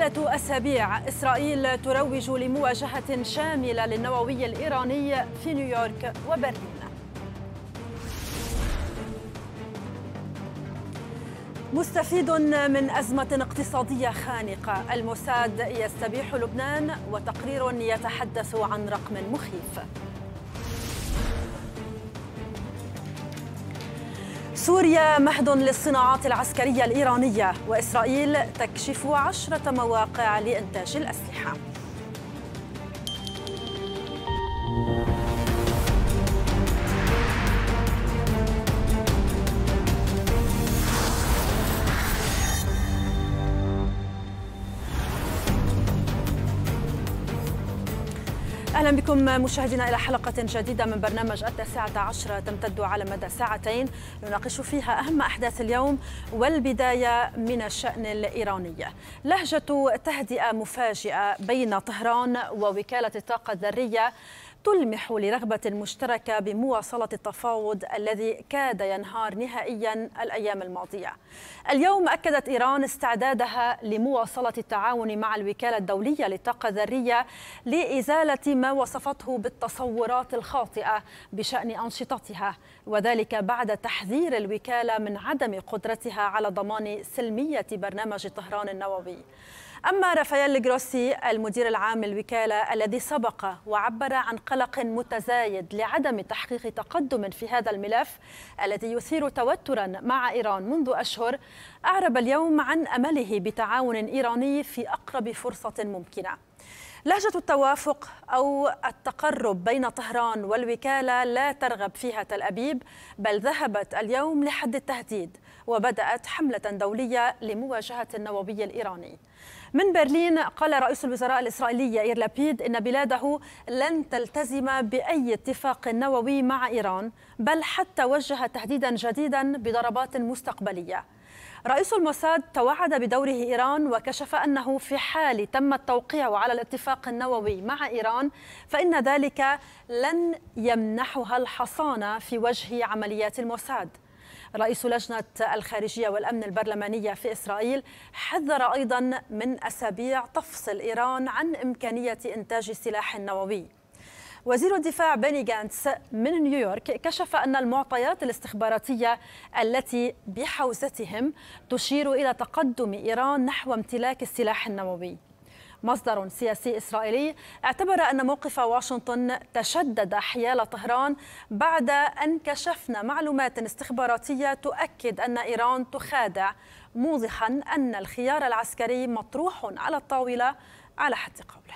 3 أسابيع إسرائيل تروج لمواجهة شاملة للنووي الإيراني في نيويورك وبرلين. مستفيد من أزمة اقتصادية خانقة، الموساد يستبيح لبنان وتقرير يتحدث عن رقم مخيف. سوريا مهد للصناعات العسكرية الإيرانية، وإسرائيل تكشف 10 مواقع لإنتاج الأسلحة. أهلا بكم مشاهدينا إلى حلقة جديدة من برنامج 19 تمتد على مدى ساعتين نناقش فيها أهم أحداث اليوم، والبداية من الشأن الإيراني. لهجة تهدئة مفاجئة بين طهران ووكالة الطاقة الذرية تلمح لرغبة مشتركة بمواصلة التفاوض الذي كاد ينهار نهائيا الأيام الماضية. اليوم أكدت إيران استعدادها لمواصلة التعاون مع الوكالة الدولية للطاقة الذرية لإزالة ما وصفته بالتصورات الخاطئة بشأن أنشطتها، وذلك بعد تحذير الوكالة من عدم قدرتها على ضمان سلمية برنامج طهران النووي. أما رافائيل جروسي المدير العام للوكالة الذي سبق وعبر عن قلق متزايد لعدم تحقيق تقدم في هذا الملف الذي يثير توترا مع إيران منذ أشهر، أعرب اليوم عن أمله بتعاون إيراني في أقرب فرصة ممكنة. لهجة التوافق أو التقرب بين طهران والوكالة لا ترغب فيها تل أبيب، بل ذهبت اليوم لحد التهديد وبدأت حملة دولية لمواجهة النووي الإيراني. من برلين قال رئيس الوزراء الإسرائيلي يائير لابيد إن بلاده لن تلتزم بأي اتفاق نووي مع إيران، بل حتى وجه تهديدا جديدا بضربات مستقبلية. رئيس الموساد توعد بدوره إيران وكشف أنه في حال تم التوقيع على الاتفاق النووي مع إيران فإن ذلك لن يمنحها الحصانة في وجه عمليات الموساد. رئيس لجنة الخارجية والأمن البرلمانية في إسرائيل حذر أيضا من أسابيع تفصل إيران عن إمكانية إنتاج سلاح نووي. وزير الدفاع بيني غانتس من نيويورك كشف أن المعطيات الاستخباراتية التي بحوزتهم تشير إلى تقدم إيران نحو امتلاك السلاح النووي. مصدر سياسي إسرائيلي اعتبر أن موقف واشنطن تشدد حيال طهران بعد أن كشفنا معلومات استخباراتية تؤكد أن إيران تخادع، موضحا أن الخيار العسكري مطروح على الطاولة على حد قوله.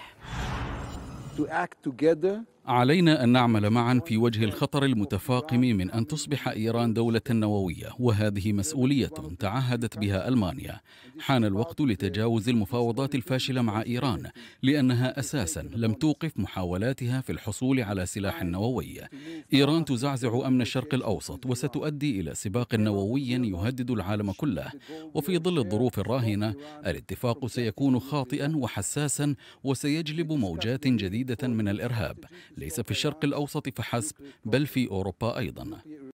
علينا أن نعمل معا في وجه الخطر المتفاقم من أن تصبح إيران دولة نووية، وهذه مسؤولية تعهدت بها ألمانيا. حان الوقت لتجاوز المفاوضات الفاشلة مع إيران، لأنها أساسا لم توقف محاولاتها في الحصول على سلاح نووي. إيران تزعزع أمن الشرق الأوسط وستؤدي إلى سباق نووي يهدد العالم كله، وفي ظل الظروف الراهنة الاتفاق سيكون خاطئا وحساسا وسيجلب موجات جديدة من الإرهاب، ليس في الشرق الأوسط فحسب بل في أوروبا أيضا.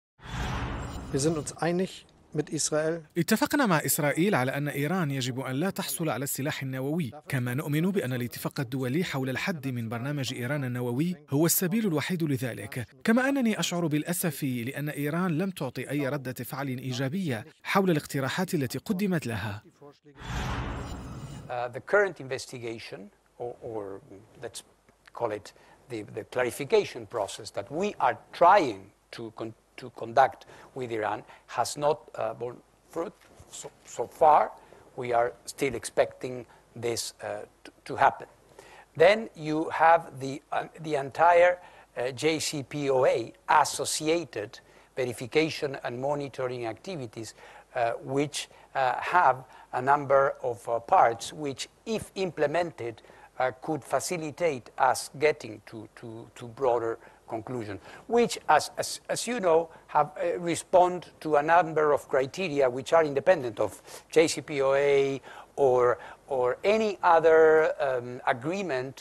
اتفقنا مع إسرائيل على أن إيران يجب أن لا تحصل على السلاح النووي، كما نؤمن بأن الاتفاق الدولي حول الحد من برنامج إيران النووي هو السبيل الوحيد لذلك، كما أنني أشعر بالأسف لأن إيران لم تعطي أي ردة فعل إيجابية حول الاقتراحات التي قدمت لها. The clarification process that we are trying to conduct with Iran has not borne fruit so far. We are still expecting this to happen. Then you have the entire JCPOA associated verification and monitoring activities, which have a number of parts which, if implemented, could facilitate us getting to broader conclusion, which, as you know, have respond to a number of criteria which are independent of JCPOA or any other agreement.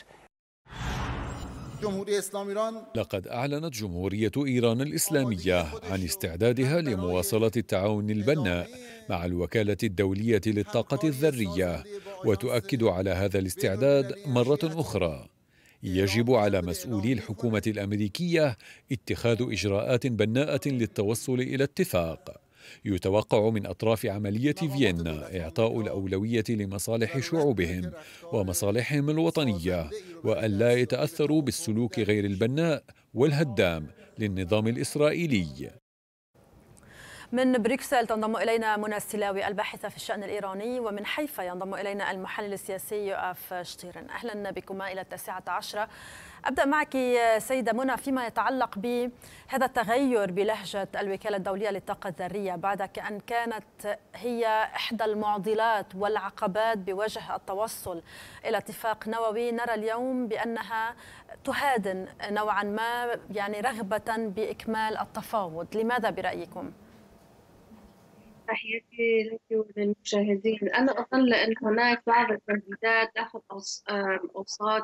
لقد أعلنت جمهورية إيران الإسلامية عن استعدادها لمواصلة التعاون البناء مع الوكالة الدولية للطاقة الذرية، وتؤكد على هذا الاستعداد مرة أخرى. يجب على مسؤولي الحكومة الأمريكية اتخاذ إجراءات بناءة للتوصل إلى اتفاق. يتوقع من أطراف عملية فيينا إعطاء الأولوية لمصالح شعوبهم ومصالحهم الوطنية، وألا يتأثروا بالسلوك غير البناء والهدام للنظام الإسرائيلي. من بروكسل تنضم إلينا منى السلاوي الباحثة في الشأن الإيراني، ومن حيفا ينضم إلينا المحلل السياسي يؤاف شطيرن. أهلا بكما إلى 19. أبدأ معك سيدة منى فيما يتعلق بهذا التغير بلهجة الوكالة الدولية للطاقة الذرية بعد أن كانت هي إحدى المعضلات والعقبات بوجه التوصل إلى اتفاق نووي. نرى اليوم بأنها تهادن نوعا ما يعني رغبة بإكمال التفاوض. لماذا برأيكم؟ تحياتي لك وللمشاهدين. أنا أظن أن هناك بعض التهديدات تحت أوساط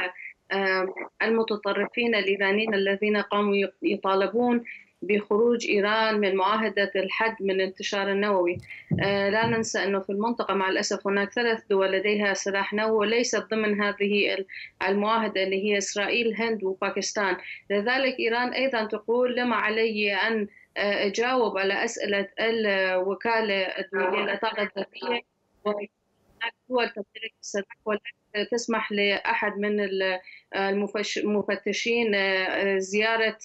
المتطرفين الإيرانيين الذين قاموا يطالبون بخروج إيران من معاهدة الحد من الانتشار النووي. لا ننسى أنه في المنطقة مع الأسف هناك 3 دول لديها سلاح نووي وليست ضمن هذه المعاهدة اللي هي إسرائيل، الهند وباكستان. لذلك إيران أيضا تقول لما علي أن أجاوب على أسئلة الوكالة الدولية للطاقة الذرية، وهناك دول تمتلك السلاح ولا تسمح لأحد من المفتشين زيارة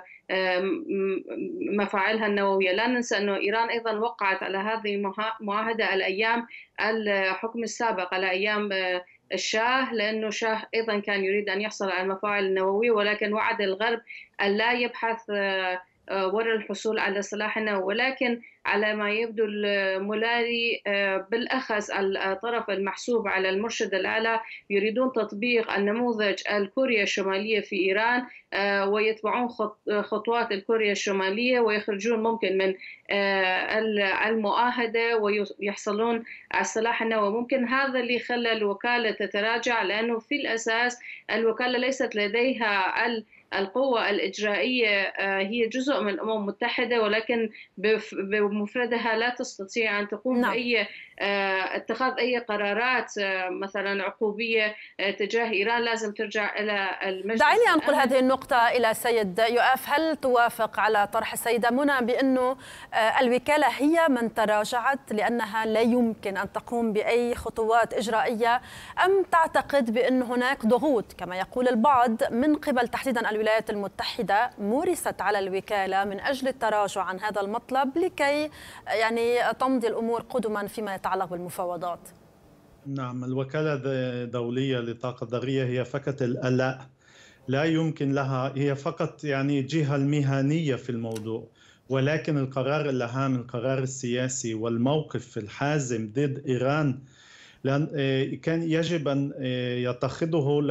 مفاعلها النووية. لا ننسى أن إيران أيضا وقعت على هذه المعاهدة على أيام الحكم السابق، على أيام الشاه، لأنه الشاه أيضا كان يريد أن يحصل على المفاعل النووية، ولكن وعد الغرب أن لا يبحث وراء الحصول على السلاح النووي. ولكن على ما يبدو المولاري بالأخص الطرف المحسوب على المرشد الأعلى يريدون تطبيق النموذج الكوريا الشمالية في إيران، ويتبعون خطوات الكوريا الشمالية ويخرجون ممكن من المعاهدة ويحصلون على السلاح النووي. ممكن هذا اللي خلى الوكالة تتراجع، لأنه في الأساس الوكالة ليست لديها القوة الإجرائية، هي جزء من الأمم المتحدة، ولكن بمفردها لا تستطيع أن تقوم بأي اتخاذ أي قرارات مثلا عقوبية تجاه إيران. لازم ترجع إلى المجلس. دعيني أنقل هذه النقطة إلى سيد يؤاف. هل توافق على طرح السيدة منى بأنه الوكالة هي من تراجعت لأنها لا يمكن أن تقوم بأي خطوات إجرائية، أم تعتقد بأن هناك ضغوط كما يقول البعض من قبل تحديدا الولايات المتحدة مورست على الوكالة من أجل التراجع عن هذا المطلب لكي يعني تمضي الأمور قدما فيما يتعلق بالمفاوضات؟ نعم، الوكالة الدولية للطاقة الذرية هي فقط الأداء، لا يمكن لها، هي فقط يعني جهة المهنية في الموضوع، ولكن القرار الأهم القرار السياسي والموقف الحازم ضد إيران لأن كان يجب أن يتخذه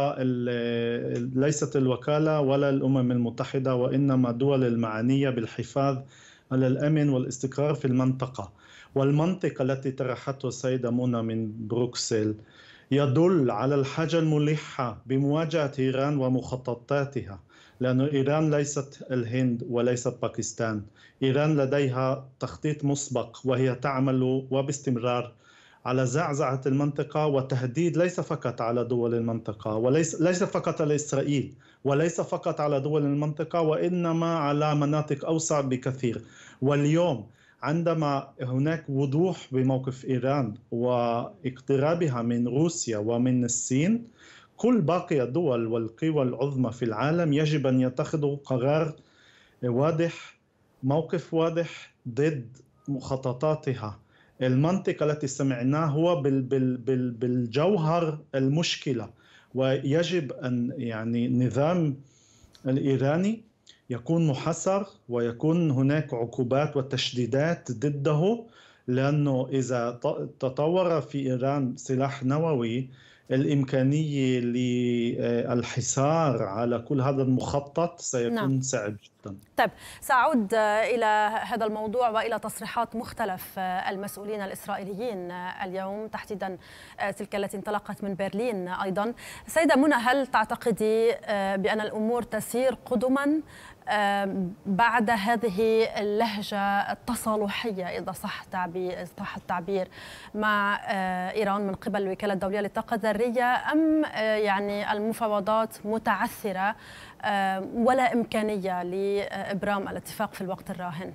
ليست الوكالة ولا الأمم المتحدة، وإنما الدول المعنية بالحفاظ على الأمن والاستقرار في المنطقة. والمنطق التي طرحته السيدة منى من بروكسل يدل على الحاجة الملحة بمواجهة إيران ومخططاتها، لأن إيران ليست الهند وليست باكستان. إيران لديها تخطيط مسبق، وهي تعمل وباستمرار على زعزعة المنطقة وتهديد ليس فقط على دول المنطقة ليس فقط على إسرائيل وليس فقط على دول المنطقة، وإنما على مناطق أوسع بكثير. واليوم عندما هناك وضوح بموقف إيران واقترابها من روسيا ومن الصين، كل باقي الدول والقوى العظمى في العالم يجب أن يتخذوا قرار واضح، موقف واضح ضد مخططاتها. المنطق التي سمعناه هو بالجوهر المشكلة، ويجب أن يعني النظام الإيراني يكون محصر ويكون هناك عقوبات وتشديدات ضده، لأنه إذا تطور في إيران سلاح نووي الإمكانية للحصار على كل هذا المخطط سيكون صعب جدا. طيب، سأعود إلى هذا الموضوع وإلى تصريحات مختلف المسؤولين الإسرائيليين اليوم، تحديدا تلك التي انطلقت من برلين أيضا. سيدة منى، هل تعتقدي بأن الأمور تسير قدما بعد هذه اللهجة التصالحية إذا صح التعبير مع إيران من قبل الوكالة الدولية للطاقة الذرية، أم يعني المفاوضات متعثرة ولا إمكانية لإبرام الاتفاق في الوقت الراهن؟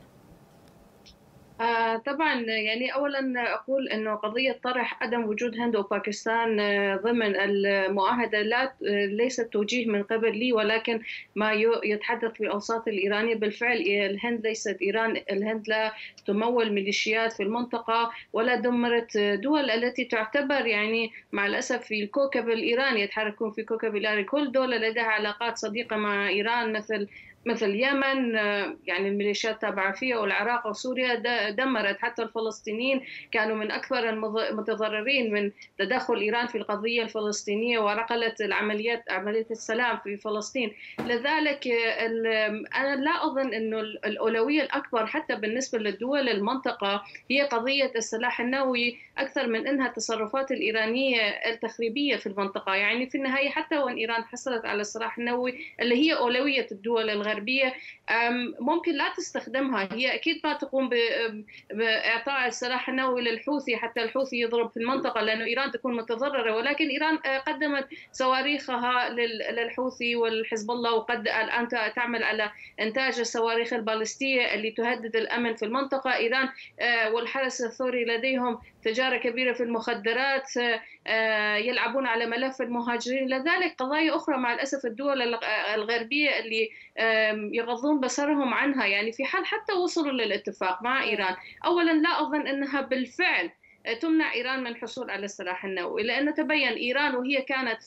طبعا يعني أولا أقول أنه قضية طرح عدم وجود هند وباكستان ضمن المعاهدة ليست توجيه من قبل لي، ولكن ما يتحدث في الأوساط الإيرانية. بالفعل الهند ليست إيران، الهند لا تمول ميليشيات في المنطقة ولا دمرت دول التي تعتبر يعني مع الأسف في الكوكب الإيراني، يتحركون في كوكب الإيراني. كل دولة لديها علاقات صديقة مع إيران مثل اليمن، يعني الميليشيات التابعة فيها، والعراق وسوريا دمرت. حتى الفلسطينيين كانوا من أكثر المتضررين من تدخل إيران في القضية الفلسطينية وعرقلت عملية السلام في فلسطين. لذلك أنا لا أظن أنه الأولوية الأكبر حتى بالنسبة للدول المنطقة هي قضية السلاح النووي أكثر من أنها التصرفات الإيرانية التخريبية في المنطقة. يعني في النهاية حتى وإن إيران حصلت على السلاح النووي اللي هي أولوية الدول الغربية، ممكن لا تستخدمها. هي أكيد ما تقوم بإعطاء السلاح النووي للحوثي حتى الحوثي يضرب في المنطقة لأنه إيران تكون متضررة، ولكن إيران قدمت صواريخها للحوثي والحزب الله، وقد الآن تعمل على إنتاج الصواريخ البالستية اللي تهدد الأمن في المنطقة. إيران والحرس الثوري لديهم تجارة كبيرة في المخدرات، يلعبون على ملف المهاجرين. لذلك قضايا أخرى مع الأسف الدول الغربية اللي يغضون بصرهم عنها، يعني في حال حتى وصلوا للاتفاق مع إيران، أولا لا أظن أنها بالفعل تمنع إيران من الحصول على السلاح النووي، لأنه تبين إيران وهي كانت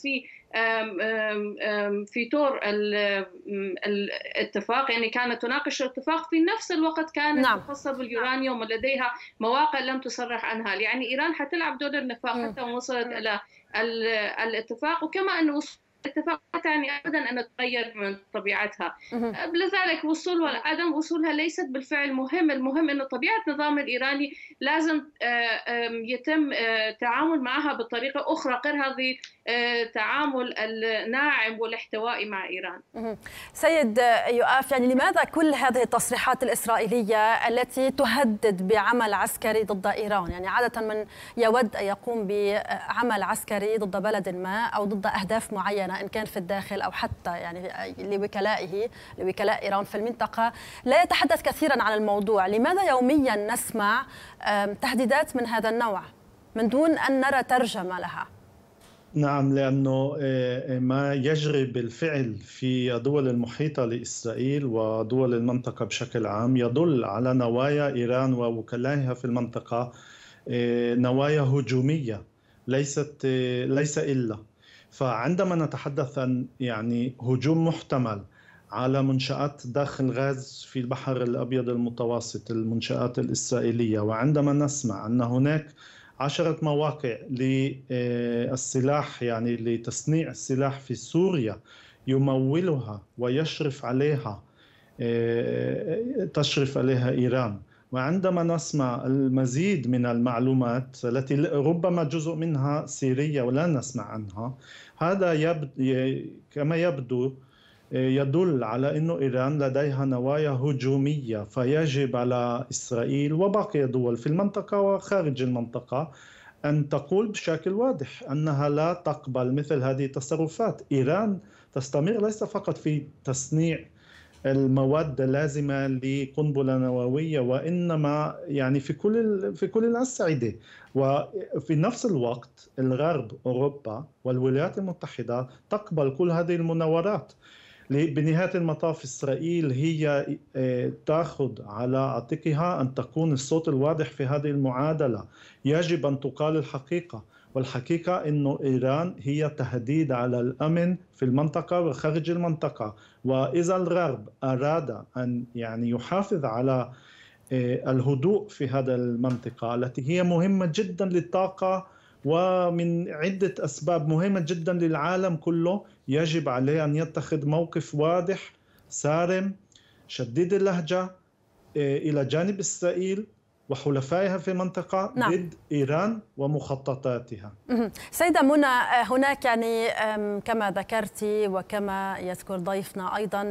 في طور الاتفاق، يعني كانت تناقش الاتفاق، في نفس الوقت كانت تخصب باليورانيوم ولديها مواقع لم تصرح عنها. يعني إيران حتلعب دور النفاق حتى وصلت إلى الاتفاق، وكما أنه الاتفاق يعني أبدا أن تغير من طبيعتها. لذلك وصول ولا عدم وصولها ليست بالفعل مهم. المهم أن طبيعة النظام الإيراني لازم يتم التعامل معها بطريقة أخرى غير هذه التعامل الناعم والاحتوائي مع إيران. سيد يؤاف، يعني لماذا كل هذه التصريحات الإسرائيلية التي تهدد بعمل عسكري ضد إيران؟ يعني عادة من يود أن يقوم بعمل عسكري ضد بلد ما أو ضد أهداف معينة إن كان في الداخل أو حتى يعني لوكلاء إيران في المنطقة لا يتحدث كثيرا عن الموضوع. لماذا يوميا نسمع تهديدات من هذا النوع من دون أن نرى ترجمة لها؟ نعم، لأنه ما يجري بالفعل في الدول المحيطة لإسرائيل ودول المنطقة بشكل عام يدل على نوايا إيران ووكلائها في المنطقة، نوايا هجومية ليس إلا. فعندما نتحدث عن يعني هجوم محتمل على منشآت داخل غاز في البحر الأبيض المتوسط، المنشآت الإسرائيلية، وعندما نسمع أن هناك 10 مواقع للسلاح يعني لتصنيع السلاح في سوريا يمولها ويشرف عليها تشرف عليها إيران، وعندما نسمع المزيد من المعلومات التي ربما جزء منها سرية ولا نسمع عنها، هذا كما يبدو يدل على أن إيران لديها نوايا هجومية. فيجب على إسرائيل وباقي الدول في المنطقة وخارج المنطقة أن تقول بشكل واضح أنها لا تقبل مثل هذه التصرفات. إيران تستمر ليس فقط في تصنيع المواد اللازمة لقنبلة نووية، وإنما يعني في كل الأصعدة. وفي نفس الوقت الغرب، أوروبا والولايات المتحدة تقبل كل هذه المناورات. بنهاية المطاف إسرائيل هي تأخذ على عاتقها أن تكون الصوت الواضح في هذه المعادلة. يجب أن تقال الحقيقة، والحقيقة أن إيران هي تهديد على الأمن في المنطقة وخارج المنطقة. وإذا الغرب أراد أن يعني يحافظ على الهدوء في هذه المنطقة التي هي مهمة جدا للطاقة ومن عدة أسباب مهمة جدا للعالم كله، يجب عليه أن يتخذ موقف واضح صارم شديد اللهجة إلى جانب إسرائيل وحلفائها في المنطقة ضد إيران ومخططاتها. سيدة منى، هناك يعني كما ذكرت وكما يذكر ضيفنا أيضا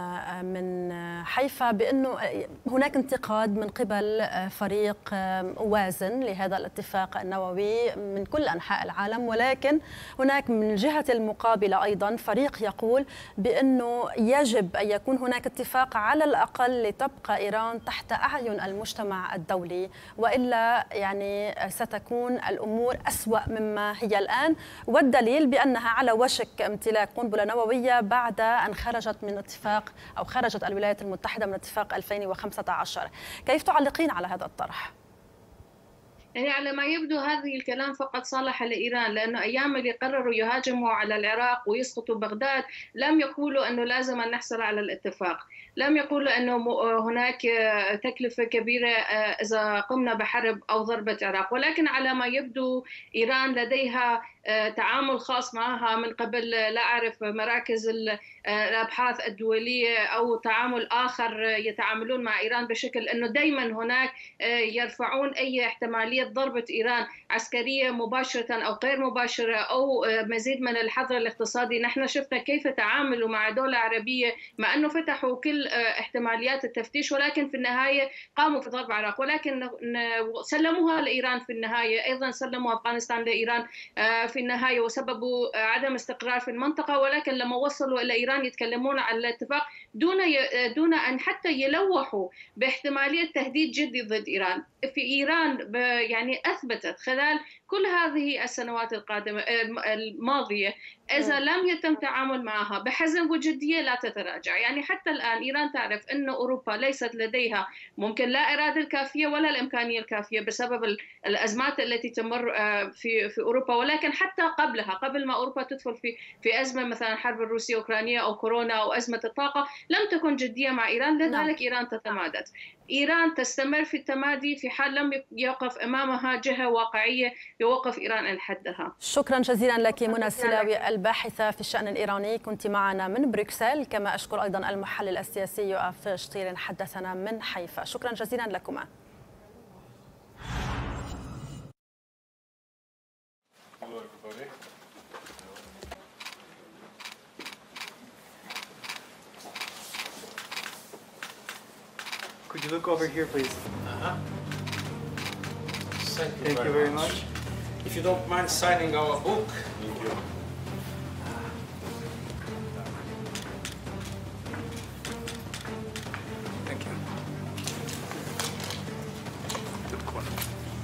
من حيفا بأنه هناك انتقاد من قبل فريق وازن لهذا الاتفاق النووي من كل أنحاء العالم، ولكن هناك من الجهة المقابلة أيضا فريق يقول بأنه يجب أن يكون هناك اتفاق على الأقل لتبقى إيران تحت أعين المجتمع الدولي، وإلا يعني ستكون الأمور أسوأ مما هي الآن، والدليل بأنها على وشك امتلاك قنبلة نووية بعد أن خرجت من اتفاق أو خرجت الولايات المتحدة من اتفاق 2015. كيف تعلقين على هذا الطرح؟ يعني على ما يبدو هذه الكلام فقط صالح لإيران، لأنه أيام اللي قرروا يهاجموا على العراق ويسقطوا بغداد لم يقولوا أنه لازم أن نحصل على الاتفاق، لم يقولوا أنه هناك تكلفة كبيرة إذا قمنا بحرب أو ضربة العراق، ولكن على ما يبدو إيران لديها تعامل خاص معها من قبل لا أعرف مراكز الأبحاث الدولية أو تعامل آخر يتعاملون مع إيران بشكل أنه دايما هناك يرفعون أي احتمالية ضربة إيران عسكرية مباشرة أو غير مباشرة أو مزيد من الحظر الاقتصادي. نحن شفنا كيف تعاملوا مع دولة عربية مع أنه فتحوا كل احتماليات التفتيش، ولكن في النهاية قاموا في ضرب العراق، ولكن سلموها لإيران في النهاية، أيضا سلموا أفغانستان لإيران في النهاية وسببوا عدم استقرار في المنطقة، ولكن لما وصلوا إلى إيران يتكلمون على الاتفاق دون أن حتى يلوحوا باحتمالية تهديد جدي ضد إيران. في إيران يعني أثبتت خلال كل هذه السنوات الماضية إذا لم يتم التعامل معها بحزم وجدية لا تتراجع. يعني حتى الآن إيران تعرف أن أوروبا ليست لديها ممكن لا إرادة الكافية ولا الإمكانية الكافية بسبب الأزمات التي تمر في أوروبا، ولكن حتى قبلها قبل ما أوروبا تدخل في أزمة مثلا حرب الروسية أوكرانية أو كورونا أو أزمة الطاقة لم تكن جدية مع إيران، لذلك إيران تتمادت. إيران تستمر في التمادي في حال لم يقف أمامها جهة واقعية يوقف إيران عن حدها. شكرا جزيلا لك منى السلاوي الباحثة في الشأن الإيراني، كنت معنا من بروكسل، كما أشكر أيضا المحلل السياسي يؤاف شطير حدثنا من حيفا. شكرا جزيلا لكما. Could you look over here, please? Thank you very much. If you don't mind signing our book. Thank you. Thank you. Good corner.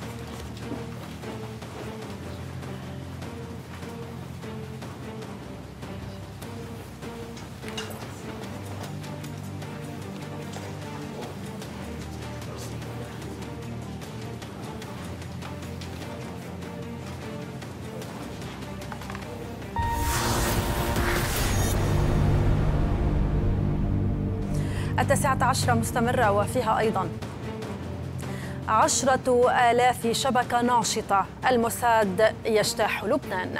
التاسعة عشرة مستمرة وفيها أيضا 10,000 شبكة ناشطة، الموساد يجتاح لبنان.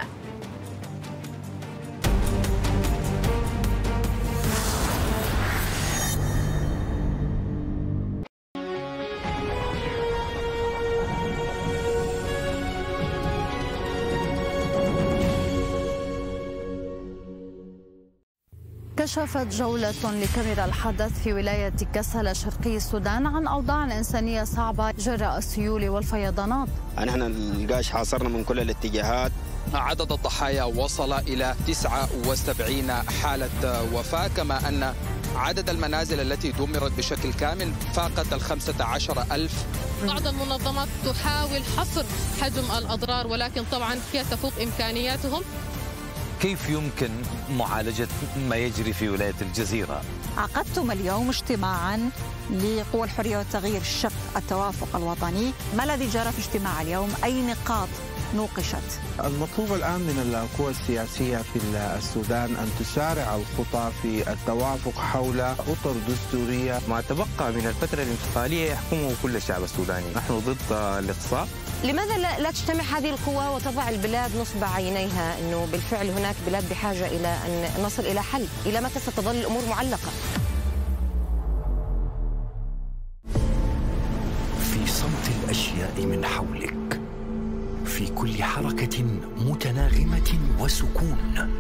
كشفت جولة لكاميرا الحدث في ولاية كسلا شرقي السودان عن أوضاع إنسانية صعبة جراء السيول والفيضانات. نحن القاش حاصرنا من كل الاتجاهات. عدد الضحايا وصل إلى 79 حالة وفاة، كما أن عدد المنازل التي دمرت بشكل كامل فاقت 15,000. بعض المنظمات تحاول حصر حجم الأضرار، ولكن طبعا هي تفوق إمكانياتهم. كيف يمكن معالجة ما يجري في ولاية الجزيرة؟ عقدتم اليوم اجتماعا لقوى الحرية والتغيير الشق التوافق الوطني، ما الذي جرى في اجتماع اليوم؟ أي نقاط نوقشت؟ المطلوب الآن من القوى السياسية في السودان أن تسارع الخطى في التوافق حول أطر دستورية. ما تبقى من الفترة الانتقالية يحكمه كل الشعب السوداني. نحن ضد الإقصاء. لماذا لا تجتمع هذه القوى وتضع البلاد نصب عينيها أنه بالفعل هناك بلاد بحاجة إلى أن نصل إلى حل؟ إلى متى ستظل الأمور معلقة؟ في صمت الأشياء من حولك، في كل حركة متناغمة وسكون،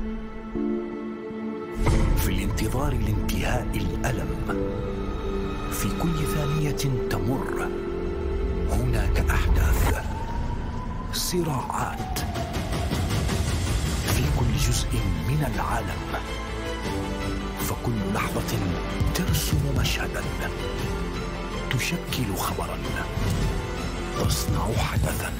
في الانتظار لانتهاء الألم، في كل ثانية تمر هناك أحداث، صراعات، في كل جزء من العالم، فكل لحظة ترسم مشهدا، تشكل خبرا، تصنع حدثا.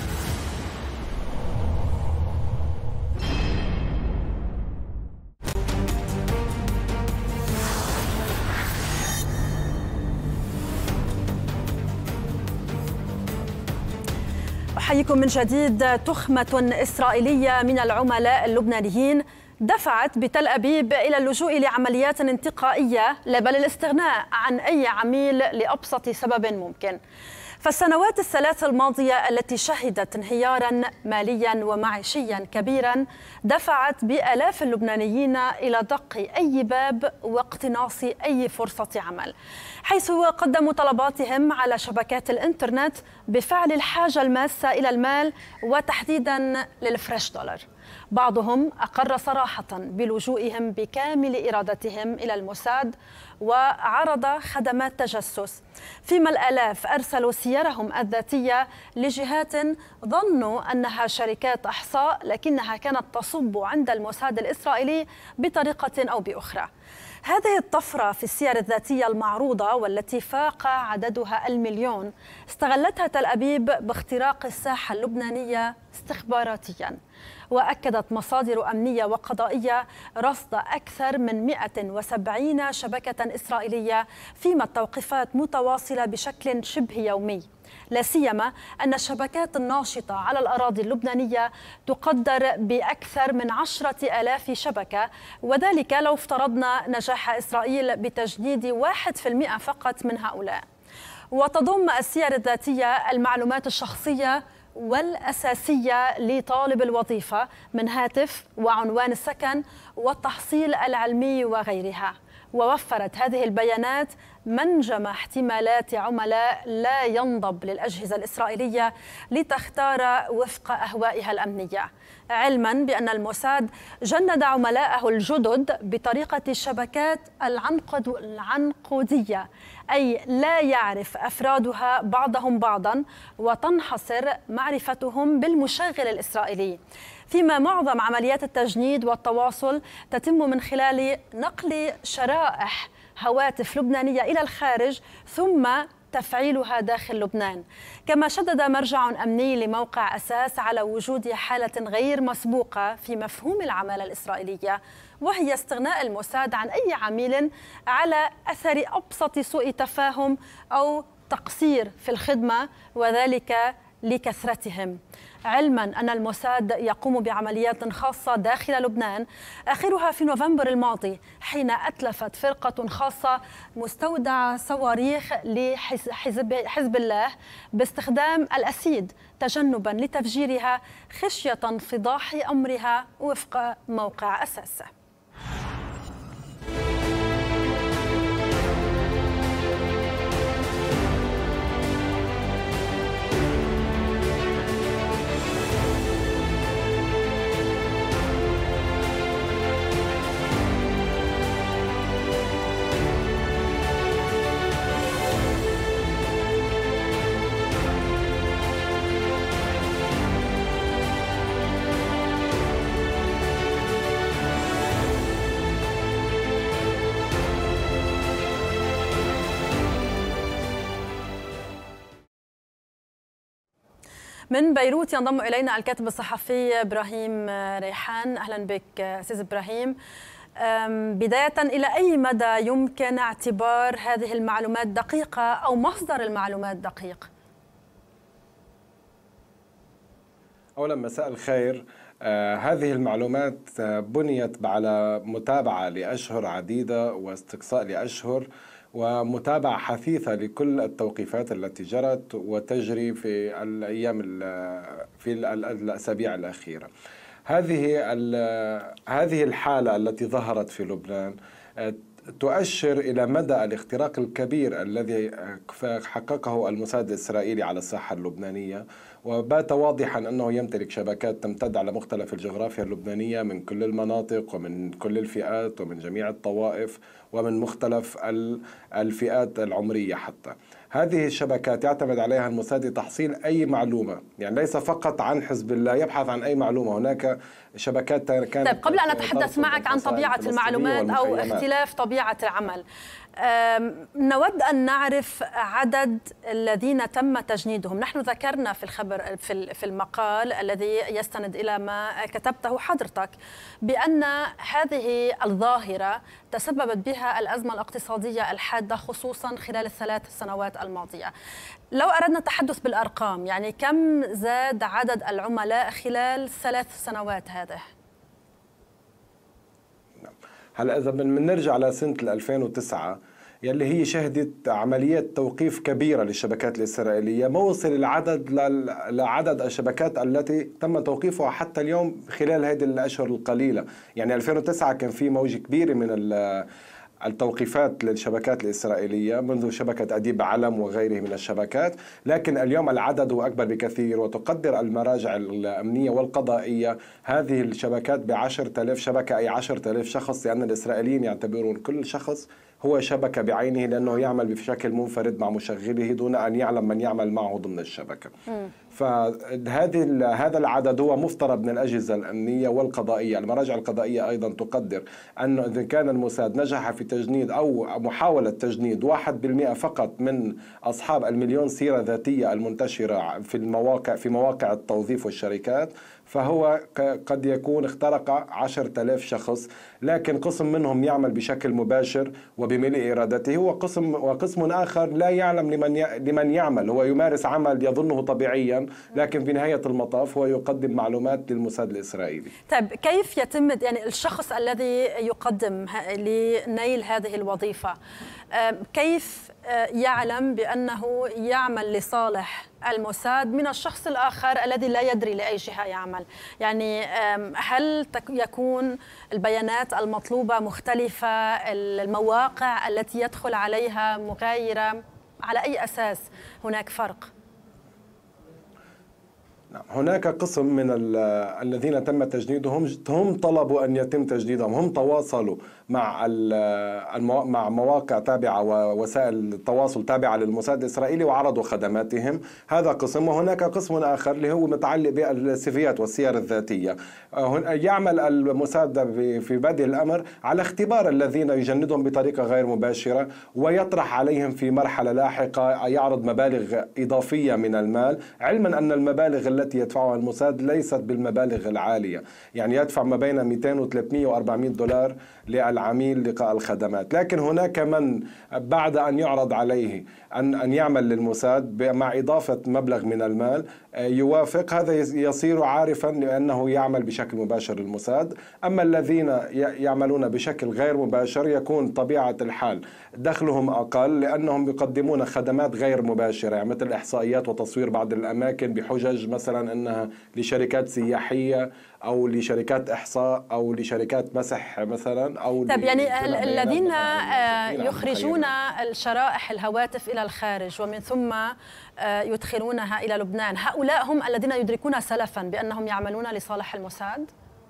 أحييكم من جديد. تخمة إسرائيلية من العملاء اللبنانيين دفعت بتل أبيب إلى اللجوء لعمليات انتقائية لا بل الاستغناء عن أي عميل لأبسط سبب ممكن. فالسنوات الثلاث الماضية التي شهدت انهياراً مالياً ومعيشياً كبيراً دفعت بآلاف اللبنانيين إلى دق أي باب واقتناص أي فرصة عمل، حيث قدموا طلباتهم على شبكات الإنترنت بفعل الحاجة الماسة إلى المال وتحديداً للفريش دولار. بعضهم أقر صراحة بلجوئهم بكامل إرادتهم إلى الموساد وعرض خدمات تجسس، فيما الآلاف أرسلوا سيرهم الذاتية لجهات ظنوا أنها شركات إحصاء لكنها كانت تصب عند الموساد الإسرائيلي بطريقة أو بأخرى. هذه الطفرة في السير الذاتية المعروضة والتي فاق عددها 1,000,000 استغلتها تل أبيب باختراق الساحة اللبنانية استخباراتياً. وأكدت مصادر أمنية وقضائية رصد أكثر من 170 شبكة إسرائيلية، فيما التوقيفات متواصلة بشكل شبه يومي، لا سيما أن الشبكات الناشطة على الأراضي اللبنانية تقدر بأكثر من 10,000 شبكة، وذلك لو افترضنا نجاح إسرائيل بتجنيد 1% فقط من هؤلاء. وتضم السير الذاتية المعلومات الشخصية والأساسية لطالب الوظيفة من هاتف وعنوان السكن والتحصيل العلمي وغيرها. ووفرت هذه البيانات منجم احتمالات عملاء لا ينضب للأجهزة الإسرائيلية لتختار وفق أهوائها الأمنية، علما بأن الموساد جند عملائه الجدد بطريقة الشبكات العنقودية، أي لا يعرف أفرادها بعضهم بعضا وتنحصر معرفتهم بالمشغل الإسرائيلي، فيما معظم عمليات التجنيد والتواصل تتم من خلال نقل شرائح هواتف لبنانية إلى الخارج ثم تفعيلها داخل لبنان. كما شدد مرجع أمني لموقع أساس على وجود حالة غير مسبوقة في مفهوم العمالة الإسرائيلية، وهي استغناء الموساد عن أي عميل على أثر أبسط سوء تفاهم أو تقصير في الخدمة، وذلك لكثرتهم، علما أن الموساد يقوم بعمليات خاصة داخل لبنان، آخرها في نوفمبر الماضي حين أتلفت فرقة خاصة مستودع صواريخ لحزب الله باستخدام الأسيد تجنبا لتفجيرها خشية انفضاح أمرها وفق موقع أساس. من بيروت ينضم إلينا الكاتب الصحفي إبراهيم ريحان. أهلا بك أستاذ إبراهيم. بداية، إلى أي مدى يمكن اعتبار هذه المعلومات دقيقة أو مصدر المعلومات دقيق؟ أولا مساء الخير. هذه المعلومات بنيت على متابعة لأشهر عديدة واستقصاء لأشهر ومتابعة حثيثة لكل التوقيفات التي جرت وتجري في الأيام في الأسابيع الأخيرة. هذه الحالة التي ظهرت في لبنان تؤشر إلى مدى الاختراق الكبير الذي حققه الموساد الإسرائيلي على الساحة اللبنانية، وبات واضحا أنه يمتلك شبكات تمتد على مختلف الجغرافيا اللبنانية من كل المناطق ومن كل الفئات ومن جميع الطوائف ومن مختلف الفئات العمرية حتى. هذه الشبكات يعتمد عليها الموساد لتحصيل أي معلومة، يعني ليس فقط عن حزب الله، يبحث عن أي معلومة. هناك شبكات كانت. طيب قبل أن أتحدث معك عن طبيعة المعلومات أو اختلاف طبيعة العمل، نود أن نعرف عدد الذين تم تجنيدهم. نحن ذكرنا في الخبر في المقال الذي يستند إلى ما كتبته حضرتك بأن هذه الظاهرة تسببت بها الأزمة الاقتصادية الحادة خصوصا خلال الثلاث سنوات الماضية. لو أردنا التحدث بالأرقام، يعني كم زاد عدد العملاء خلال 3 سنوات هذه؟ هلا إذا بنرجع لسنة 2009 يلي هي شهدت عمليات توقيف كبيرة للشبكات الإسرائيلية، ما وصل العدد لعدد الشبكات التي تم توقيفها حتى اليوم خلال هذه الأشهر القليلة. يعني 2009 كان في موجة كبيرة من التوقيفات للشبكات الإسرائيلية منذ شبكة أديب علم وغيره من الشبكات، لكن اليوم العدد هو أكبر بكثير، وتقدر المراجع الأمنية والقضائية هذه الشبكات ب10,000 شبكة، أي 10,000 شخص، لأن الإسرائيليين يعتبرون كل شخص هو شبكة بعينه لأنه يعمل بشكل منفرد مع مشغله دون أن يعلم من يعمل معه ضمن الشبكة. هذا العدد هو مفترض من الأجهزة الأمنية والقضائية. المراجع القضائية أيضا تقدر أنه إذا كان الموساد نجح في تجنيد أو محاولة تجنيد 1% فقط من أصحاب المليون سيرة ذاتية المنتشرة في مواقع التوظيف والشركات، فهو قد يكون اخترق 10,000 شخص، لكن قسم منهم يعمل بشكل مباشر وبملء إرادته، وقسم آخر لا يعلم لمن يعمل، هو يمارس عمل يظنه طبيعيا، لكن في نهاية المطاف هو يقدم معلومات للموساد الإسرائيلي. طيب كيف يتم يعني الشخص الذي يقدم لنيل هذه الوظيفة كيف يعلم بأنه يعمل لصالح الموساد من الشخص الآخر الذي لا يدري لأي جهة يعمل؟ يعني هل يكون البيانات المطلوبة مختلفة، المواقع التي يدخل عليها مغايرة، على أي أساس هناك فرق؟ هناك قسم من الذين تم تجنيدهم هم طلبوا أن يتم تجنيدهم، هم تواصلوا مع مواقع تابعة ووسائل التواصل تابعة للموساد الإسرائيلي وعرضوا خدماتهم. هذا قسم، وهناك قسم آخر اللي هو متعلق بالسيفيات والسير الذاتية. يعمل الموساد في بدء الأمر على اختبار الذين يجندهم بطريقة غير مباشرة، ويطرح عليهم في مرحلة لاحقة يعرض مبالغ إضافية من المال، علما أن المبالغ التي يدفعها الموساد ليست بالمبالغ العالية، يعني يدفع ما بين 200 و300 و400 دولار للعميل لقاء الخدمات. لكن هناك من بعد أن يعرض عليه أن يعمل للموساد مع إضافة مبلغ من المال يوافق، هذا يصير عارفا لأنه يعمل بشكل مباشر للموساد. أما الذين يعملون بشكل غير مباشر يكون طبيعة الحال دخلهم أقل، لأنهم يقدمون خدمات غير مباشرة، يعني مثل إحصائيات وتصوير بعض الأماكن بحجج مثلا أنها لشركات سياحية أو لشركات إحصاء أو لشركات مسح مثلا، أو طيب يعني الذين يخرجون الشرائح الهواتف إلى الخارج ومن ثم يدخلونها إلى لبنان، هؤلاء هم الذين يدركون سلفا بأنهم يعملون لصالح الموساد؟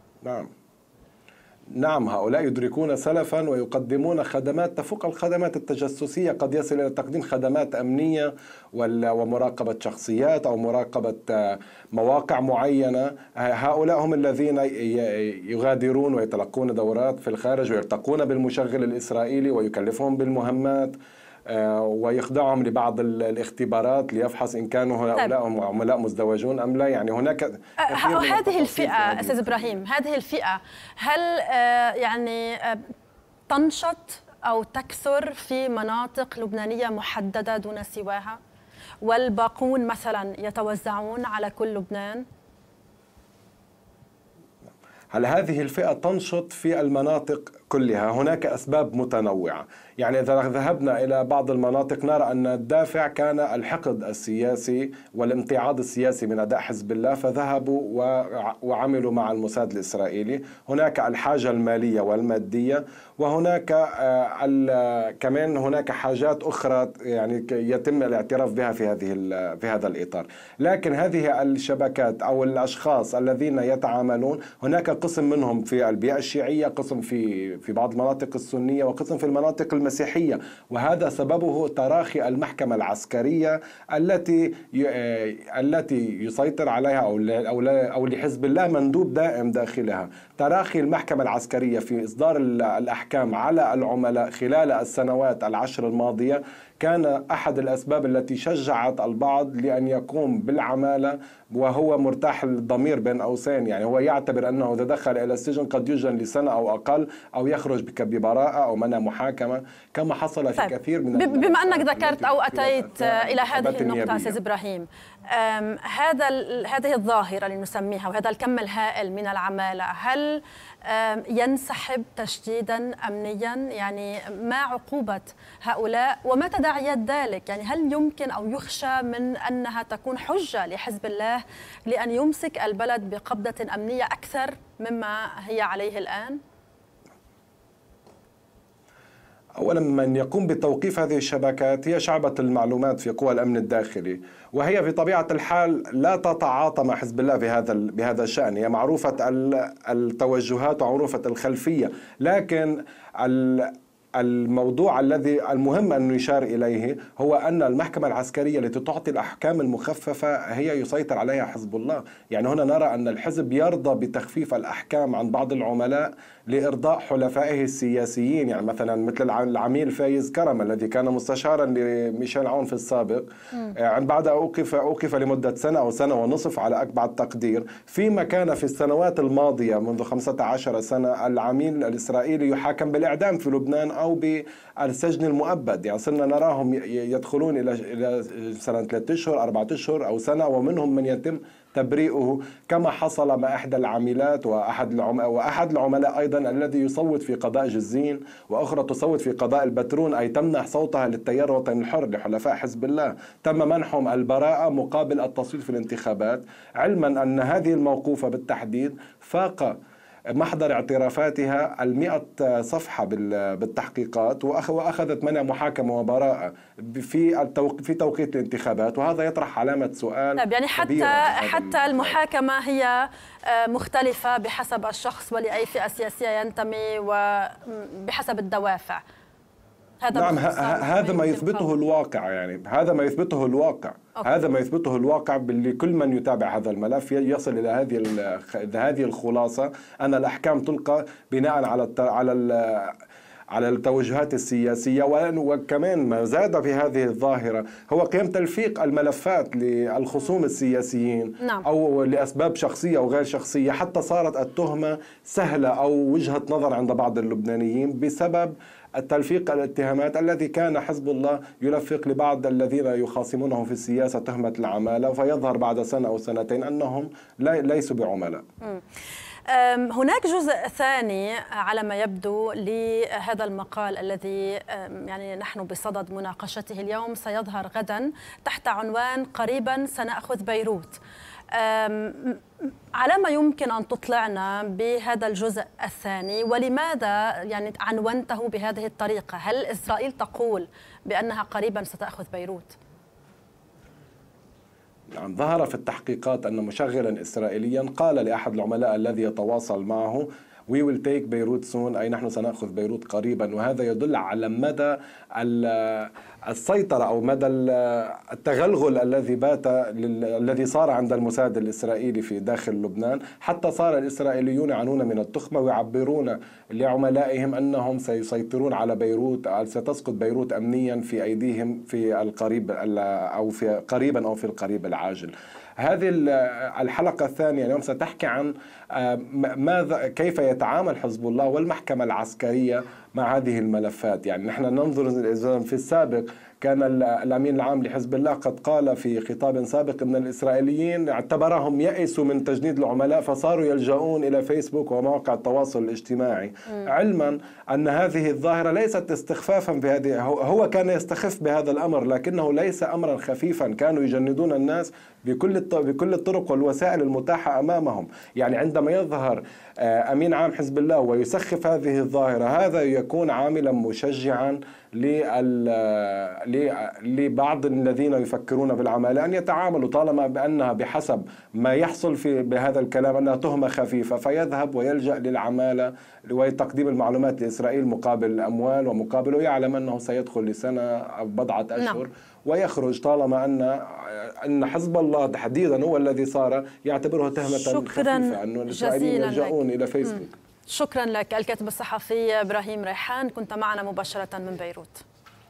نعم، هؤلاء يدركون سلفا ويقدمون خدمات تفوق الخدمات التجسسية، قد يصل إلى تقديم خدمات أمنية ومراقبة شخصيات أو مراقبة مواقع معينة. هؤلاء هم الذين يغادرون ويتلقون دورات في الخارج ويرتقون بالمشغل الإسرائيلي ويكلفهم بالمهمات ويخضعهم لبعض الاختبارات ليفحص إن كانوا هؤلاء عملاء مزدوجون أم لا. يعني هناك هذه الفئة أستاذ إبراهيم، هذه الفئة هل يعني تنشط أو تكثر في مناطق لبنانية محددة دون سواها، والباقون مثلا يتوزعون على كل لبنان؟ هل هذه الفئة تنشط في المناطق كلها هناك أسباب متنوعة. يعني إذا ذهبنا إلى بعض المناطق نرى أن الدافع كان الحقد السياسي والامتعاض السياسي من أداء حزب الله، فذهبوا وعملوا مع الموساد الإسرائيلي. هناك الحاجة المالية والمادية، وهناك كمان هناك حاجات أخرى يعني يتم الاعتراف بها في هذا الإطار. لكن هذه الشبكات أو الأشخاص الذين يتعاملون، هناك قسم منهم في البيئة الشيعية، قسم في بعض المناطق السنية، وقسم في المناطق المسيحية، وهذا سببه تراخي المحكمة العسكرية التي يسيطر عليها أو لحزب الله مندوب دائم داخلها. تراخي المحكمة العسكرية في إصدار الأحكام على العملاء خلال السنوات العشر الماضية كان أحد الأسباب التي شجعت البعض لأن يقوم بالعمالة وهو مرتاح الضمير بين قوسين. يعني هو يعتبر أنه إذا دخل إلى السجن قد يسجن لسنة أو أقل، أو يخرج ببراءة أو منع محاكمة، كما حصل في كثير من بما أنك ذكرت أو أتيت إلى هذه النقطة أستاذ إبراهيم، هذه الظاهرة اللي نسميها وهذا الكم الهائل من العمالة، هل ينسحب تشديدا أمنيا؟ يعني ما عقوبة هؤلاء وما تداعيات ذلك؟ يعني هل يمكن أو يخشى من أنها تكون حجة لحزب الله لأن يمسك البلد بقبضة أمنية أكثر مما هي عليه الآن؟ أولا، من يقوم بتوقيف هذه الشبكات هي شعبة المعلومات في قوى الأمن الداخلي، وهي بطبيعة الحال لا تتعاطى مع حزب الله بهذا الشأن. هي معروفة التوجهات ومعروفة الخلفية، لكن الموضوع الذي المهم أن يشار إليه هو أن المحكمة العسكرية التي تعطي الأحكام المخففة هي يسيطر عليها حزب الله. يعني هنا نرى أن الحزب يرضى بتخفيف الأحكام عن بعض العملاء لإرضاء حلفائه السياسيين. يعني مثلا مثل العميل فايز كرم الذي كان مستشارا لميشيل عون في السابق، عن بعد أوقف لمدة سنة أو سنة ونصف على أكبر تقدير، فيما كان في السنوات الماضية منذ 15 سنة العميل الإسرائيلي يحاكم بالإعدام في لبنان أو بالسجن المؤبد. يعني صرنا نراهم يدخلون إلى سنة 3 أشهر 4 أشهر أو سنة، ومنهم من يتم تبريئه، كما حصل مع إحدى العاملات وأحد العملاء أيضا الذي يصوت في قضاء جزين، وأخرى تصوت في قضاء البترون، أي تمنح صوتها للتيار الوطني الحر لحلفاء حزب الله. تم منحهم البراءة مقابل التصويت في الانتخابات، علما أن هذه الموقوفة بالتحديد فاق محضر اعترافاتها 100 صفحة بالتحقيقات، وأخذت منع محاكمة وبراءة في توقيت الانتخابات، وهذا يطرح علامة سؤال. طيب يعني حتى المحاكمة هي مختلفة بحسب الشخص ولأي فئة سياسية ينتمي وبحسب الدوافع. نعم، هذا ما يثبته الواقع. يعني هذا ما يثبته الواقع. هذا ما يثبته الواقع لكل من يتابع هذا الملف يصل إلى هذه الخلاصة، أن الأحكام تلقى بناء على التوجهات السياسية. وكمان ما زاد في هذه الظاهرة هو قيام تلفيق الملفات للخصوم السياسيين، نعم، أو لأسباب شخصية أو غير شخصية، حتى صارت التهمة سهلة أو وجهة نظر عند بعض اللبنانيين بسبب التلفيق الاتهامات الذي كان حزب الله يلفق لبعض الذين يخاصمونه في السياسة تهمة العمالة، فيظهر بعد سنة أو سنتين أنهم ليسوا بعملاء. هناك جزء ثاني على ما يبدو لهذا المقال الذي يعني نحن بصدد مناقشته اليوم، سيظهر غدا تحت عنوان قريبا سنأخذ بيروت. على ما يمكن أن تطلعنا بهذا الجزء الثاني، ولماذا يعني عنونته بهذه الطريقة؟ هل إسرائيل تقول بأنها قريبا ستأخذ بيروت؟ نعم، ظهر في التحقيقات أن مشغلا إسرائيليا قال لأحد العملاء الذي يتواصل معه We will take بيروت soon، أي نحن سنأخذ بيروت قريبا. وهذا يدل على مدى السيطرة أو مدى التغلغل الذي صار عند الموساد الإسرائيلي في داخل لبنان، حتى صار الإسرائيليون يعانون من التخمة ويعبرون لعملائهم أنهم سيسيطرون على بيروت، ستسقط بيروت أمنيا في أيديهم في القريب أو في قريبا أو في القريب العاجل. هذه الحلقة الثانية اليوم ستحكي عن كيف يتعامل حزب الله والمحكمة العسكرية مع هذه الملفات. يعني نحن ننظر في السابق كان الأمين العام لحزب الله قد قال في خطاب سابق أن الإسرائيليين اعتبرهم يئسوا من تجنيد العملاء فصاروا يلجؤون إلى فيسبوك ومواقع التواصل الاجتماعي، علما أن هذه الظاهرة ليست استخفافا بهذه. هو كان يستخف بهذا الأمر لكنه ليس أمرا خفيفا، كانوا يجندون الناس بكل الطرق والوسائل المتاحة أمامهم. يعني عندما يظهر أمين عام حزب الله ويسخف هذه الظاهرة، هذا يكون عاملا مشجعا لبعض الذين يفكرون بالعمالة أن يتعاملوا طالما بأنها بحسب ما يحصل بهذا الكلام أنها تهمة خفيفة، فيذهب ويلجأ للعمالة وتقديم المعلومات لإسرائيل مقابل الأموال ومقابله يعلم أنه سيدخل لسنة أو بضعة أشهر ويخرج، طالما أن حزب الله تحديدا هو الذي صار يعتبره تهمة خفيفة أنه الإسرائيليين يلجؤون إلى فيسبوك. شكرا لك الكاتب الصحفي إبراهيم ريحان، كنت معنا مباشرة من بيروت.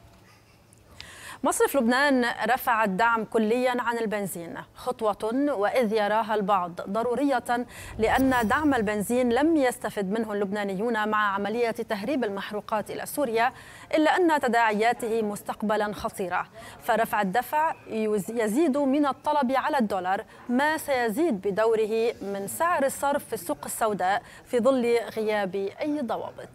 مصرف لبنان رفع الدعم كليا عن البنزين، خطوة وإذ يراها البعض ضرورية لأن دعم البنزين لم يستفد منه اللبنانيون مع عملية تهريب المحروقات إلى سوريا، إلا أن تداعياته مستقبلا خطيرة. فرفع الدفع يزيد من الطلب على الدولار، ما سيزيد بدوره من سعر الصرف في السوق السوداء في ظل غياب أي ضوابط.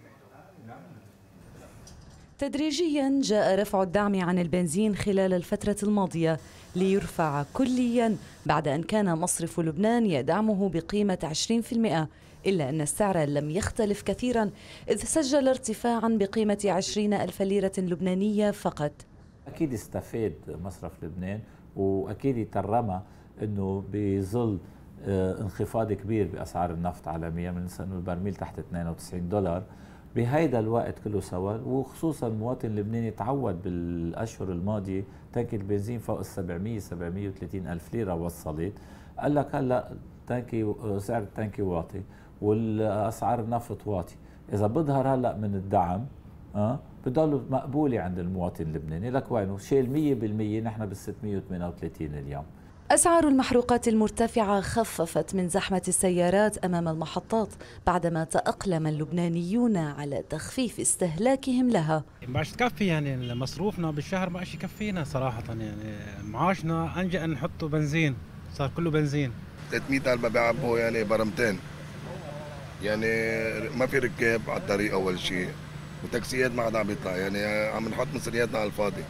تدريجيا جاء رفع الدعم عن البنزين خلال الفترة الماضية ليرفع كليا بعد أن كان مصرف لبنان يدعمه بقيمة 20%، إلا أن السعر لم يختلف كثيرا إذ سجل ارتفاعا بقيمة 20,000 ليرة لبنانية فقط. أكيد استفاد مصرف لبنان وأكيد يترمى أنه بظل انخفاض كبير بأسعار النفط عالميا، من أنه البرميل تحت $92 بهيدا الوقت كله سوا، وخصوصا المواطن اللبناني تعود بالاشهر الماضيه تانك البنزين فوق ال 730 الف ليره وصلت، قال لك هلا تانكي سعر التانكي واطي والاسعار النفط واطي، اذا بظهر هلا من الدعم بضل مقبوله عند المواطن اللبناني، لك وينه شيل 100% نحن بال 638 اليوم. أسعار المحروقات المرتفعة خففت من زحمة السيارات أمام المحطات بعدما تأقلم اللبنانيون على تخفيف استهلاكهم لها. باش تكفي يعني مصروفنا بالشهر ما إشي يكفينا صراحة، يعني معاشنا أنجأ نحطه بنزين، صار كله بنزين. 300 ألف بيعبوا يعني برمتين، يعني ما في ركاب على الطريق أول شيء، وتاكسيات ما عاد عم يطلع، يعني عم نحط مصرياتنا على الفاضي.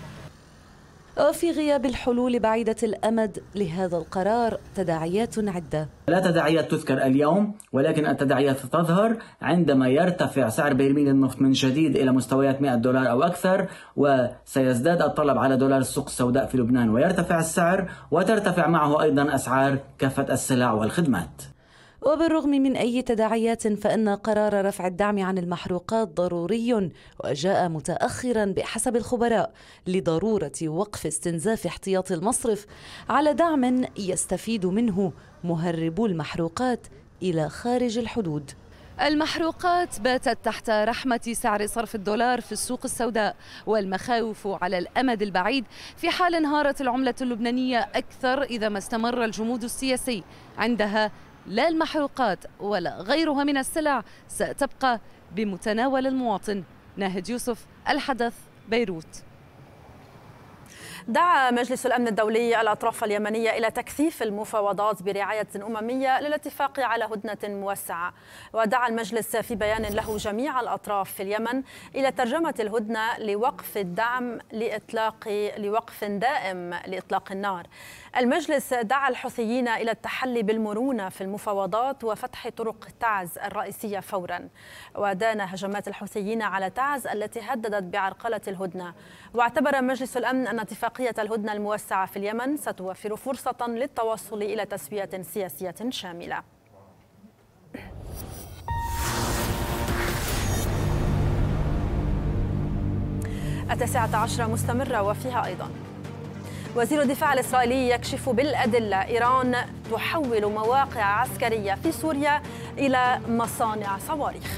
وفي غياب الحلول بعيدة الأمد لهذا القرار تداعيات عدة. لا تداعيات تذكر اليوم، ولكن التداعيات تظهر عندما يرتفع سعر برميل النفط من جديد إلى مستويات $100 أو أكثر، وسيزداد الطلب على دولار السوق السوداء في لبنان ويرتفع السعر، وترتفع معه أيضا أسعار كافة السلع والخدمات. وبالرغم من أي تداعيات فإن قرار رفع الدعم عن المحروقات ضروري، وجاء متأخرا بحسب الخبراء لضرورة وقف استنزاف احتياط المصرف على دعم يستفيد منه مهربو المحروقات إلى خارج الحدود. المحروقات باتت تحت رحمة سعر صرف الدولار في السوق السوداء، والمخاوف على الأمد البعيد في حال انهارت العملة اللبنانية أكثر إذا ما استمر الجمود السياسي. عندها لا المحروقات ولا غيرها من السلع ستبقى بمتناول المواطن. ناهد يوسف، الحدث، بيروت. دعا مجلس الأمن الدولي الأطراف اليمنية إلى تكثيف المفاوضات برعاية أممية للاتفاق على هدنة موسعة. ودعا المجلس في بيان له جميع الأطراف في اليمن إلى ترجمة الهدنة لوقف الدعم لوقف دائم لإطلاق النار. المجلس دعا الحوثيين إلى التحلي بالمرونة في المفاوضات وفتح طرق تعز الرئيسية فورا. ودان هجمات الحوثيين على تعز التي هددت بعرقلة الهدنة. واعتبر مجلس الأمن أن اتفاقية الهدنة الموسعة في اليمن ستوفر فرصة للتوصل إلى تسوية سياسية شاملة. التاسعة عشرة مستمرة وفيها أيضا وزير الدفاع الإسرائيلي يكشف بالأدلة إيران تحول مواقع عسكرية في سوريا إلى مصانع صواريخ.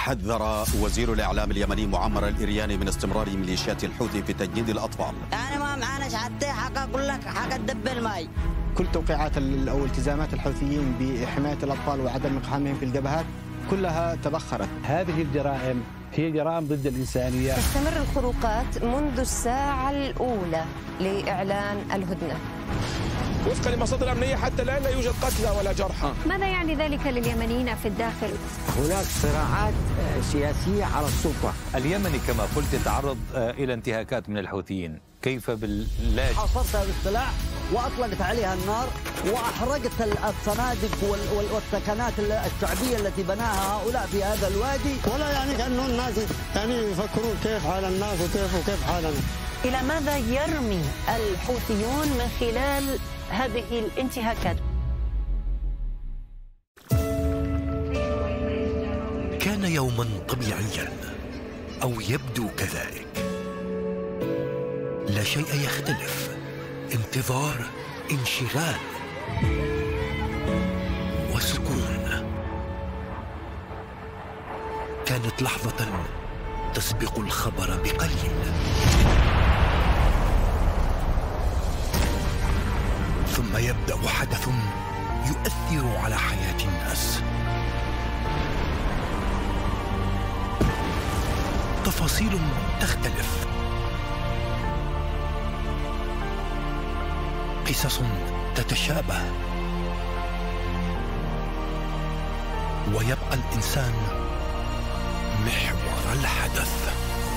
حذر وزير الإعلام اليمني معمر الإرياني من استمرار ميليشيات الحوثي في تجنيد الأطفال. يعني ما معناش حتى حق أقول لك حق تدب الماء. كل توقيعات أو التزامات الحوثيين بحماية الأطفال وعدم إقحامهم في الجبهات كلها تبخرت. هذه الجرائم هي جرائم ضد الإنسانية. تستمر الخروقات منذ الساعة الأولى لإعلان الهدنة. وفقا لمصادر أمنية حتى الآن لا يوجد قتلى ولا جرحى. ماذا يعني ذلك لليمنيين في الداخل؟ هناك صراعات سياسية على السلطة. اليمن كما قلت يتعرض إلى انتهاكات من الحوثيين. كيف بالله؟ حاصرتها باستطلاع وأطلقت عليها النار وأحرقت الصنادق والسكنات الشعبية التي بناها هؤلاء في هذا الوادي. ولا يعني أنه الناس يعني يفكرون كيف حال الناس وكيف حالنا. إلى ماذا يرمي الحوثيون من خلال هذه الانتهاكات؟ كان يوما طبيعيا أو يبدو كذلك، لا شيء يختلف، انتظار، انشغال وسكون. كانت لحظة تسبق الخبر بقليل، ثم يبدأ حدث يؤثر على حياة الناس. تفاصيل تختلف، قصص تتشابه، ويبقى الإنسان محور الحدث.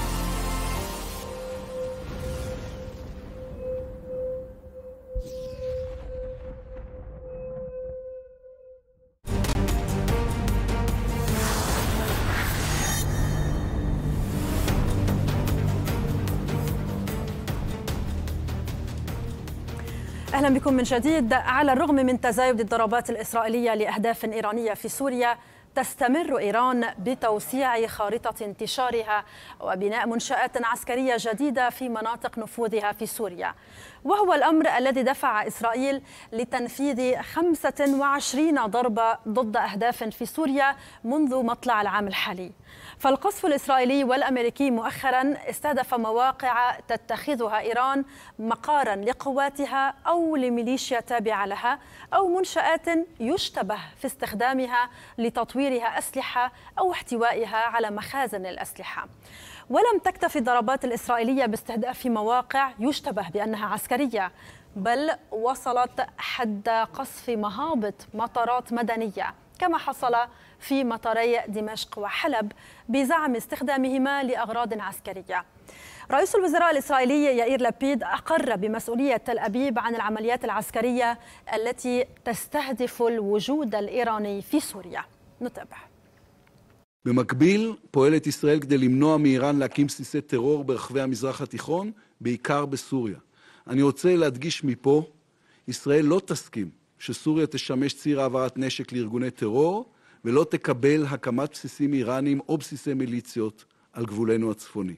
أهلا بكم من جديد. على الرغم من تزايد الضربات الإسرائيلية لأهداف إيرانية في سوريا، تستمر إيران بتوسيع خارطة انتشارها وبناء منشآت عسكرية جديدة في مناطق نفوذها في سوريا، وهو الأمر الذي دفع إسرائيل لتنفيذ 25 ضربة ضد أهداف في سوريا منذ مطلع العام الحالي. فالقصف الإسرائيلي والأمريكي مؤخرا استهدف مواقع تتخذها إيران مقارا لقواتها أو لميليشيا تابعة لها أو منشآت يشتبه في استخدامها لتطويرها أسلحة أو احتوائها على مخازن الأسلحة. ولم تكتفي الضربات الإسرائيلية باستهداف مواقع يشتبه بأنها عسكرية، بل وصلت حد قصف مهابط مطارات مدنية كما حصل في مطاري دمشق وحلب بزعم استخدامهما لأغراض عسكرية. رئيس الوزراء الإسرائيلي يائير لابيد أقر بمسؤولية تل أبيب عن العمليات العسكرية التي תסתהדף الوجود الإيراني في سوريا. נתבע. במקביל, פועלת ישראל כדי למנוע מאיראן להקים בסיסי טרור ברחבי המזרח התיכון, בעיקר בסוריה. אני רוצה להדגיש מפה, ישראל לא תסכים שסוריה תשמש ציר העברת נשק לארגוני טרור, ולא תקבל הקמת בסיסים איראנים או בסיסי מיליציות על גבולנו הצפוני.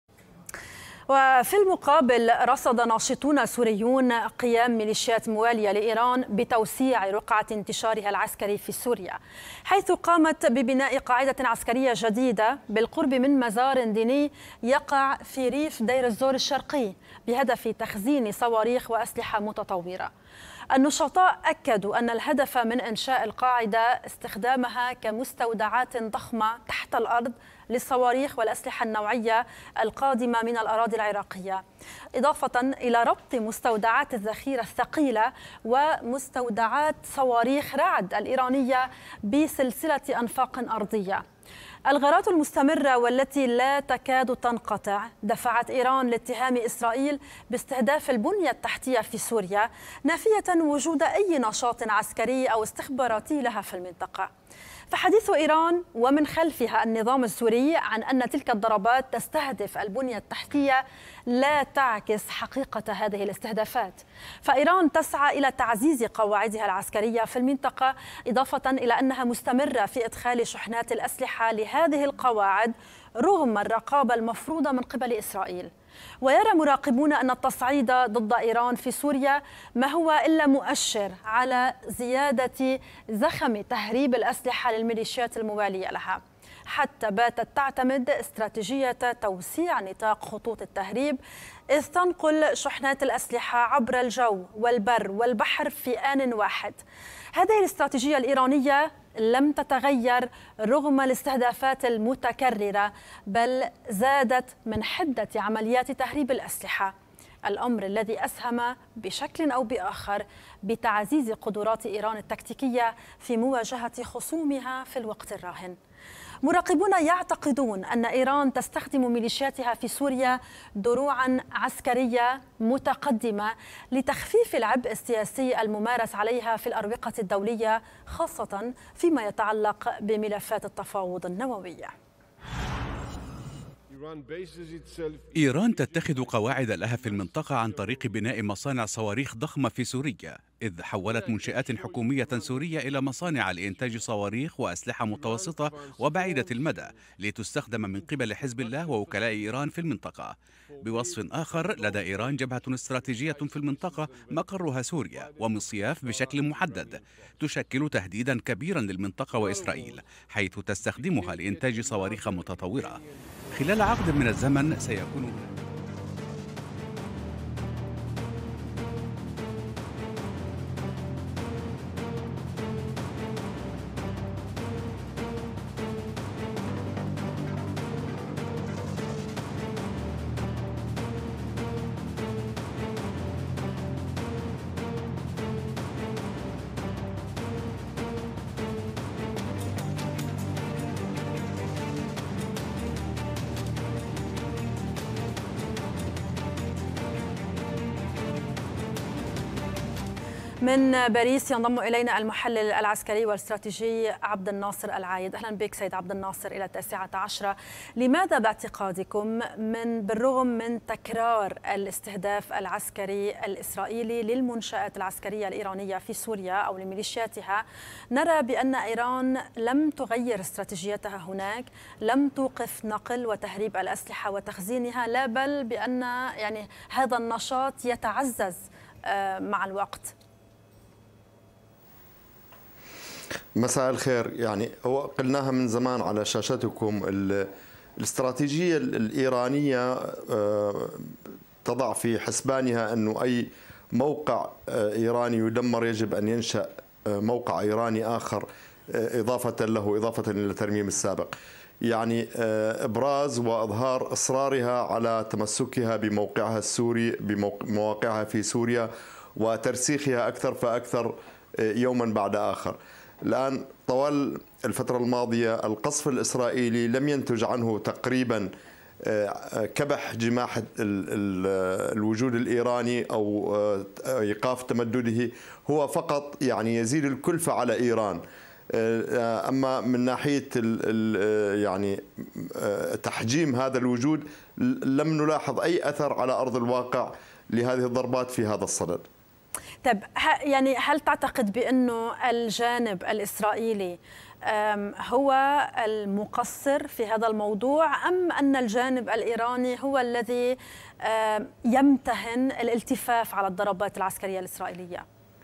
وفي المقابل رصد ناشطون سوريون قيام ميليشيات موالية لإيران بتوسيع رقعة انتشارها العسكري في سوريا، حيث قامت ببناء قاعدة عسكرية جديدة بالقرب من مزار ديني يقع في ريف دير الزور الشرقي بهدف تخزين صواريخ وأسلحة متطورة. النشطاء أكدوا أن الهدف من إنشاء القاعدة استخدامها كمستودعات ضخمة تحت الأرض للصواريخ والأسلحة النوعية القادمة من الأراضي العراقية، إضافة إلى ربط مستودعات الذخيرة الثقيلة ومستودعات صواريخ رعد الإيرانية بسلسلة أنفاق أرضية. الغارات المستمرة والتي لا تكاد تنقطع دفعت إيران لاتهام إسرائيل باستهداف البنية التحتية في سوريا، نافية وجود أي نشاط عسكري أو استخباراتي لها في المنطقة. فحديث إيران ومن خلفها النظام السوري عن أن تلك الضربات تستهدف البنية التحتية لا تعكس حقيقة هذه الاستهدافات، فإيران تسعى إلى تعزيز قواعدها العسكرية في المنطقة، إضافة إلى أنها مستمرة في إدخال شحنات الأسلحة لهذه القواعد رغم الرقابة المفروضة من قبل إسرائيل. ويرى مراقبون أن التصعيد ضد إيران في سوريا ما هو إلا مؤشر على زيادة زخم تهريب الأسلحة للميليشيات الموالية لها، حتى باتت تعتمد استراتيجية توسيع نطاق خطوط التهريب، إذ تنقل شحنات الأسلحة عبر الجو والبر والبحر في آن واحد. هذه الاستراتيجية الإيرانية لم تتغير رغم الاستهدافات المتكررة، بل زادت من حدة عمليات تهريب الأسلحة، الأمر الذي أسهم بشكل أو بآخر بتعزيز قدرات إيران التكتيكية في مواجهة خصومها في الوقت الراهن. مراقبون يعتقدون أن إيران تستخدم ميليشياتها في سوريا دروعاً عسكرية متقدمة لتخفيف العبء السياسي الممارس عليها في الأروقة الدولية، خاصة فيما يتعلق بملفات التفاوض النووية. إيران تتخذ قواعد لها في المنطقة عن طريق بناء مصانع صواريخ ضخمة في سوريا، إذ حولت منشآت حكومية سورية إلى مصانع لإنتاج صواريخ وأسلحة متوسطة وبعيدة المدى لتستخدم من قبل حزب الله ووكلاء إيران في المنطقة. بوصف آخر، لدى إيران جبهة استراتيجية في المنطقة مقرها سوريا ومصياف بشكل محدد، تشكل تهديدا كبيرا للمنطقة وإسرائيل، حيث تستخدمها لإنتاج صواريخ متطورة. خلال عقد من الزمن سيكون من باريس ينضم إلينا المحلل العسكري والاستراتيجي عبد الناصر العايد. أهلا بك سيد عبد الناصر إلى 19. لماذا باعتقادكم بالرغم من تكرار الاستهداف العسكري الإسرائيلي للمنشآت العسكرية الإيرانية في سوريا أو لميليشياتها، نرى بأن إيران لم تغير استراتيجيتها هناك، لم توقف نقل وتهريب الأسلحة وتخزينها، لا بل بأن هذا النشاط يتعزز مع الوقت؟ مساء الخير. هو قلناها من زمان على شاشتكم، الاستراتيجية الإيرانية تضع في حسبانها أنه أي موقع إيراني يدمر يجب أن ينشأ موقع إيراني آخر إضافة له، إضافة إلى الترميم السابق. إبراز وإظهار إصرارها على تمسكها بموقعها السوري، بمواقعها في سوريا، وترسيخها أكثر فأكثر يوما بعد آخر. الآن طوال الفترة الماضية القصف الإسرائيلي لم ينتج عنه تقريبا كبح جماح الوجود الإيراني أو إيقاف تمدده، هو فقط يزيد الكلفة على إيران. أما من ناحية تحجيم هذا الوجود لم نلاحظ أي أثر على أرض الواقع لهذه الضربات في هذا الصدد. طيب هل تعتقد بأنه الجانب الإسرائيلي هو المقصر في هذا الموضوع، أم أن الجانب الإيراني هو الذي يمتهن الالتفاف على الضربات العسكرية الإسرائيلية؟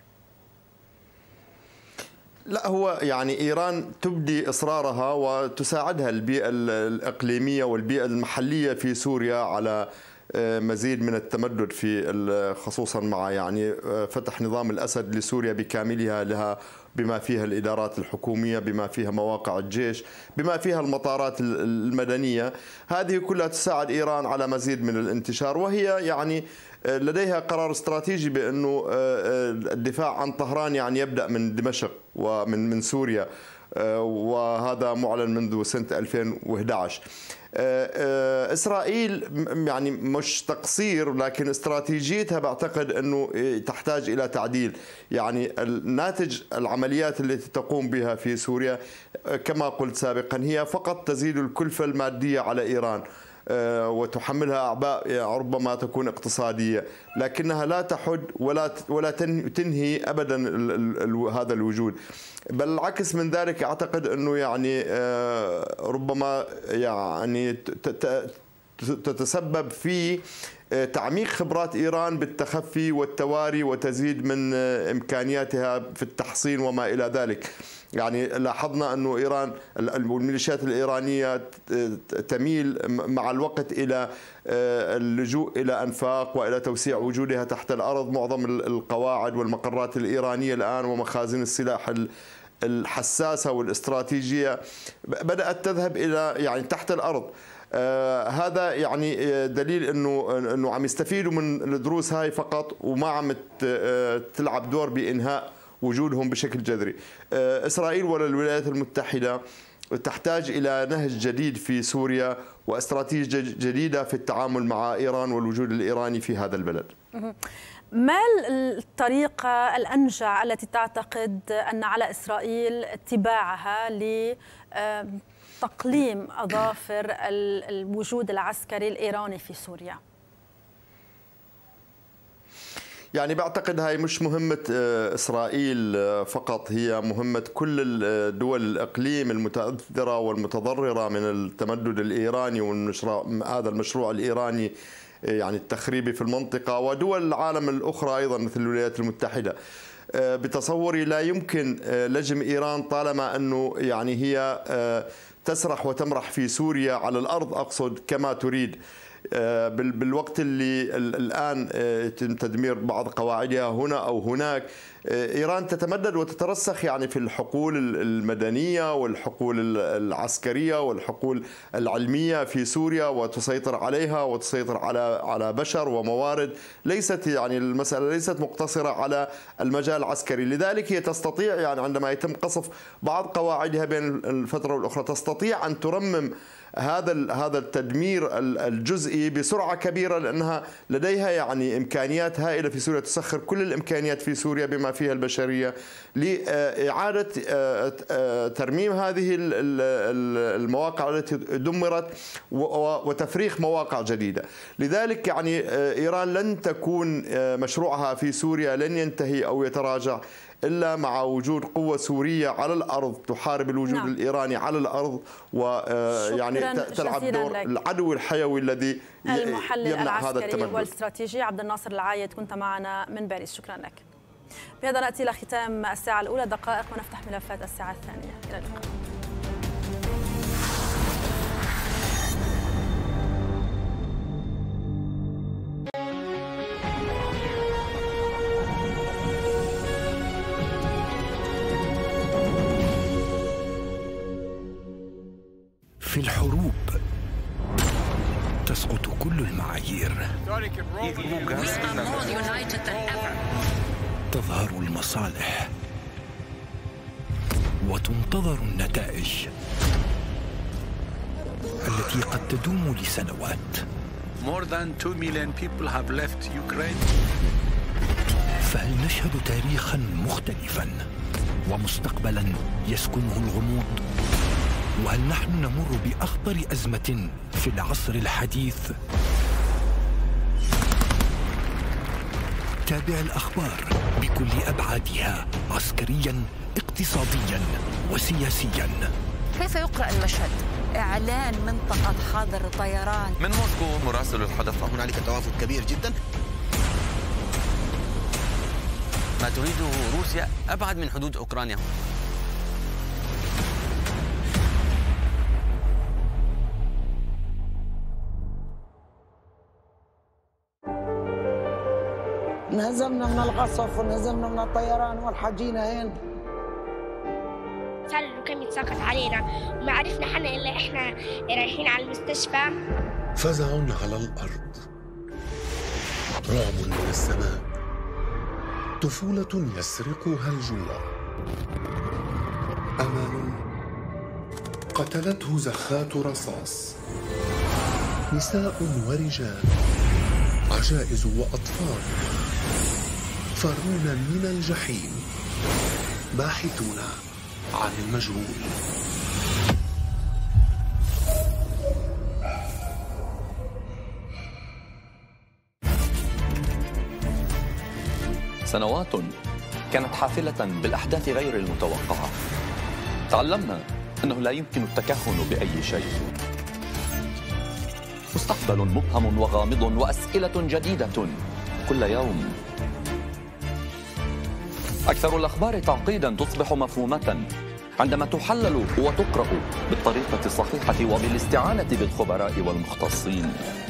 لا، هو إيران تبدي إصرارها وتساعدها البيئة الإقليمية والبيئة المحلية في سوريا على مزيد من التمدد خصوصا مع فتح نظام الأسد لسوريا بكاملها، لها بما فيها الإدارات الحكومية، بما فيها مواقع الجيش، بما فيها المطارات المدنية. هذه كلها تساعد إيران على مزيد من الانتشار، وهي لديها قرار استراتيجي بأنه الدفاع عن طهران يبدأ من دمشق ومن سوريا، وهذا معلن منذ سنة 2011. إسرائيل مش تقصير، لكن استراتيجيتها بعتقد أنه تحتاج إلى تعديل. الناتج العمليات التي تقوم بها في سوريا كما قلت سابقا هي فقط تزيد الكلفة المادية على إيران وتحملها أعباء ربما تكون اقتصادية، لكنها لا تحد ولا تنهي أبدا هذا الوجود، بل العكس من ذلك. أعتقد أنه ربما تتسبب في تعميق خبرات إيران بالتخفي والتواري وتزيد من إمكانياتها في التحصين وما إلى ذلك. يعني لاحظنا أنه إيران والميليشيات الإيرانية تميل مع الوقت إلى اللجوء إلى أنفاق وإلى توسيع وجودها تحت الأرض. معظم القواعد والمقرات الإيرانية الآن ومخازن السلاح الحساسة والاستراتيجية بدأت تذهب إلى يعني تحت الأرض. هذا يعني دليل انه عم يستفيدوا من الدروس هاي فقط وما عم تلعب دور بإنهاء وجودهم بشكل جذري. إسرائيل ولا الولايات المتحدة تحتاج إلى نهج جديد في سوريا واستراتيجية جديدة في التعامل مع إيران والوجود الإيراني في هذا البلد. ما الطريقة الأنجع التي تعتقد أن على إسرائيل اتباعها لتقليم أظافر الوجود العسكري الإيراني في سوريا؟ يعني بعتقد هاي مش مهمة إسرائيل فقط، هي مهمة كل الدول الإقليم المتأثرة والمتضررة من التمدد الإيراني وهذا المشروع الإيراني يعني التخريبي في المنطقة، ودول العالم الأخرى أيضا مثل الولايات المتحدة. بتصوري لا يمكن لجم إيران طالما أنه يعني هي تسرح وتمرح في سوريا على الأرض أقصد كما تريد، بالوقت اللي الآن يتم تدمير بعض قواعدها هنا أو هناك. إيران تتمدد وتترسخ يعني في الحقول المدنية والحقول العسكرية والحقول العلمية في سوريا وتسيطر عليها وتسيطر على بشر وموارد. ليست يعني المسألة ليست مقتصرة على المجال العسكري، لذلك هي تستطيع يعني عندما يتم قصف بعض قواعدها بين الفترة والأخرى تستطيع أن ترمم هذا التدمير الجزئي بسرعة كبيرة، لأنها لديها يعني إمكانيات هائلة في سوريا، تسخر كل الإمكانيات في سوريا بما فيها البشرية لإعادة ترميم هذه المواقع التي دمرت وتفريخ مواقع جديدة. لذلك يعني إيران لن تكون مشروعها في سوريا لن ينتهي أو يتراجع إلا مع وجود قوة سورية على الأرض تحارب الوجود الإيراني على الأرض، ويعني تلعب دور العدو الحيوي الذي يمنع هذا التمدد. والاستراتيجي عبد الناصر العايد كنت معنا من باريس، شكرا لك. بهذا نأتي إلى ختام الساعة الأولى دقائق ونفتح ملفات الساعة الثانية. إلى اللقاء. في الحروب تسقط كل المعايير، تظهر المصالح وتنتظر النتائج التي قد تدوم لسنوات. More than 2 million people have left Ukraine. فهل نشهد تاريخا مختلفا ومستقبلا يسكنه الغموض؟ وهل نحن نمر بأخطر أزمة في العصر الحديث؟ تابع الأخبار بكل أبعادها، عسكريا، اقتصاديا وسياسيا. كيف يقرأ المشهد؟ إعلان منطقة حظر طيران من موسكو مراسل الحدث. هنالك توافد كبير جدا. ما تريده روسيا أبعد من حدود أوكرانيا. نهزمنا من القصف ونهزمنا من الطيران والحجينا هين. صار الركام يتساقط علينا وما عرفنا حنا إلا إحنا رايحين على المستشفى. فزع على الأرض، رعب من السماء، طفولة يسرقها الجوع، أمل قتلته زخات رصاص، نساء ورجال، عجائز وأطفال فرون من الجحيم، باحثون عن المجهول. سنوات كانت حافلة بالأحداث غير المتوقعة. تعلمنا أنه لا يمكن التكهن بأي شيء. مستقبل مبهم وغامض وأسئلة جديدة كل يوم. أكثر الأخبار تعقيدا تصبح مفهومة عندما تحلل وتقرأ بالطريقة الصحيحة وبالاستعانة بالخبراء والمختصين.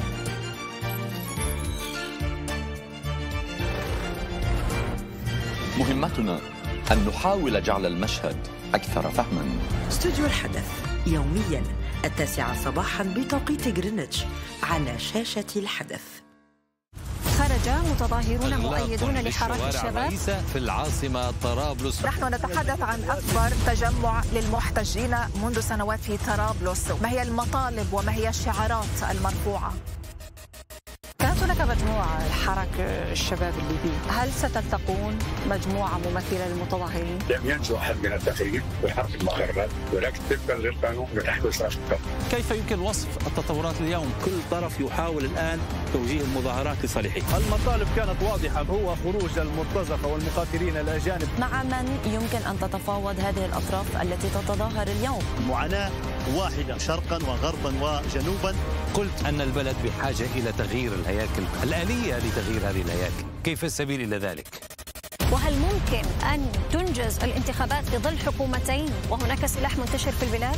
مهمتنا أن نحاول جعل المشهد أكثر فهما. استوديو الحدث يوميا 9 صباحا بتوقيت غرينتش على شاشة الحدث. خرج متظاهرون مؤيدون لحراك الشباب في العاصمة طرابلس. نحن نتحدث عن أكبر تجمع للمحتجين منذ سنوات في طرابلس. ما هي المطالب وما هي الشعارات المرفوعة؟ كانت هناك مجموعة حراك الشباب الليبي، هل ستلتقون مجموعة ممثلة للمتظاهرين؟ لم ينجو أحد من التغيير وحرق المخربات، ولكن طبقا للقانون بتحدث أخطاء. كيف يمكن وصف التطورات اليوم؟ كل طرف يحاول الآن توجيه المظاهرات لصالحه. المطالب كانت واضحة، هو خروج المرتزقة والمقاتلين الأجانب. مع من يمكن أن تتفاوض هذه الأطراف التي تتظاهر اليوم؟ معاناة واحدة شرقا وغربا وجنوبا. قلت أن البلد بحاجة إلى تغيير الهياكل، الآلية لتغيير هذه الهياكل، كيف السبيل إلى ذلك؟ وهل ممكن أن تنجز الانتخابات في ظل حكومتين وهناك سلاح منتشر في البلاد؟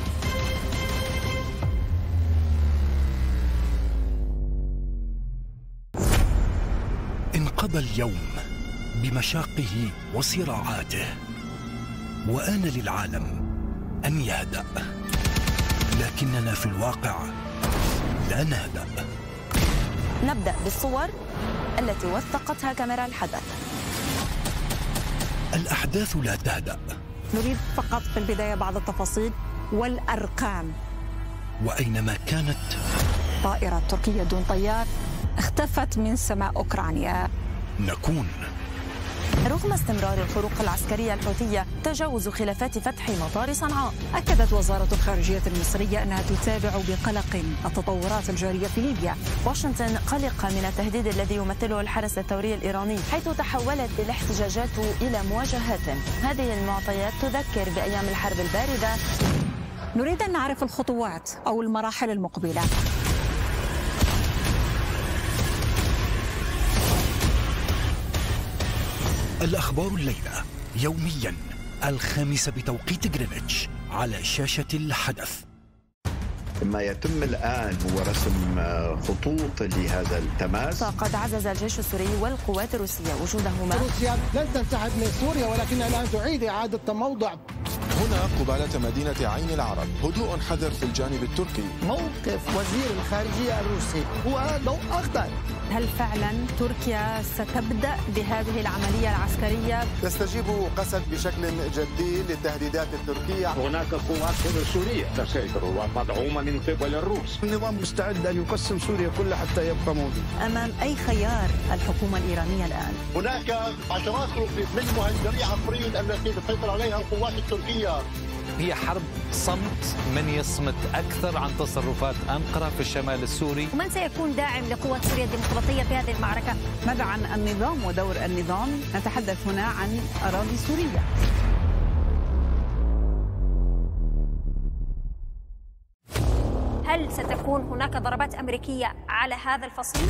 انقضى اليوم بمشاقه وصراعاته، وآن للعالم أن يهدأ، لكننا في الواقع لا نهدأ. نبدأ بالصور التي وثقتها كاميرا الحدث. الأحداث لا تهدأ. نريد فقط في البداية بعض التفاصيل والأرقام. وأينما كانت طائرة تركية دون طيار اختفت من سماء أوكرانيا. نكون. رغم استمرار الخروق العسكرية الحوثية تجاوز خلافات فتح مطار صنعاء، أكدت وزارة الخارجية المصرية أنها تتابع بقلق التطورات الجارية في ليبيا. واشنطن قلقة من التهديد الذي يمثله الحرس الثوري الإيراني، حيث تحولت الاحتجاجات إلى مواجهات. هذه المعطيات تذكر بأيام الحرب الباردة. نريد أن نعرف الخطوات أو المراحل المقبلة. الأخبار الليلة يوميا 5 بتوقيت غرينتش على شاشة الحدث. ما يتم الآن هو رسم خطوط لهذا التماس. فقد عزز الجيش السوري والقوات الروسية وجودهما. روسيا لن تنسحب من سوريا، ولكنها الآن تعيد إعادة موضع. هنا قبالة مدينة عين العرب هدوء حذر في الجانب التركي. موقف وزير الخارجية الروسي هو ضوء أخضر. هل فعلا تركيا ستبدأ بهذه العملية العسكرية؟ تستجيب قسد بشكل جدي للتهديدات التركية. هناك قوات سورية تسيطر ومدعومة من قبل الروس. النظام مستعد أن يقسم سوريا كلها حتى يبقى موجود. أمام أي خيار الحكومة الإيرانية الآن؟ هناك عشرات من مهجري عفرين التي تسيطر عليها القوات التركية. هي حرب صمت، من يصمت أكثر عن تصرفات أنقرة في الشمال السوري. ومن سيكون داعم لقوات سوريا الديمقراطية في هذه المعركة؟ ماذا عن النظام ودور النظام؟ نتحدث هنا عن أراضي سورية. هل ستكون هناك ضربات أمريكية على هذا الفصيل؟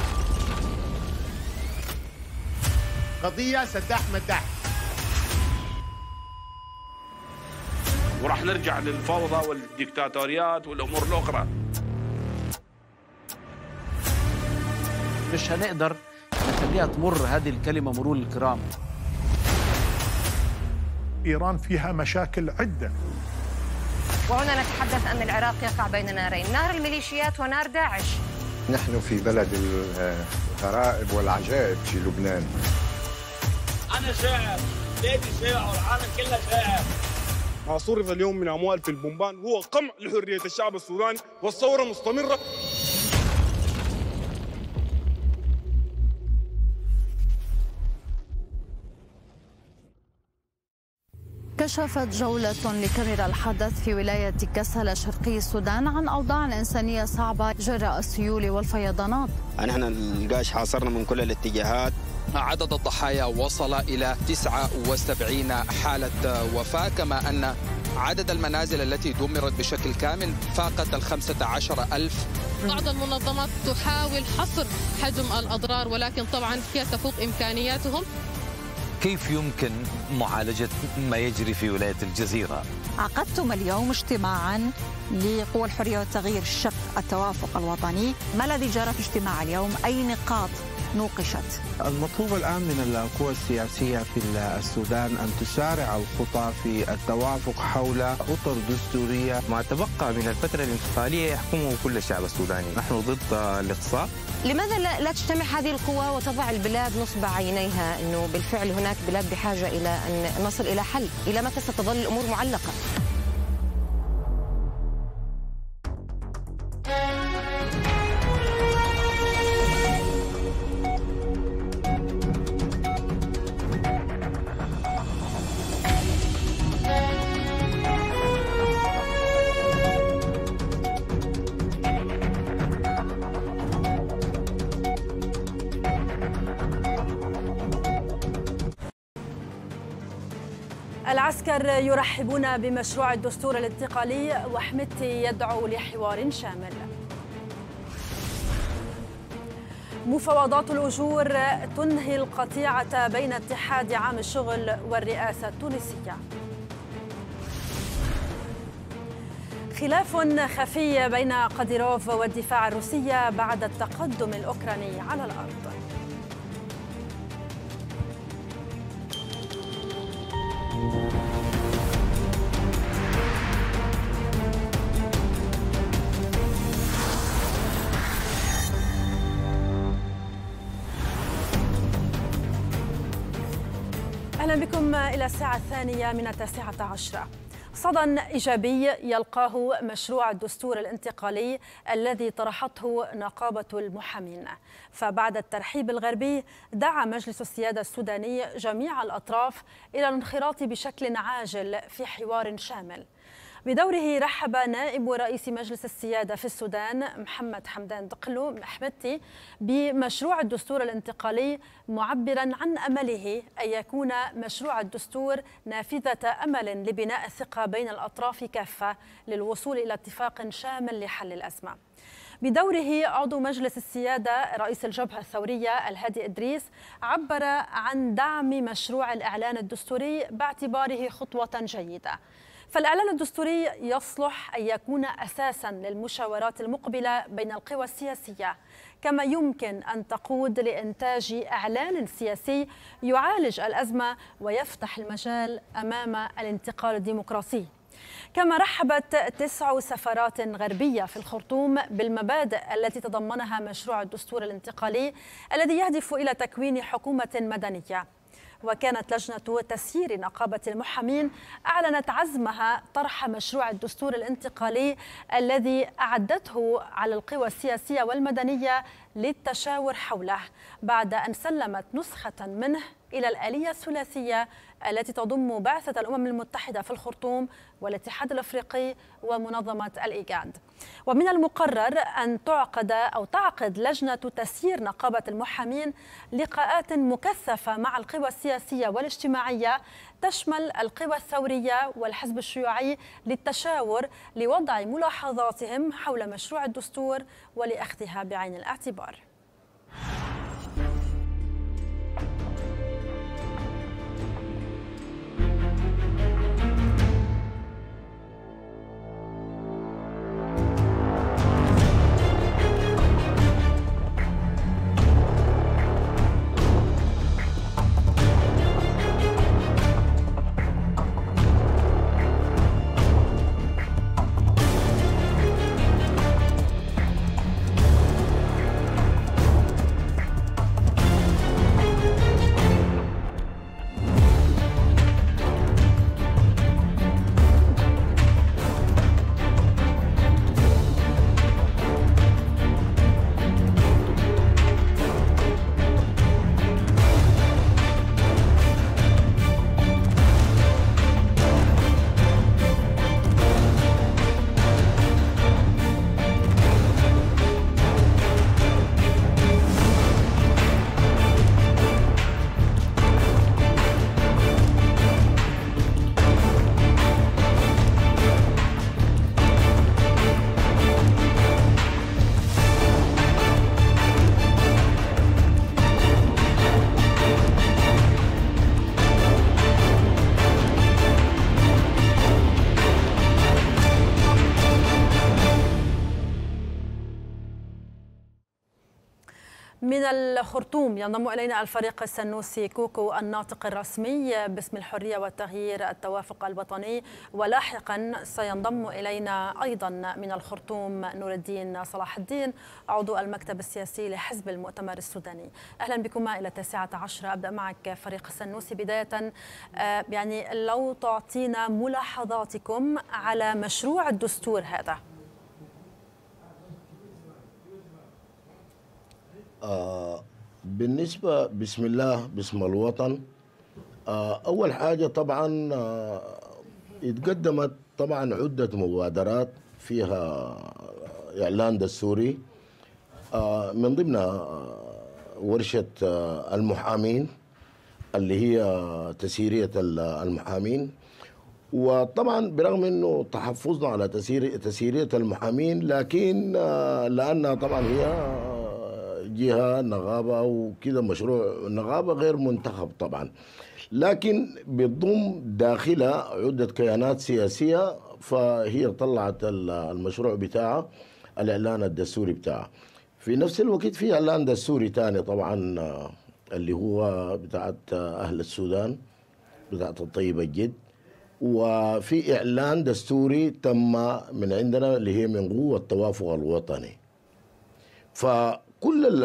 قضية سداح مداح، وراح نرجع للفوضى والديكتاتوريات والأمور الأخرى. مش هنقدر نخليها تمر هذه الكلمة مرور الكرام. إيران فيها مشاكل عدة. وهنا نتحدث أن العراق يقع بين نارين، نار الميليشيات ونار داعش. نحن في بلد الغرائب والعجائب في لبنان. أنا شاعر، بيتي شاعر، العالم كلها شاعر. ما صرف اليوم من أموال في البنبان هو قمع لحرية الشعب السوداني، والثورة مستمرة. كشفت جولة لكاميرا الحدث في ولاية كسلا شرقي السودان عن أوضاع إنسانية صعبة جراء السيول والفيضانات. نحن الجيش حاصرنا من كل الاتجاهات. عدد الضحايا وصل إلى 79 حالة وفاة، كما أن عدد المنازل التي دمرت بشكل كامل فاقت 15,000. بعض المنظمات تحاول حصر حجم الأضرار، ولكن طبعا هي تفوق إمكانياتهم. كيف يمكن معالجة ما يجري في ولاية الجزيرة؟ عقدتم اليوم اجتماعا لقوى الحرية والتغيير الشق التوافق الوطني، ما الذي جرى في اجتماع اليوم؟ أي نقاط نوقشت؟ المطلوب الآن من القوى السياسية في السودان أن تسارع الخطى في التوافق حول أطر دستورية. ما تبقى من الفترة الانتقالية يحكمه كل الشعب السوداني. نحن ضد الإقصاء. لماذا لا تجتمع هذه القوى وتضع البلاد نصب عينيها أنه بالفعل هناك بلاد بحاجة إلى أن نصل إلى حل؟ إلى متى ستظل الأمور معلقة؟ العسكر يرحبون بمشروع الدستور الانتقالي وحمدتي يدعو لحوار شامل. مفاوضات الأجور تنهي القطيعة بين اتحاد عام الشغل والرئاسة التونسية. خلاف خفي بين قديروف والدفاع الروسية بعد التقدم الأوكراني على الأرض. أهلا بكم إلى الساعة الثانية من 19. صدى إيجابي يلقاه مشروع الدستور الانتقالي الذي طرحته نقابة المحامين. فبعد الترحيب الغربي دعا مجلس السيادة السوداني جميع الأطراف إلى الانخراط بشكل عاجل في حوار شامل. بدوره رحب نائب رئيس مجلس السيادة في السودان محمد حمدان دقلو محمدتي بمشروع الدستور الانتقالي، معبرا عن أمله أن يكون مشروع الدستور نافذة أمل لبناء الثقة بين الأطراف كافة للوصول إلى اتفاق شامل لحل الأزمة. بدوره عضو مجلس السيادة رئيس الجبهة الثورية الهادي إدريس عبر عن دعم مشروع الإعلان الدستوري باعتباره خطوة جيدة. فالإعلان الدستوري يصلح أن يكون أساساً للمشاورات المقبلة بين القوى السياسية، كما يمكن أن تقود لإنتاج إعلان سياسي يعالج الأزمة ويفتح المجال أمام الانتقال الديمقراطي. كما رحبت 9 سفارات غربية في الخرطوم بالمبادئ التي تضمنها مشروع الدستور الانتقالي الذي يهدف إلى تكوين حكومة مدنية. وكانت لجنة تسيير نقابة المحامين أعلنت عزمها طرح مشروع الدستور الانتقالي الذي أعدته على القوى السياسية والمدنية للتشاور حوله، بعد أن سلمت نسخة منه إلى الآلية الثلاثية التي تضم بعثة الأمم المتحدة في الخرطوم والاتحاد الأفريقي ومنظمة الإيجاد. ومن المقرر أن تعقد لجنة تسيير نقابة المحامين لقاءات مكثفة مع القوى السياسية والاجتماعية تشمل القوى الثورية والحزب الشيوعي للتشاور لوضع ملاحظاتهم حول مشروع الدستور ولأخذها بعين الاعتبار. من الخرطوم ينضم إلينا الفريق السنوسي كوكو الناطق الرسمي باسم الحرية والتغيير التوافق الوطني، ولاحقا سينضم إلينا أيضا من الخرطوم نور الدين صلاح الدين عضو المكتب السياسي لحزب المؤتمر السوداني. أهلا بكما إلى 19. أبدأ معك فريق السنوسي بداية، يعني لو تعطينا ملاحظاتكم على مشروع الدستور هذا. بالنسبة بسم الله بسم الوطن، أول حاجة طبعا اتقدمت طبعا عدة مبادرات فيها إعلان دستوري، من ضمنها ورشة المحامين اللي هي تسييرية المحامين. وطبعا برغم انه تحفظنا على تسييرية المحامين، لكن لأنها طبعا هي جهة نغابة وكذا مشروع نغابة غير منتخب طبعا، لكن بتضم داخلها عدة كيانات سياسية، فهي طلعت المشروع بتاعها الإعلان الدستوري بتاعها. في نفس الوقت في إعلان دستوري تاني طبعا اللي هو بتاعت أهل السودان بتاعت الطيب الجد، وفي إعلان دستوري تم من عندنا اللي هي من قوة التوافق الوطني. فكل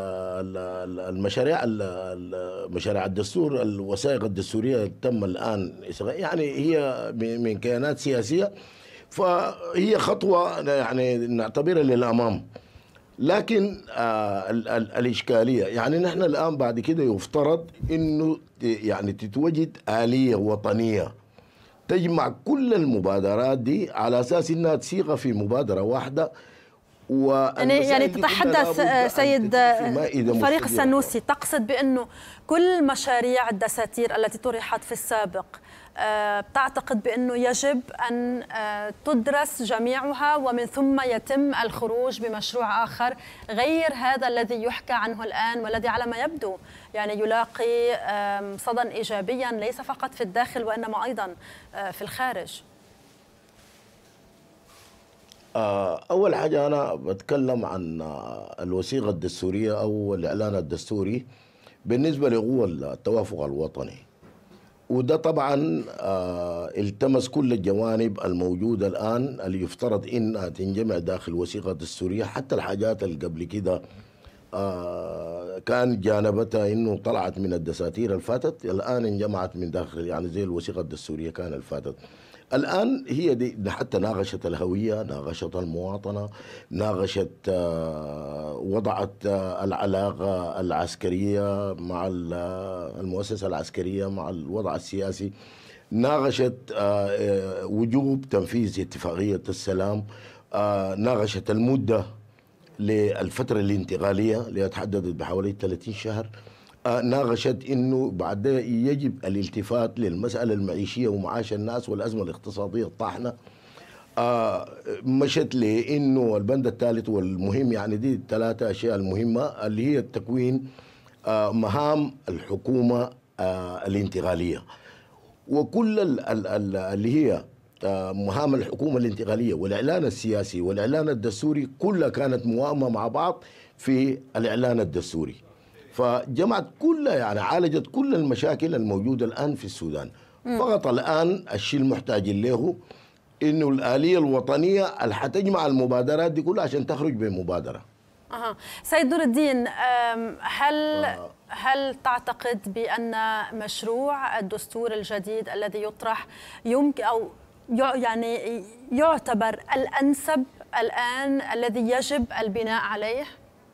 مشاريع الدستور، الوثائق الدستورية تم الآن يعني هي من كيانات سياسية، فهي خطوة يعني نعتبرها للأمام. لكن الإشكالية يعني نحن الآن بعد كده يفترض إنه يعني تتوجد آلية وطنية تجمع كل المبادرات دي على أساس إنها تصيغ في مبادرة واحدة. يعني تتحدث سيد فريق السنوسي، تقصد بأنه كل مشاريع الدساتير التي طرحت في السابق تعتقد بأنه يجب أن تدرس جميعها ومن ثم يتم الخروج بمشروع آخر غير هذا الذي يحكى عنه الآن، والذي على ما يبدو يعني يلاقي صدى إيجابيا ليس فقط في الداخل وإنما أيضا في الخارج؟ أول حاجة أنا بتكلم عن الوثيقة الدستورية أو الإعلان الدستوري بالنسبة لقوة التوافق الوطني، وده طبعا التمس كل الجوانب الموجودة الآن اللي يفترض إنها تنجمع داخل وثيقة دستورية. حتى الحاجات اللي قبل كده كان جانبتها إنه طلعت من الدساتير الفاتت، الآن انجمعت من داخل يعني زي الوثيقة الدستورية كان الفاتت. الآن هي دي حتى ناقشت الهوية، ناقشت المواطنة، ناقشت وضعت العلاقة العسكرية مع المؤسسة العسكرية مع الوضع السياسي، ناقشت وجوب تنفيذ اتفاقية السلام، ناقشت المدة للفترة الانتقالية اللي تحددت بحوالي 30 شهر، ناقشت انه بعد يجب الالتفات للمسألة المعيشية ومعاش الناس والأزمة الاقتصادية الطاحنة، مشت لانه البند الثالث والمهم، يعني دي الثلاثة أشياء المهمة اللي هي التكوين مهام الحكومة الانتقالية، وكل اللي هي مهام الحكومة الانتقالية والإعلان السياسي والإعلان الدستوري كلها كانت موائمة مع بعض في الإعلان الدستوري. فجمعت كلها يعني عالجت كل المشاكل الموجودة الآن في السودان. فقط الآن الشيء المحتاج له إنه الآلية الوطنية اللي حتجمع المبادرات دي كلها عشان تخرج بمبادرة. سيد نور الدين، هل تعتقد بأن مشروع الدستور الجديد الذي يطرح يمكن أو يعني يعتبر الأنسب الآن الذي يجب البناء عليه؟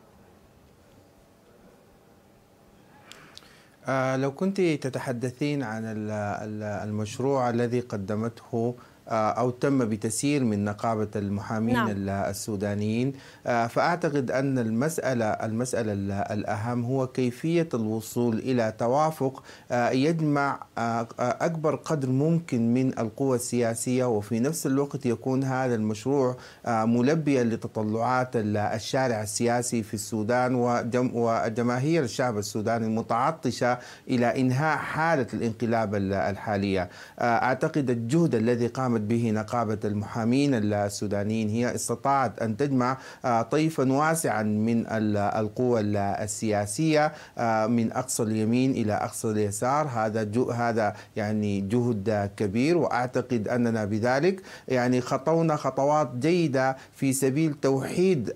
لو كنت تتحدثين عن المشروع الذي قدمته أو تم بتسيير من نقابة المحامين السودانيين، فأعتقد أن المسألة الأهم هو كيفية الوصول إلى توافق يجمع أكبر قدر ممكن من القوى السياسية، وفي نفس الوقت يكون هذا المشروع ملبيا لتطلعات الشارع السياسي في السودان وجماهير الشعب السوداني المتعطشة إلى إنهاء حالة الانقلاب الحالية. أعتقد الجهد الذي قامت قامت به نقابة المحامين السودانيين هي استطاعت أن تجمع طيفا واسعا من القوى السياسية من أقصى اليمين إلى أقصى اليسار. هذا يعني جهد كبير، وأعتقد أننا بذلك يعني خطونا خطوات جيدة في سبيل توحيد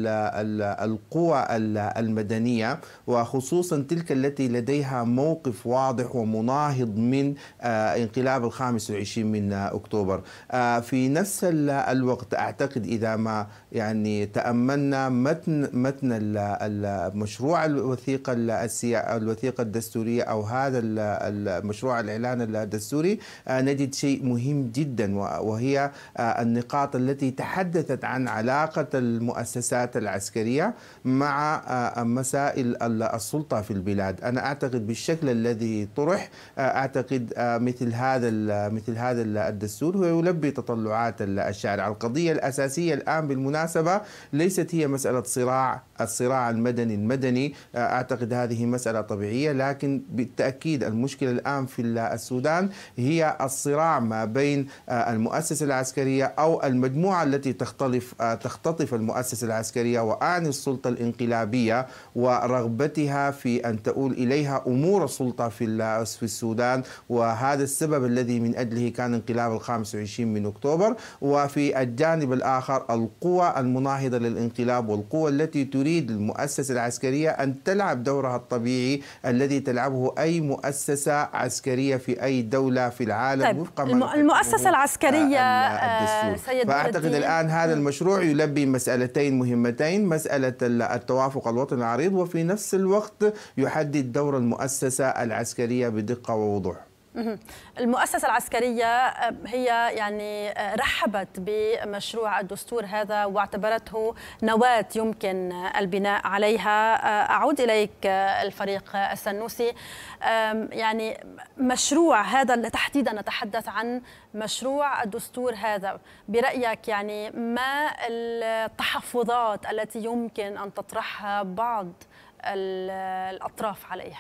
القوى المدنية، وخصوصا تلك التي لديها موقف واضح ومناهض من انقلاب 25 من أكتوبر. في نفس الوقت أعتقد إذا ما يعني تأملنا متن المشروع الوثيقة الدستورية أو هذا المشروع الإعلان الدستوري، نجد شيء مهم جدا، وهي النقاط التي تحدثت عن علاقة المؤسسات العسكرية مع مسائل السلطة في البلاد. أنا أعتقد بالشكل الذي طرح، أعتقد مثل هذا الدستور هو يلبي تطلعات الشارع. القضية الأساسية الآن بالمناسبة ليست هي مسألة الصراع المدني، أعتقد هذه مسألة طبيعية، لكن بالتأكيد المشكلة الآن في السودان هي الصراع ما بين المؤسسة العسكرية أو المجموعة التي تختطف المؤسسة العسكرية وأعني السلطة الانقلابية ورغبتها في أن تؤول إليها أمور السلطة في السودان، وهذا السبب الذي من أجله كان انقلاب 25 من أكتوبر. وفي الجانب الآخر القوى المناهضة للانقلاب والقوى التي تريد المؤسسة العسكرية أن تلعب دورها الطبيعي الذي تلعبه أي مؤسسة عسكرية في أي دولة في العالم. طيب وفق ما المؤسسة العسكرية سيد فأعتقد الآن هذا المشروع يلبي مسألتين مهمتين: مسألة التوافق الوطني العريض، وفي نفس الوقت يحدد دور المؤسسة العسكرية بدقة ووضوح. المؤسسة العسكرية هي يعني رحبت بمشروع الدستور هذا واعتبرته نواة يمكن البناء عليها. أعود إليك الفريق السنوسي، يعني مشروع هذا تحديدا نتحدث عن مشروع الدستور هذا، برأيك يعني ما التحفظات التي يمكن أن تطرحها بعض الأطراف عليه؟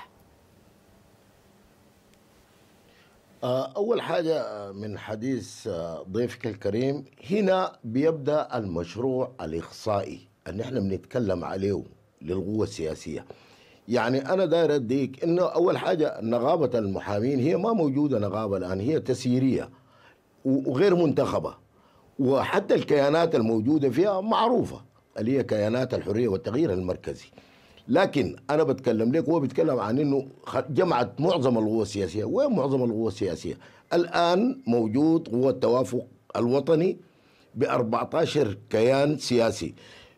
أول حاجة من حديث ضيفك الكريم، هنا بيبدأ المشروع الإقصائي اللي احنا بنتكلم عليه للقوة السياسية. يعني أنا داير أديك إنه أول حاجة نقابة المحامين هي ما موجودة نقابة الآن، هي تسييرية وغير منتخبة، وحتى الكيانات الموجودة فيها معروفة اللي هي كيانات الحرية والتغيير المركزي. لكن أنا بتكلم لك، هو بيتكلم عن إنه جمعت معظم القوى السياسية. وين معظم القوى السياسية؟ الآن موجود قوة التوافق الوطني ب14 كيان سياسي،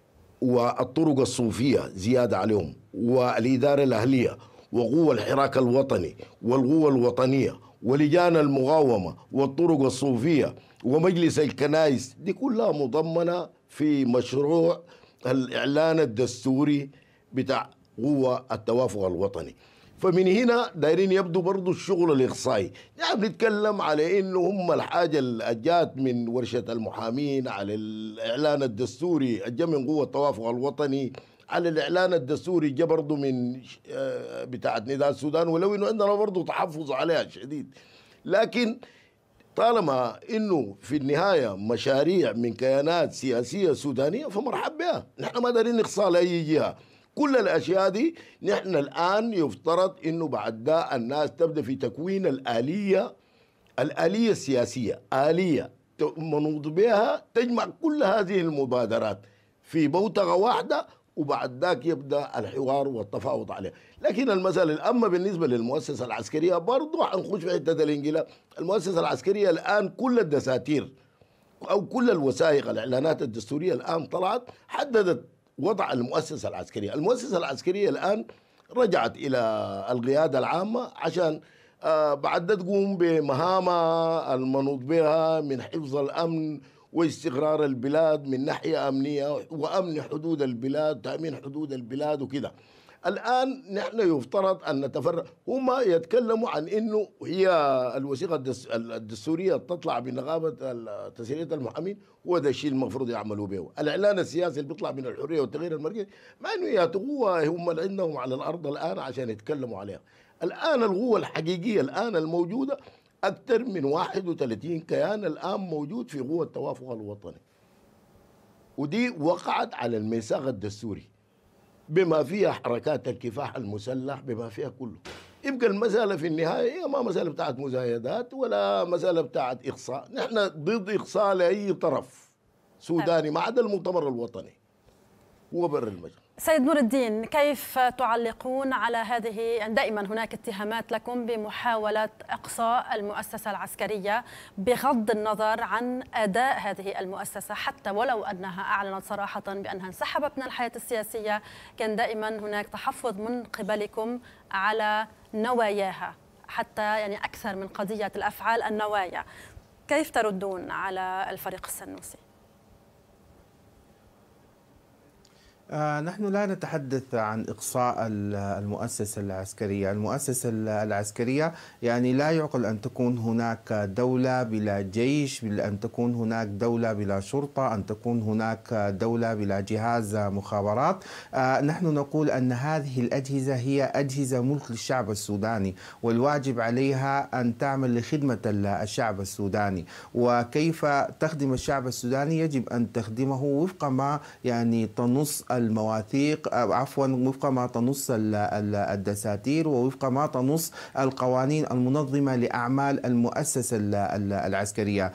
والطرق الصوفية زيادة عليهم، والإدارة الأهلية، وقوة الحراك الوطني، والقوة الوطنية، ولجان المقاومة، والطرق الصوفية، ومجلس الكنائس. دي كلها مضمنة في مشروع الإعلان الدستوري بتاع قوة التوافق الوطني. فمن هنا دايرين يبدو برضو الشغل الإقصائي. يعني بنتكلم على إنه هم الحاجة اللي جات من ورشة المحامين على الإعلان الدستوري جاء من قوة التوافق الوطني، على الإعلان الدستوري جاء برضو من بتاعة نداء السودان، ولو إنه عندنا برضو تحفظ عليها شديد. لكن طالما إنه في النهاية مشاريع من كيانات سياسية سودانية فمرحب بها، نحن ما دارين نقصى لأي جهة. كل الأشياء دي نحن الآن يفترض إنه بعد ده الناس تبدأ في تكوين الآلية السياسية، آلية منوط بها تجمع كل هذه المبادرات في بوتقة واحدة، وبعد ذاك يبدأ الحوار والتفاوض عليه. لكن المسألة الأما بالنسبة للمؤسسة العسكرية برضو حنخش في حتة الانقلاب. المؤسسة العسكرية الآن كل الدساتير أو كل الوثائق الإعلانات الدستورية الآن طلعت حددت وضع المؤسسة العسكرية. المؤسسة العسكرية الآن رجعت إلى القيادة العامة عشان بعد تقوم بمهامها المنوط بها من حفظ الأمن واستقرار البلاد من ناحية أمنية، وأمن حدود البلاد، تأمين حدود البلاد وكذا. الآن نحن يفترض أن نتفرق. هم يتكلموا عن إنه هي الوثيقة الدستورية تطلع بنقابة تسييرية المحامين، هو ده الشيء المفروض يعملوا به. الإعلان السياسي اللي بيطلع من الحرية والتغيير المركزي، مع إنه هي قوة هم اللي عندهم على الأرض الآن عشان يتكلموا عليها. الآن القوة الحقيقية الآن الموجودة أكثر من 31 كيان الآن موجود في قوة التوافق الوطني، ودي وقعت على الميثاق الدستوري بما فيها حركات الكفاح المسلح، بما فيها كله. يبقى المسألة في النهاية هي ما مسألة بتاعت مزايدات ولا مسألة بتاعت إقصاء، نحن ضد إقصاء لأي طرف سوداني ما عدا المؤتمر الوطني هو بر المجال. سيد نور الدين، كيف تعلقون على هذه؟ دائما هناك اتهامات لكم بمحاولة إقصاء المؤسسة العسكرية بغض النظر عن أداء هذه المؤسسة، حتى ولو أنها أعلنت صراحة بأنها انسحبت من الحياة السياسية، كان دائما هناك تحفظ من قبلكم على نواياها، حتى يعني أكثر من قضية الأفعال النوايا. كيف تردون على الفريق السنوسي؟ نحن لا نتحدث عن إقصاء المؤسسة العسكرية. المؤسسة العسكرية يعني لا يعقل أن تكون هناك دولة بلا جيش، أن تكون هناك دولة بلا شرطة، أن تكون هناك دولة بلا جهاز مخابرات. نحن نقول أن هذه الأجهزة هي أجهزة ملك للشعب السوداني، والواجب عليها أن تعمل لخدمة الشعب السوداني. وكيف تخدم الشعب السوداني؟ يجب أن تخدمه وفق ما يعني تنص المواثيق، وفق ما تنص الدساتير، ووفق ما تنص القوانين المنظمة لأعمال المؤسسة العسكرية.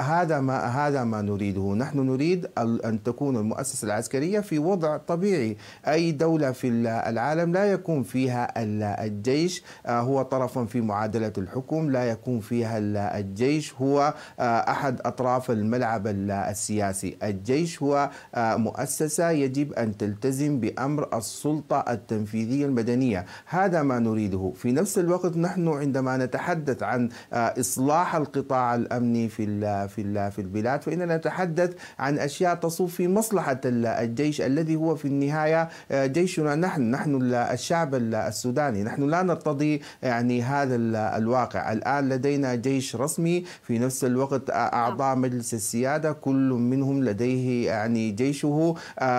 هذا ما نريده. نحن نريد أن تكون المؤسسة العسكرية في وضع طبيعي. أي دولة في العالم لا يكون فيها الجيش هو طرفا في معادلة الحكم، لا يكون فيها الجيش هو أحد أطراف الملعب السياسي. الجيش هو مؤسسة يجب أن تلتزم بأمر السلطة التنفيذية المدنية. هذا ما نريده. في نفس الوقت نحن عندما نتحدث عن إصلاح القطاع الأمني في البلاد، فإننا نتحدث عن أشياء تصب في مصلحة الجيش الذي هو في النهاية جيشنا نحن الشعب السوداني. نحن لا نرتضي يعني هذا الواقع. الآن لدينا جيش رسمي، في نفس الوقت أعضاء مجلس السيادة كل منهم لديه يعني جيشه.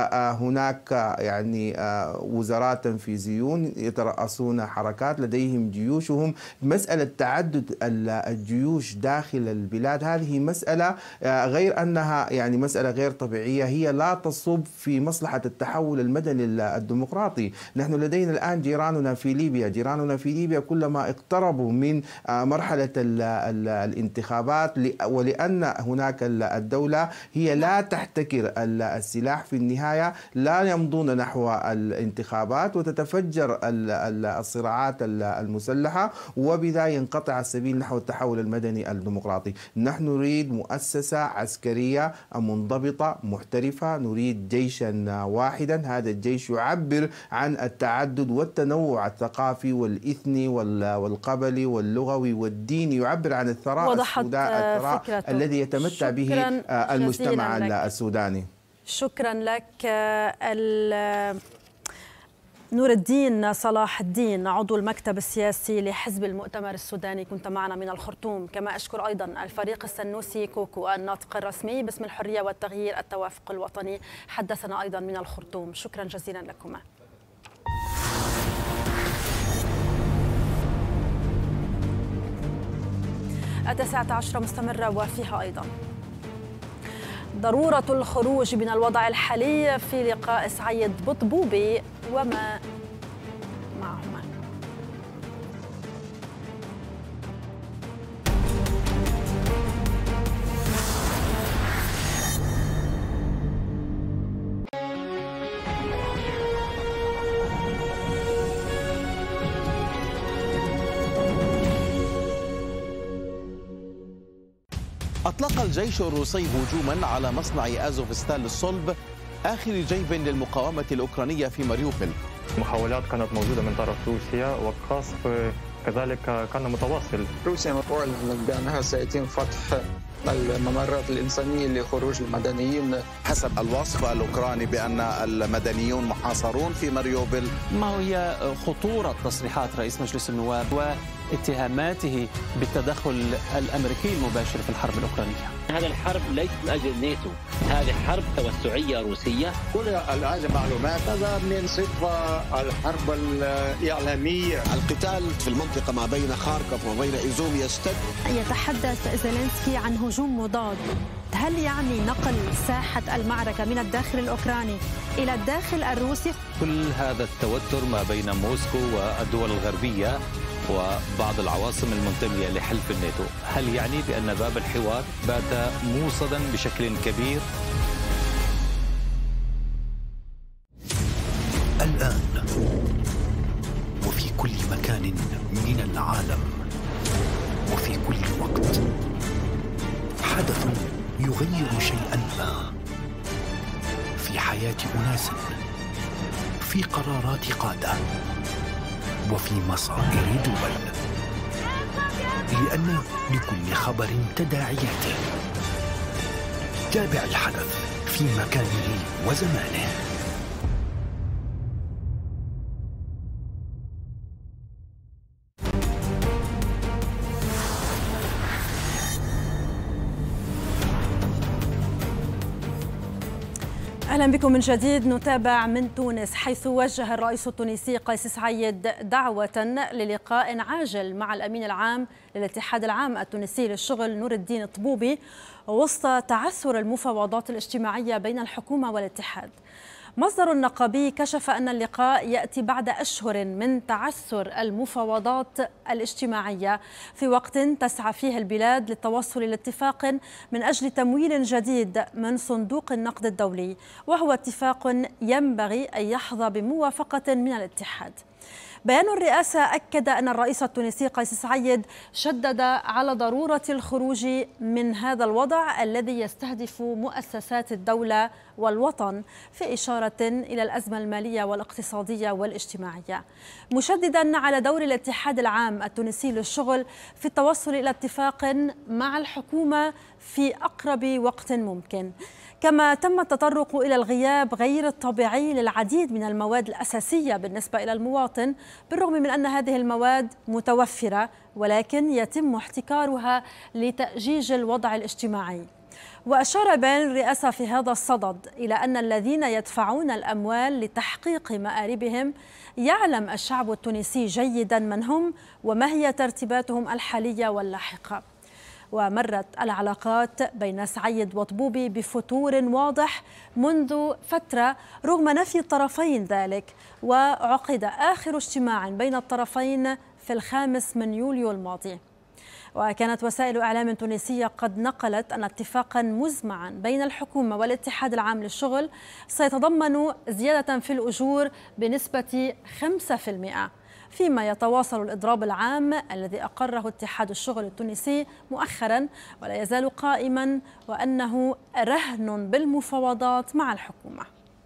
هناك يعني وزراء تنفيذيون يترأسون حركات لديهم جيوشهم. مسألة تعدد الجيوش داخل البلاد هذه مسألة غير أنها يعني مسألة غير طبيعية، هي لا تصب في مصلحة التحول المدني الديمقراطي. نحن لدينا الآن جيراننا في ليبيا كلما اقتربوا من مرحلة الانتخابات، ولأن هناك الدولة هي لا تحتكر السلاح، في النهاية لا يمضون نحو الانتخابات وتتفجر الصراعات المسلحة، وبذا ينقطع السبيل نحو التحول المدني الديمقراطي. نحن نريد مؤسسة عسكرية منضبطة محترفة، نريد جيشا واحدا. هذا الجيش يعبر عن التعدد والتنوع الثقافي والإثني والقبلي واللغوي والديني، يعبر عن الثراء الذي يتمتع به المجتمع السوداني. شكرا لك نور الدين صلاح الدين، عضو المكتب السياسي لحزب المؤتمر السوداني، كنت معنا من الخرطوم. كما أشكر أيضا الفريق السنوسي كوكو الناطق الرسمي باسم الحرية والتغيير التوافق الوطني، حدثنا أيضا من الخرطوم. شكرا جزيلا لكما. التاسعة عشرة مستمرة وفيها أيضا ضرورة الخروج من الوضع الحالي في لقاء سعيد بطبوبي وما معهما. أطلق الجيش الروسي هجوما على مصنع أزوفستال للصلب، آخر جيب للمقاومة الأوكرانية في ماريوبول. محاولات كانت موجودة من طرف روسيا، والقصف كذلك كان متواصل. روسيا أعلنت بأنها سيتم فتح الممرات الإنسانية لخروج المدنيين. حسب الوصف الأوكراني بأن المدنيون محاصرون في ماريوبل. ما هي خطورة تصريحات رئيس مجلس النواب واتهاماته بالتدخل الأمريكي المباشر في الحرب الأوكرانية؟ هذا الحرب ليس من أجل الناتو، هذه حرب توسعية روسية. كل هذه معلومات هذا من صفة الحرب الإعلامية. القتال في المنطقة ما بين خاركوف وبين إيزوم يشتد. يتحدث زيلينسكي عن هجوم مضاد، هل يعني نقل ساحة المعركة من الداخل الأوكراني إلى الداخل الروسي؟ كل هذا التوتر ما بين موسكو والدول الغربية وبعض العواصم المنتمية لحلف الناتو، هل يعني بأن باب الحوار بات موصدا بشكل كبير؟ الآن وفي كل مكان من العالم وفي كل وقت حدث يغير شيئا ما في حياة أناس، في قرارات قادة، وفي مصائر دول، لأن لكل خبر تداعياته. تابع الحدث في مكانه وزمانه. أهلا بكم من جديد. نتابع من تونس، حيث وجه الرئيس التونسي قيس سعيد دعوة للقاء عاجل مع الأمين العام للاتحاد العام التونسي للشغل نور الدين الطبوبي وسط تعثر المفاوضات الاجتماعية بين الحكومة والاتحاد. مصدر نقابي كشف أن اللقاء يأتي بعد أشهر من تعثر المفاوضات الاجتماعية، في وقت تسعى فيه البلاد للتوصل لاتفاق من أجل تمويل جديد من صندوق النقد الدولي، وهو اتفاق ينبغي أن يحظى بموافقة من الاتحاد. بيان الرئاسة أكد أن الرئيس التونسي قيس سعيد شدد على ضرورة الخروج من هذا الوضع الذي يستهدف مؤسسات الدولة والوطن، في إشارة إلى الأزمة المالية والاقتصادية والاجتماعية، مشددا على دور الاتحاد العام التونسي للشغل في التوصل إلى اتفاق مع الحكومة في أقرب وقت ممكن. كما تم التطرق إلى الغياب غير الطبيعي للعديد من المواد الأساسية بالنسبة إلى المواطن، بالرغم من أن هذه المواد متوفرة ولكن يتم احتكارها لتأجيج الوضع الاجتماعي. وأشار بيان الرئاسة في هذا الصدد إلى أن الذين يدفعون الأموال لتحقيق مآربهم يعلم الشعب التونسي جيدا من هم وما هي ترتيباتهم الحالية واللاحقة. ومرت العلاقات بين سعيد وطبوبي بفتور واضح منذ فترة رغم نفي الطرفين ذلك، وعقد آخر اجتماع بين الطرفين في 5 يوليو الماضي. وكانت وسائل إعلام تونسية قد نقلت أن اتفاقا مزمعا بين الحكومة والاتحاد العام للشغل سيتضمن زيادة في الأجور بنسبة 5%، فيما يتواصل الإضراب العام الذي أقره اتحاد الشغل التونسي مؤخرا ولا يزال قائما، وأنه رهن بالمفاوضات مع الحكومة.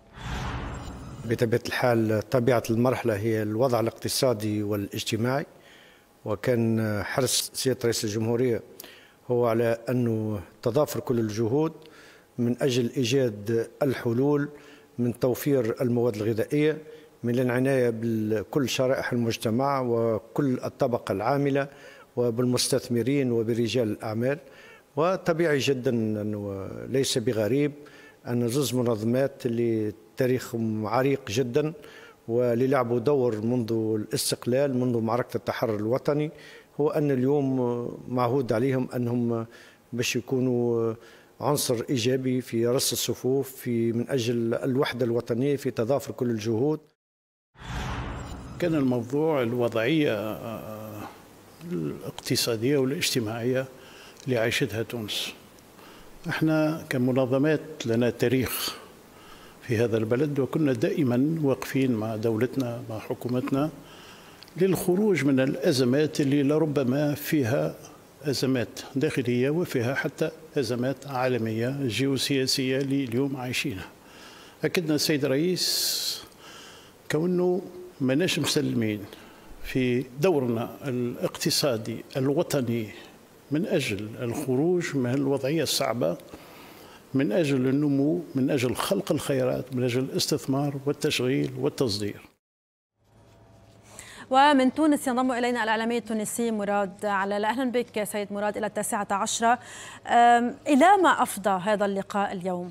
بطبيعة الحال طبيعة المرحلة هي الوضع الاقتصادي والاجتماعي، وكان حرص سيادة رئيس الجمهورية هو على أنه تضافر كل الجهود من أجل إيجاد الحلول، من توفير المواد الغذائية، من العناية بكل شرائح المجتمع وكل الطبقة العاملة وبالمستثمرين وبرجال الأعمال. وطبيعي جدا أنه ليس بغريب أن زوج منظمات اللي تاريخهم عريق جدا واللي لعبوا دور منذ الاستقلال، منذ معركة التحرر الوطني، هو أن اليوم معهود عليهم أنهم باش يكونوا عنصر إيجابي في رص الصفوف في من أجل الوحدة الوطنية في تضافر كل الجهود. كان الموضوع الوضعية الاقتصادية والاجتماعية اللي عاشتها تونس. احنا كمنظمات لنا تاريخ في هذا البلد، وكنا دائما واقفين مع دولتنا مع حكومتنا للخروج من الأزمات اللي لربما فيها أزمات داخلية وفيها حتى أزمات عالمية جيوسياسية اللي اليوم عايشينها. أكدنا السيد الرئيس كونه ماناش مسلمين في دورنا الاقتصادي الوطني من أجل الخروج من الوضعية الصعبة، من أجل النمو، من أجل خلق الخيرات، من أجل الاستثمار والتشغيل والتصدير. ومن تونس ينضم إلينا الإعلامي التونسي مراد علالة. أهلا بك سيد مراد إلى 19. إلى ما أفضى هذا اللقاء اليوم؟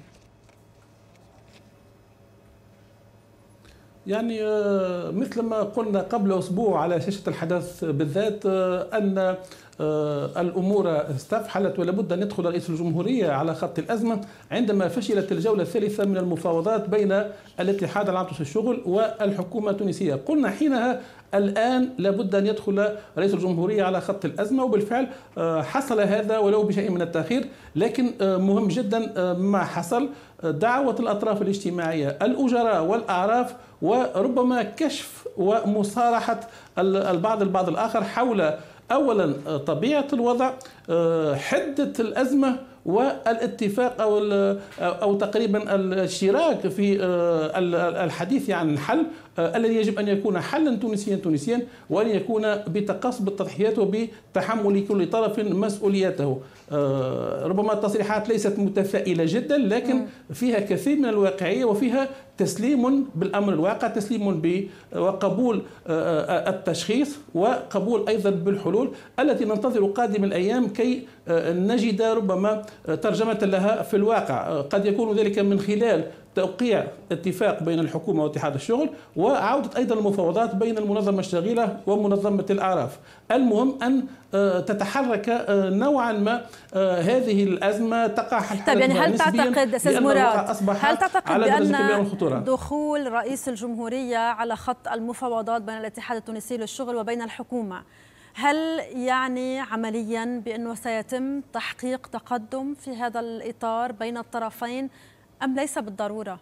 يعني مثل ما قلنا قبل أسبوع على شاشة الحدث بالذات أن الأمور استفحلت ولابد أن يدخل رئيس الجمهورية على خط الأزمة عندما فشلت الجولة الثالثة من المفاوضات بين الاتحاد العام للشغل والحكومة التونسية. قلنا حينها الآن لابد أن يدخل رئيس الجمهورية على خط الأزمة، وبالفعل حصل هذا ولو بشيء من التأخير، لكن مهم جدا ما حصل. دعوة الأطراف الاجتماعية الأجراء والأعراف وربما كشف ومصارحة البعض الآخر حول أولا طبيعة الوضع، حدة الأزمة، والاتفاق أو تقريبا الاشتراك في الحديث عن الحل الذي يجب أن يكون حلا تونسيا وأن يكون بتقاسم التضحيات وبتحمل كل طرف مسؤوليته. ربما التصريحات ليست متفائلة جدا، لكن فيها كثير من الواقعية وفيها تسليم بالأمر الواقع، تسليم وقبول التشخيص وقبول أيضا بالحلول التي ننتظر قادم الأيام كي نجد ربما ترجمة لها في الواقع. قد يكون ذلك من خلال توقيع اتفاق بين الحكومة واتحاد الشغل وعودة أيضا المفاوضات بين المنظمة الشاغلة ومنظمة الأعراف. المهم أن تتحرك نوعا ما هذه الأزمة، تقع طيب يعني هل تعتقد أستاذ مراد بأن دخول رئيس الجمهورية على خط المفاوضات بين الاتحاد التونسي للشغل وبين الحكومة هل يعني عمليا بأنه سيتم تحقيق تقدم في هذا الإطار بين الطرفين أم ليس بالضرورة؟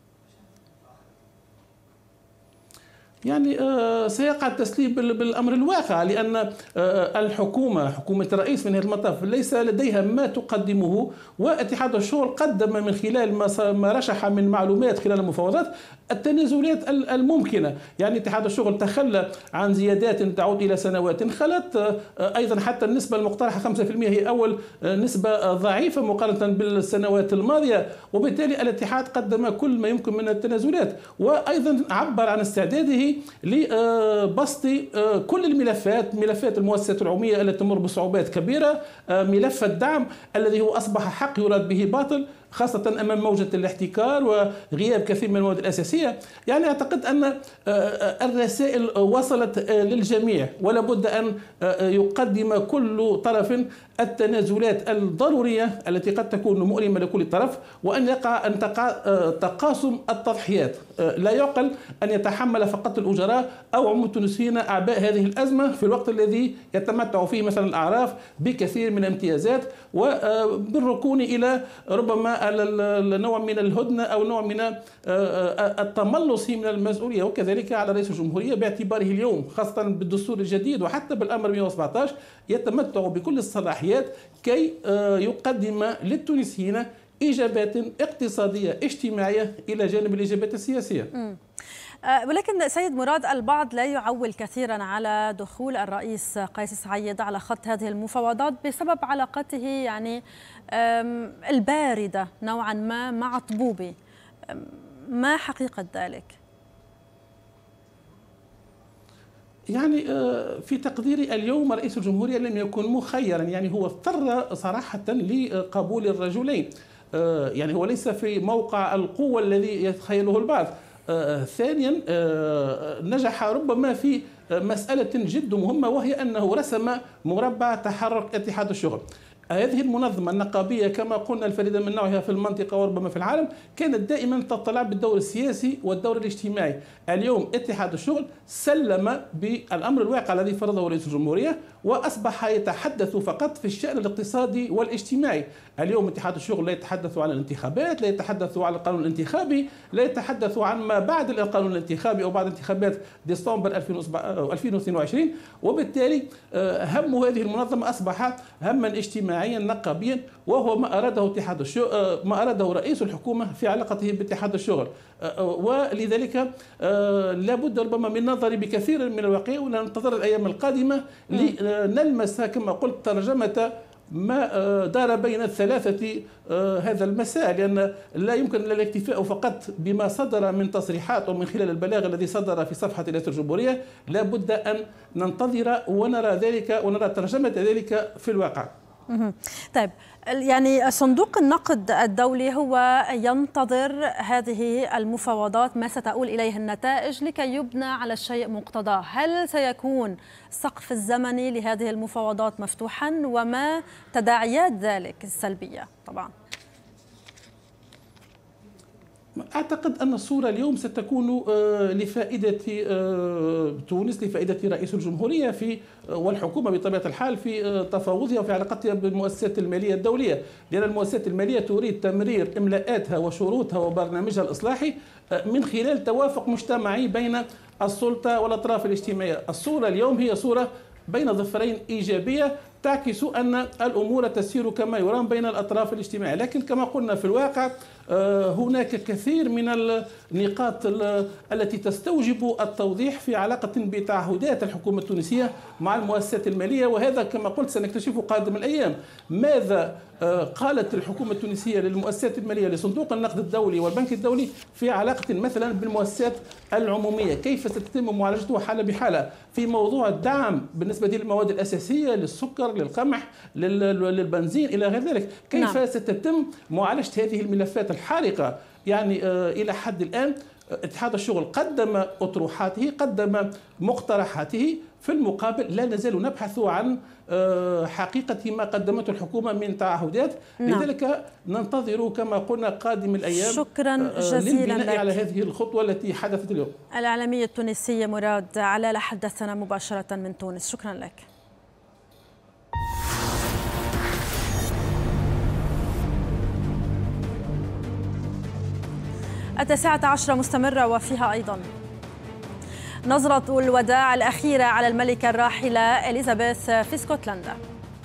يعني سيقع التسليم بالأمر الواقع، لأن حكومة الرئيس من هذا المطاف ليس لديها ما تقدمه، واتحاد الشغل قدم من خلال ما رشح من معلومات خلال المفاوضات التنازلات الممكنة. يعني اتحاد الشغل تخلى عن زيادات تعود إلى سنوات خلت، أيضا حتى النسبة المقترحة 5% هي أول نسبة ضعيفة مقارنة بالسنوات الماضية، وبالتالي الاتحاد قدم كل ما يمكن من التنازلات، وأيضا عبر عن استعداده لبسط كل الملفات، ملفات المؤسسات العمومية التي تمر بصعوبات كبيرة، ملف الدعم الذي هو أصبح حق يراد به باطل خاصة أمام موجة الاحتكار وغياب كثير من المواد الأساسية. يعني أعتقد أن الرسائل وصلت للجميع، ولا بد أن يقدم كل طرف التنازلات الضرورية التي قد تكون مؤلمة لكل طرف، وأن يقع تقاسم التضحيات. لا يعقل أن يتحمل فقط الأجراء أو عموم التونسيين أعباء هذه الأزمة في الوقت الذي يتمتع فيه مثلا الأعراف بكثير من الامتيازات، وبالركون إلى ربما نوع من الهدنة أو نوع من التملص من المسؤولية. وكذلك على رئيس الجمهورية باعتباره اليوم خاصة بالدستور الجديد وحتى بالأمر 117 يتمتع بكل الصلاحيات كي يقدم للتونسيين إجابات اقتصادية اجتماعية إلى جانب الإجابات السياسية. ولكن سيد مراد البعض لا يعول كثيرا على دخول الرئيس قيس سعيد على خط هذه المفاوضات بسبب علاقته يعني الباردة نوعا ما مع طبوبي. ما حقيقة ذلك؟ يعني في تقديري اليوم رئيس الجمهورية لم يكن مخيرا، يعني هو اضطر صراحة لقبول الرجلين. يعني هو ليس في موقع القوة الذي يتخيله البعض. ثانيا نجح ربما في مسألة جد مهمة، وهي أنه رسم مربع تحرك اتحاد الشغل. هذه المنظمة النقابية كما قلنا الفريدة من نوعها في المنطقة وربما في العالم كانت دائما تطلع بالدور السياسي والدور الاجتماعي. اليوم اتحاد الشغل سلم بالأمر الواقع الذي فرضه رئيس الجمهورية وأصبح يتحدث فقط في الشأن الاقتصادي والاجتماعي. اليوم اتحاد الشغل لا يتحدث عن الانتخابات، لا يتحدث عن القانون الانتخابي، لا يتحدث عن ما بعد القانون الانتخابي أو بعد انتخابات ديسمبر 2022. وبالتالي هم هذه المنظمة أصبح هما اجتماعيا نقابيا، وهو ما أراده اتحاد الشغل، ما أراده رئيس الحكومة في علاقته باتحاد الشغل. ولذلك لابد ربما من النظر بكثير من الواقع، وننتظر الأيام القادمة لنلمس كما قلت ترجمة ما دار بين الثلاثة هذا المساء، لأن لا يمكن الاكتفاء فقط بما صدر من تصريحات ومن خلال البلاغ الذي صدر في صفحة رئاسة الجمهورية، لا بد أن ننتظر ونرى ذلك ونرى ترجمة ذلك في الواقع. طيب، يعني صندوق النقد الدولي هو ينتظر هذه المفاوضات ما ستؤول إليه النتائج لكي يبنى على الشيء مقتضاه. هل سيكون السقف الزمني لهذه المفاوضات مفتوحا، وما تداعيات ذلك السلبية؟ طبعا أعتقد أن الصورة اليوم ستكون لفائدة تونس، لفائدة رئيس الجمهورية والحكومة بطبيعة الحال في تفاوضها وفي علاقتها بالمؤسسات المالية الدولية، لأن المؤسسات المالية تريد تمرير إملاءاتها وشروطها وبرنامجها الإصلاحي من خلال توافق مجتمعي بين السلطة والأطراف الاجتماعية. الصورة اليوم هي صورة بين ظفرين إيجابية تعكس أن الأمور تسير كما يرام بين الأطراف الاجتماعية، لكن كما قلنا في الواقع هناك كثير من النقاط التي تستوجب التوضيح في علاقة بتعهدات الحكومة التونسية مع المؤسسات المالية، وهذا كما قلت سنكتشفه قادم الأيام. ماذا قالت الحكومة التونسية للمؤسسات المالية لصندوق النقد الدولي والبنك الدولي في علاقة مثلا بالمؤسسات العمومية؟ كيف ستتم معالجتها حالة بحالة في موضوع الدعم بالنسبة للمواد الأساسية، للسكر، للقمح، للبنزين إلى غير ذلك؟ كيف ستتم معالجة هذه الملفات الحارقة؟ يعني إلى حد الآن اتحاد الشغل قدم أطروحاته، قدم مقترحاته، في المقابل لا نزال نبحث عن حقيقة ما قدمته الحكومة من تعهدات. لذلك ننتظر كما قلنا قادم الأيام شكرا جزيلا لك على هذه الخطوة التي حدثت اليوم. الإعلامي التونسي مراد علالة حدثنا مباشرة من تونس، شكرا لك. 19 مستمرة وفيها أيضا نظرة الوداع الأخيرة على الملكة الراحلة إليزابيث في اسكتلندا.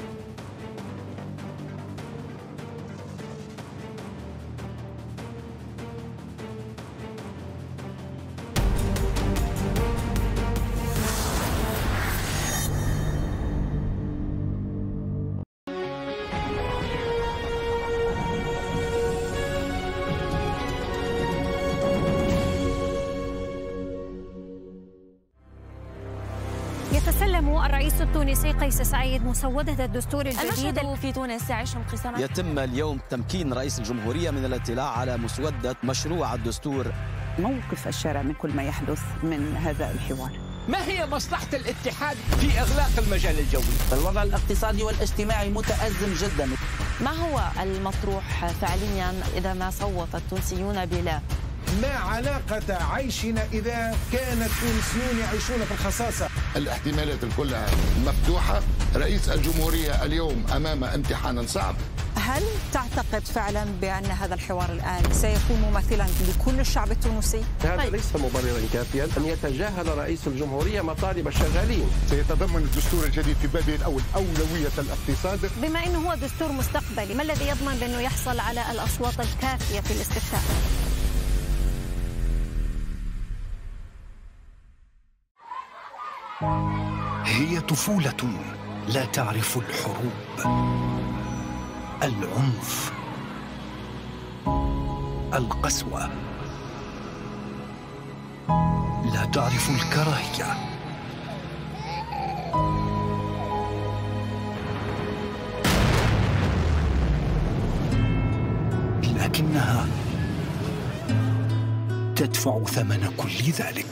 يتسلم الرئيس التونسي قيس سعيد مسودة الدستور الجديد. المشهد في تونس يعيش انقساما. يتم اليوم تمكين رئيس الجمهورية من الاطلاع على مسودة مشروع الدستور. موقف الشارع من كل ما يحدث من هذا الحوار. ما هي مصلحة الاتحاد في إغلاق المجال الجوي؟ الوضع الاقتصادي والاجتماعي متأزم جدا. ما هو المطروح فعليا إذا ما صوت التونسيون بلا؟ ما علاقة عيشنا إذا كان التونسيون يعيشون في الخصاصة؟ الاحتمالات كلها مفتوحة. رئيس الجمهورية اليوم أمام امتحان صعب. هل تعتقد فعلا بأن هذا الحوار الآن سيكون ممثلا لكل الشعب التونسي؟ هذا ليس مبررا كافيا أن يتجاهل رئيس الجمهورية مطالب الشغالين. سيتضمن الدستور الجديد في بابه الأول أولوية الاقتصاد. بما أنه هو دستور مستقبلي، ما الذي يضمن بأنه يحصل على الأصوات الكافية في الاستفتاء؟ هي طفولة لا تعرف الحروب، العنف، القسوة، لا تعرف الكراهية. لكنها تدفع ثمن كل ذلك.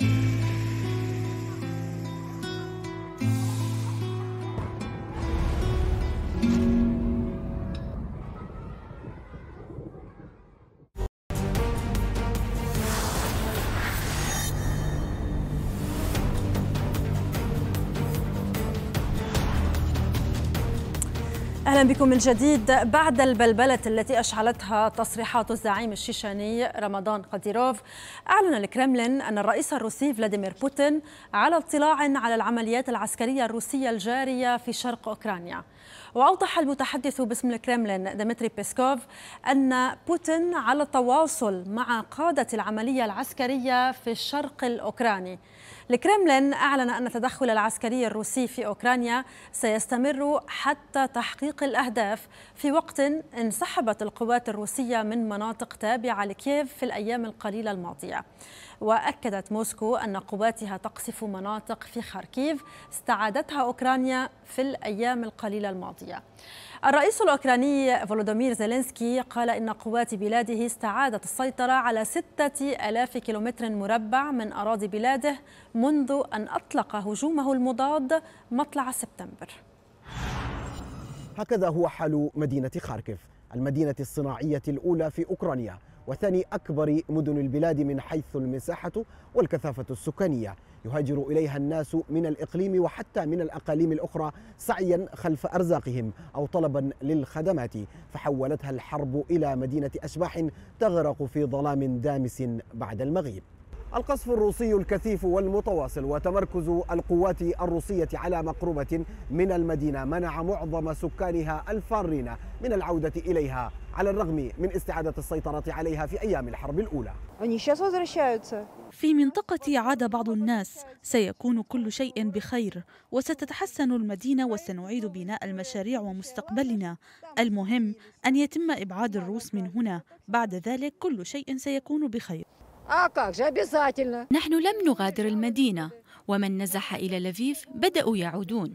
أهلا بكم من جديد. بعد البلبلة التي أشعلتها تصريحات الزعيم الشيشاني رمضان قاديروف، أعلن الكرملين أن الرئيس الروسي فلاديمير بوتين على اطلاع على العمليات العسكرية الروسية الجارية في شرق أوكرانيا. وأوضح المتحدث باسم الكرملين ديمتري بيسكوف أن بوتين على تواصل مع قادة العملية العسكرية في الشرق الأوكراني. الكرملين أعلن أن التدخل العسكري الروسي في أوكرانيا سيستمر حتى تحقيق الأهداف، في وقت انسحبت القوات الروسية من مناطق تابعة لكييف في الأيام القليلة الماضية. وأكدت موسكو أن قواتها تقصف مناطق في خاركيف استعادتها أوكرانيا في الأيام القليلة الماضية. الرئيس الأوكراني فولودومير زيلينسكي قال إن قوات بلاده استعادت السيطرة على 6000 كيلومتر مربع من أراضي بلاده منذ أن أطلق هجومه المضاد مطلع سبتمبر. هكذا هو حال مدينة خاركيف، المدينة الصناعية الأولى في أوكرانيا وثاني أكبر مدن البلاد من حيث المساحة والكثافة السكانية. يهاجر إليها الناس من الإقليم وحتى من الأقاليم الأخرى سعيا خلف أرزاقهم أو طلبا للخدمات، فحولتها الحرب إلى مدينة أشباح تغرق في ظلام دامس بعد المغيب. القصف الروسي الكثيف والمتواصل وتمركز القوات الروسية على مقربة من المدينة منع معظم سكانها الفارين من العودة إليها على الرغم من استعادة السيطرة عليها في أيام الحرب الأولى. في منطقة عاد بعض الناس سيكون كل شيء بخير وستتحسن المدينة وسنعيد بناء المشاريع ومستقبلنا. المهم أن يتم إبعاد الروس من هنا، بعد ذلك كل شيء سيكون بخير. نحن لم نغادر المدينة، ومن نزح إلى لفيف بدأوا يعودون.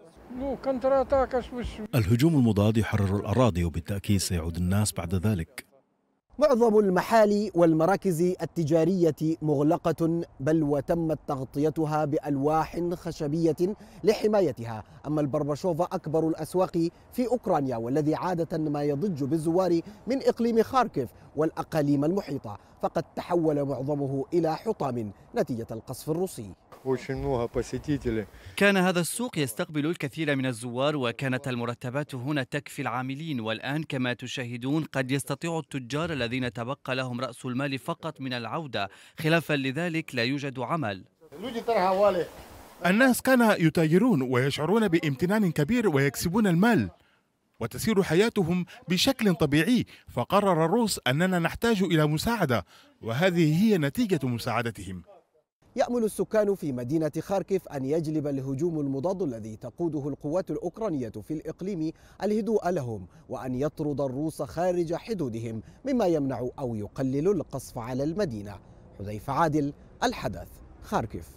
الهجوم المضاد يحرر الأراضي وبالتأكيد سيعود الناس بعد ذلك. معظم المحال والمراكز التجارية مغلقة، بل وتمت تغطيتها بألواح خشبية لحمايتها. أما البربشوفا أكبر الأسواق في أوكرانيا والذي عادة ما يضج بالزوار من إقليم خاركيف والأقاليم المحيطة، فقد تحول معظمه إلى حطام نتيجة القصف الروسي. كان هذا السوق يستقبل الكثير من الزوار وكانت المرتبات هنا تكفي العاملين، والآن كما تشاهدون قد يستطيع التجار الذين تبقى لهم رأس المال فقط من العودة، خلافا لذلك لا يوجد عمل. الناس كانوا يتاجرون ويشعرون بامتنان كبير ويكسبون المال وتسير حياتهم بشكل طبيعي، فقرر الروس أننا نحتاج إلى مساعدة وهذه هي نتيجة مساعدتهم. يأمل السكان في مدينة خاركيف أن يجلب الهجوم المضاد الذي تقوده القوات الأوكرانية في الإقليم الهدوء لهم، وأن يطرد الروس خارج حدودهم مما يمنع أو يقلل القصف على المدينة. حذيفة عادل، الحدث، خاركيف.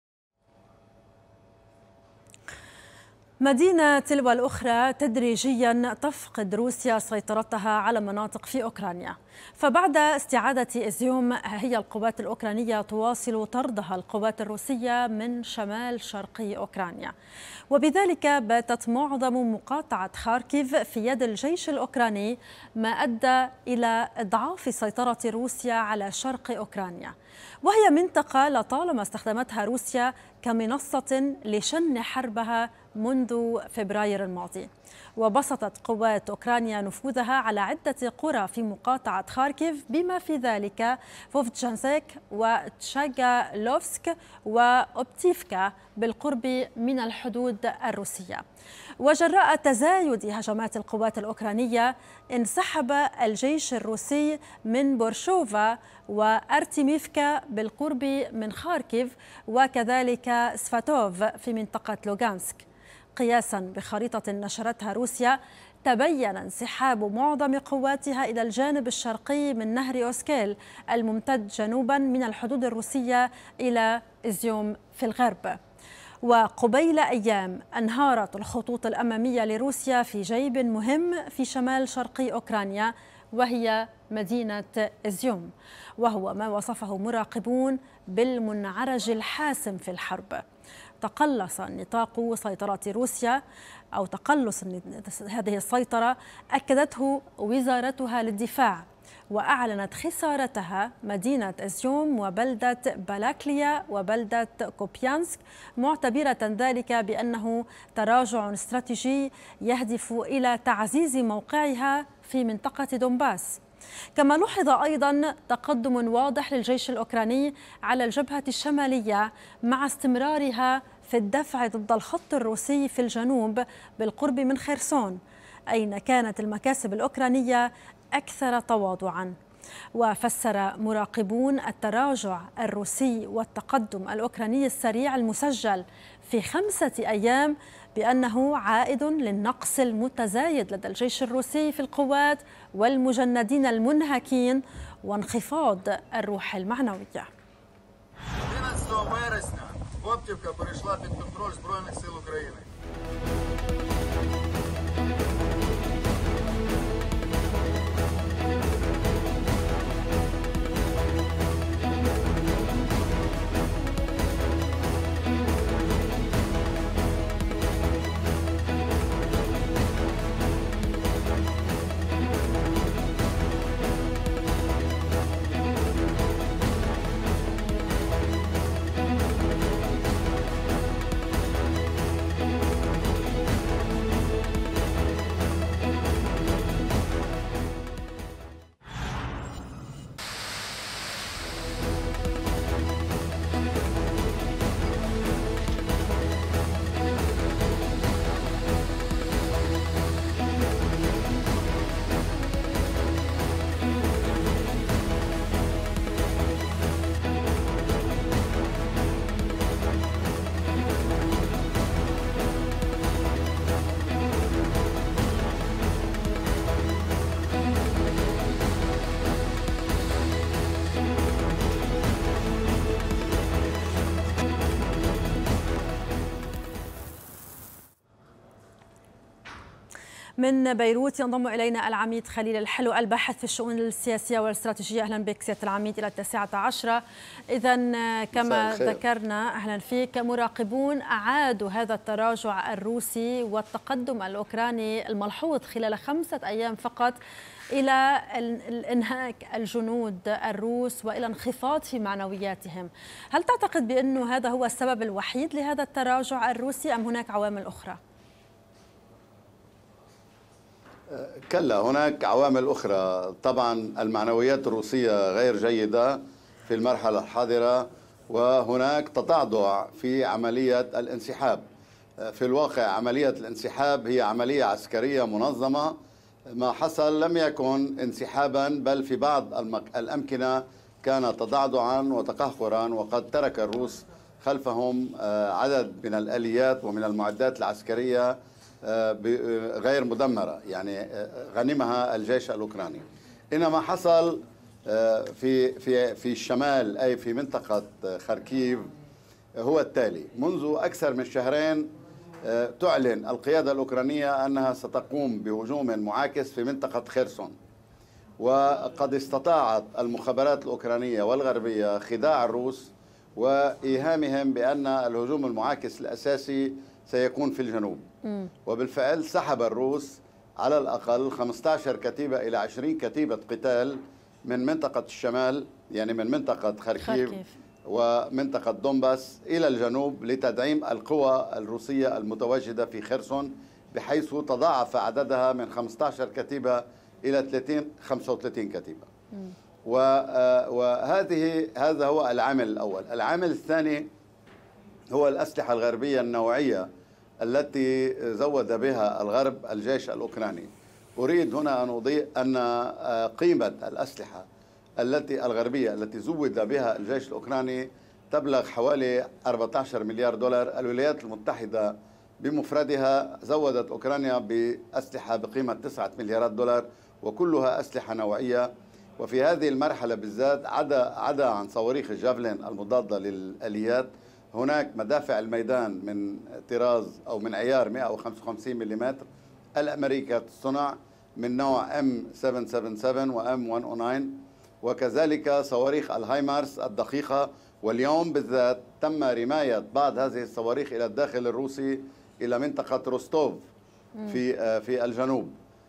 مدينة تلو الأخرى تدريجيا تفقد روسيا سيطرتها على مناطق في أوكرانيا، فبعد استعادة إزيوم هي القوات الأوكرانية تواصل طردها القوات الروسية من شمال شرقي أوكرانيا، وبذلك باتت معظم مقاطعة خاركيف في يد الجيش الأوكراني، ما أدى إلى إضعاف سيطرة روسيا على شرق أوكرانيا، وهي منطقة لطالما استخدمتها روسيا كمنصة لشن حربها منذ فبراير الماضي. وبسطت قوات أوكرانيا نفوذها على عدة قرى في مقاطعة خاركيف بما في ذلك فوفجانسك وتشاغالوفسك وأوبتيفكا بالقرب من الحدود الروسية. وجراء تزايد هجمات القوات الأوكرانية انسحب الجيش الروسي من بورشوفا وأرتيميفكا بالقرب من خاركيف، وكذلك سفاتوف في منطقة لوغانسك. قياسا بخريطة نشرتها روسيا، تبين انسحاب معظم قواتها إلى الجانب الشرقي من نهر أوسكيل الممتد جنوبا من الحدود الروسية إلى إزيوم في الغرب. وقبيل أيام انهارت الخطوط الأمامية لروسيا في جيب مهم في شمال شرقي أوكرانيا، وهي مدينة إزيوم، وهو ما وصفه مراقبون بالمنعرج الحاسم في الحرب. تقلص نطاق سيطرة روسيا أو تقلص هذه السيطرة أكدته وزارتها للدفاع، وأعلنت خسارتها مدينة إزيوم وبلدة بالاكليا وبلدة كوبيانسك، معتبرة ذلك بأنه تراجع استراتيجي يهدف إلى تعزيز موقعها في منطقة دونباس. كما لوحظ أيضا تقدم واضح للجيش الأوكراني على الجبهة الشمالية مع استمرارها في الدفع ضد الخط الروسي في الجنوب بالقرب من خرسون، أين كانت المكاسب الأوكرانية أكثر تواضعاً. وفسر مراقبون التراجع الروسي والتقدم الأوكراني السريع المسجل في 5 أيام بأنه عائد للنقص المتزايد لدى الجيش الروسي في القوات والمجندين المنهكين وانخفاض الروح المعنوية. من بيروت ينضم إلينا العميد خليل الحلو الباحث في الشؤون السياسية والاستراتيجية. أهلا بك سيادة العميد إلى 19. إذا كما ذكرنا أهلا فيك، مراقبون أعادوا هذا التراجع الروسي والتقدم الأوكراني الملحوظ خلال 5 أيام فقط إلى الإنهاك الجنود الروس وإلى انخفاض في معنوياتهم. هل تعتقد بأنه هذا هو السبب الوحيد لهذا التراجع الروسي أم هناك عوامل أخرى؟ كلا، هناك عوامل أخرى. طبعا المعنويات الروسية غير جيدة في المرحلة الحاضرة، وهناك تضعضع في عملية الانسحاب. في الواقع عملية الانسحاب هي عملية عسكرية منظمة. ما حصل لم يكن انسحابا، بل في بعض الأمكنة كان تضعضعا وتقهقرا، وقد ترك الروس خلفهم عدد من الآليات ومن المعدات العسكرية غير مدمرة، يعني غنمها الجيش الأوكراني. إنما حصل في الشمال، أي في منطقة خاركيف، هو التالي: منذ أكثر من شهرين تعلن القيادة الأوكرانية أنها ستقوم بهجوم معاكس في منطقة خيرسون، وقد استطاعت المخابرات الأوكرانية والغربية خداع الروس وإيهامهم بأن الهجوم المعاكس الأساسي سيكون في الجنوب. وبالفعل سحب الروس على الأقل 15 كتيبة إلى 20 كتيبة قتال من منطقة الشمال، يعني من منطقة خاركيف ومنطقة دونباس إلى الجنوب لتدعيم القوى الروسية المتواجدة في خيرسون، بحيث تضاعف عددها من 15 كتيبة إلى 35 كتيبة. هذا هو العامل الأول. العامل الثاني هو الأسلحة الغربية النوعية التي زود بها الغرب الجيش الأوكراني. أريد هنا أن أضيء أن قيمة الأسلحة الغربية التي زود بها الجيش الأوكراني تبلغ حوالي 14 مليار دولار. الولايات المتحدة بمفردها زودت أوكرانيا بأسلحة بقيمة 9 مليارات دولار، وكلها أسلحة نوعية. وفي هذه المرحلة بالذات عدا عن صواريخ الجافلين المضادة للآليات، هناك مدافع الميدان من طراز أو من عيار 155 ملم الأمريكية الصنع من نوع M777 و M109، وكذلك صواريخ الهايمارس الدقيقة. واليوم بالذات تم رماية بعض هذه الصواريخ إلى الداخل الروسي إلى منطقة روستوف في الجنوب.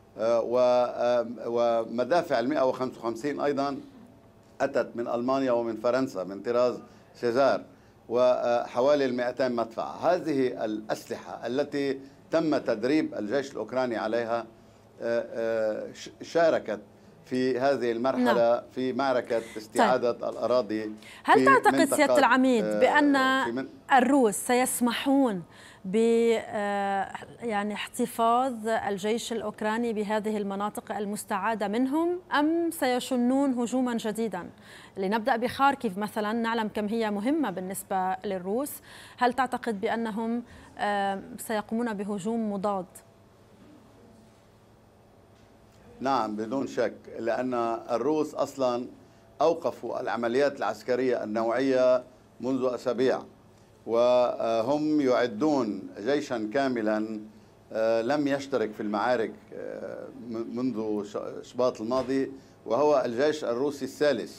ومدافع 155 أيضا أتت من ألمانيا ومن فرنسا من طراز سيزار، وحوالي 200 مدفع. هذه الأسلحة التي تم تدريب الجيش الأوكراني عليها شاركت في هذه المرحلة في معركة استعادة الأراضي. هل تعتقد سيادة العميد بأن الروس سيسمحون ب يعني احتفاظ الجيش الأوكراني بهذه المناطق المستعادة منهم، أم سيشنون هجوما جديدا؟ لنبدأ بخاركيف مثلا، نعلم كم هي مهمة بالنسبة للروس. هل تعتقد بأنهم سيقومون بهجوم مضاد؟ نعم بدون شك، لأن الروس أصلا أوقفوا العمليات العسكرية النوعية منذ أسابيع، وهم يعدون جيشا كاملا لم يشترك في المعارك منذ شباط الماضي، وهو الجيش الروسي الثالث،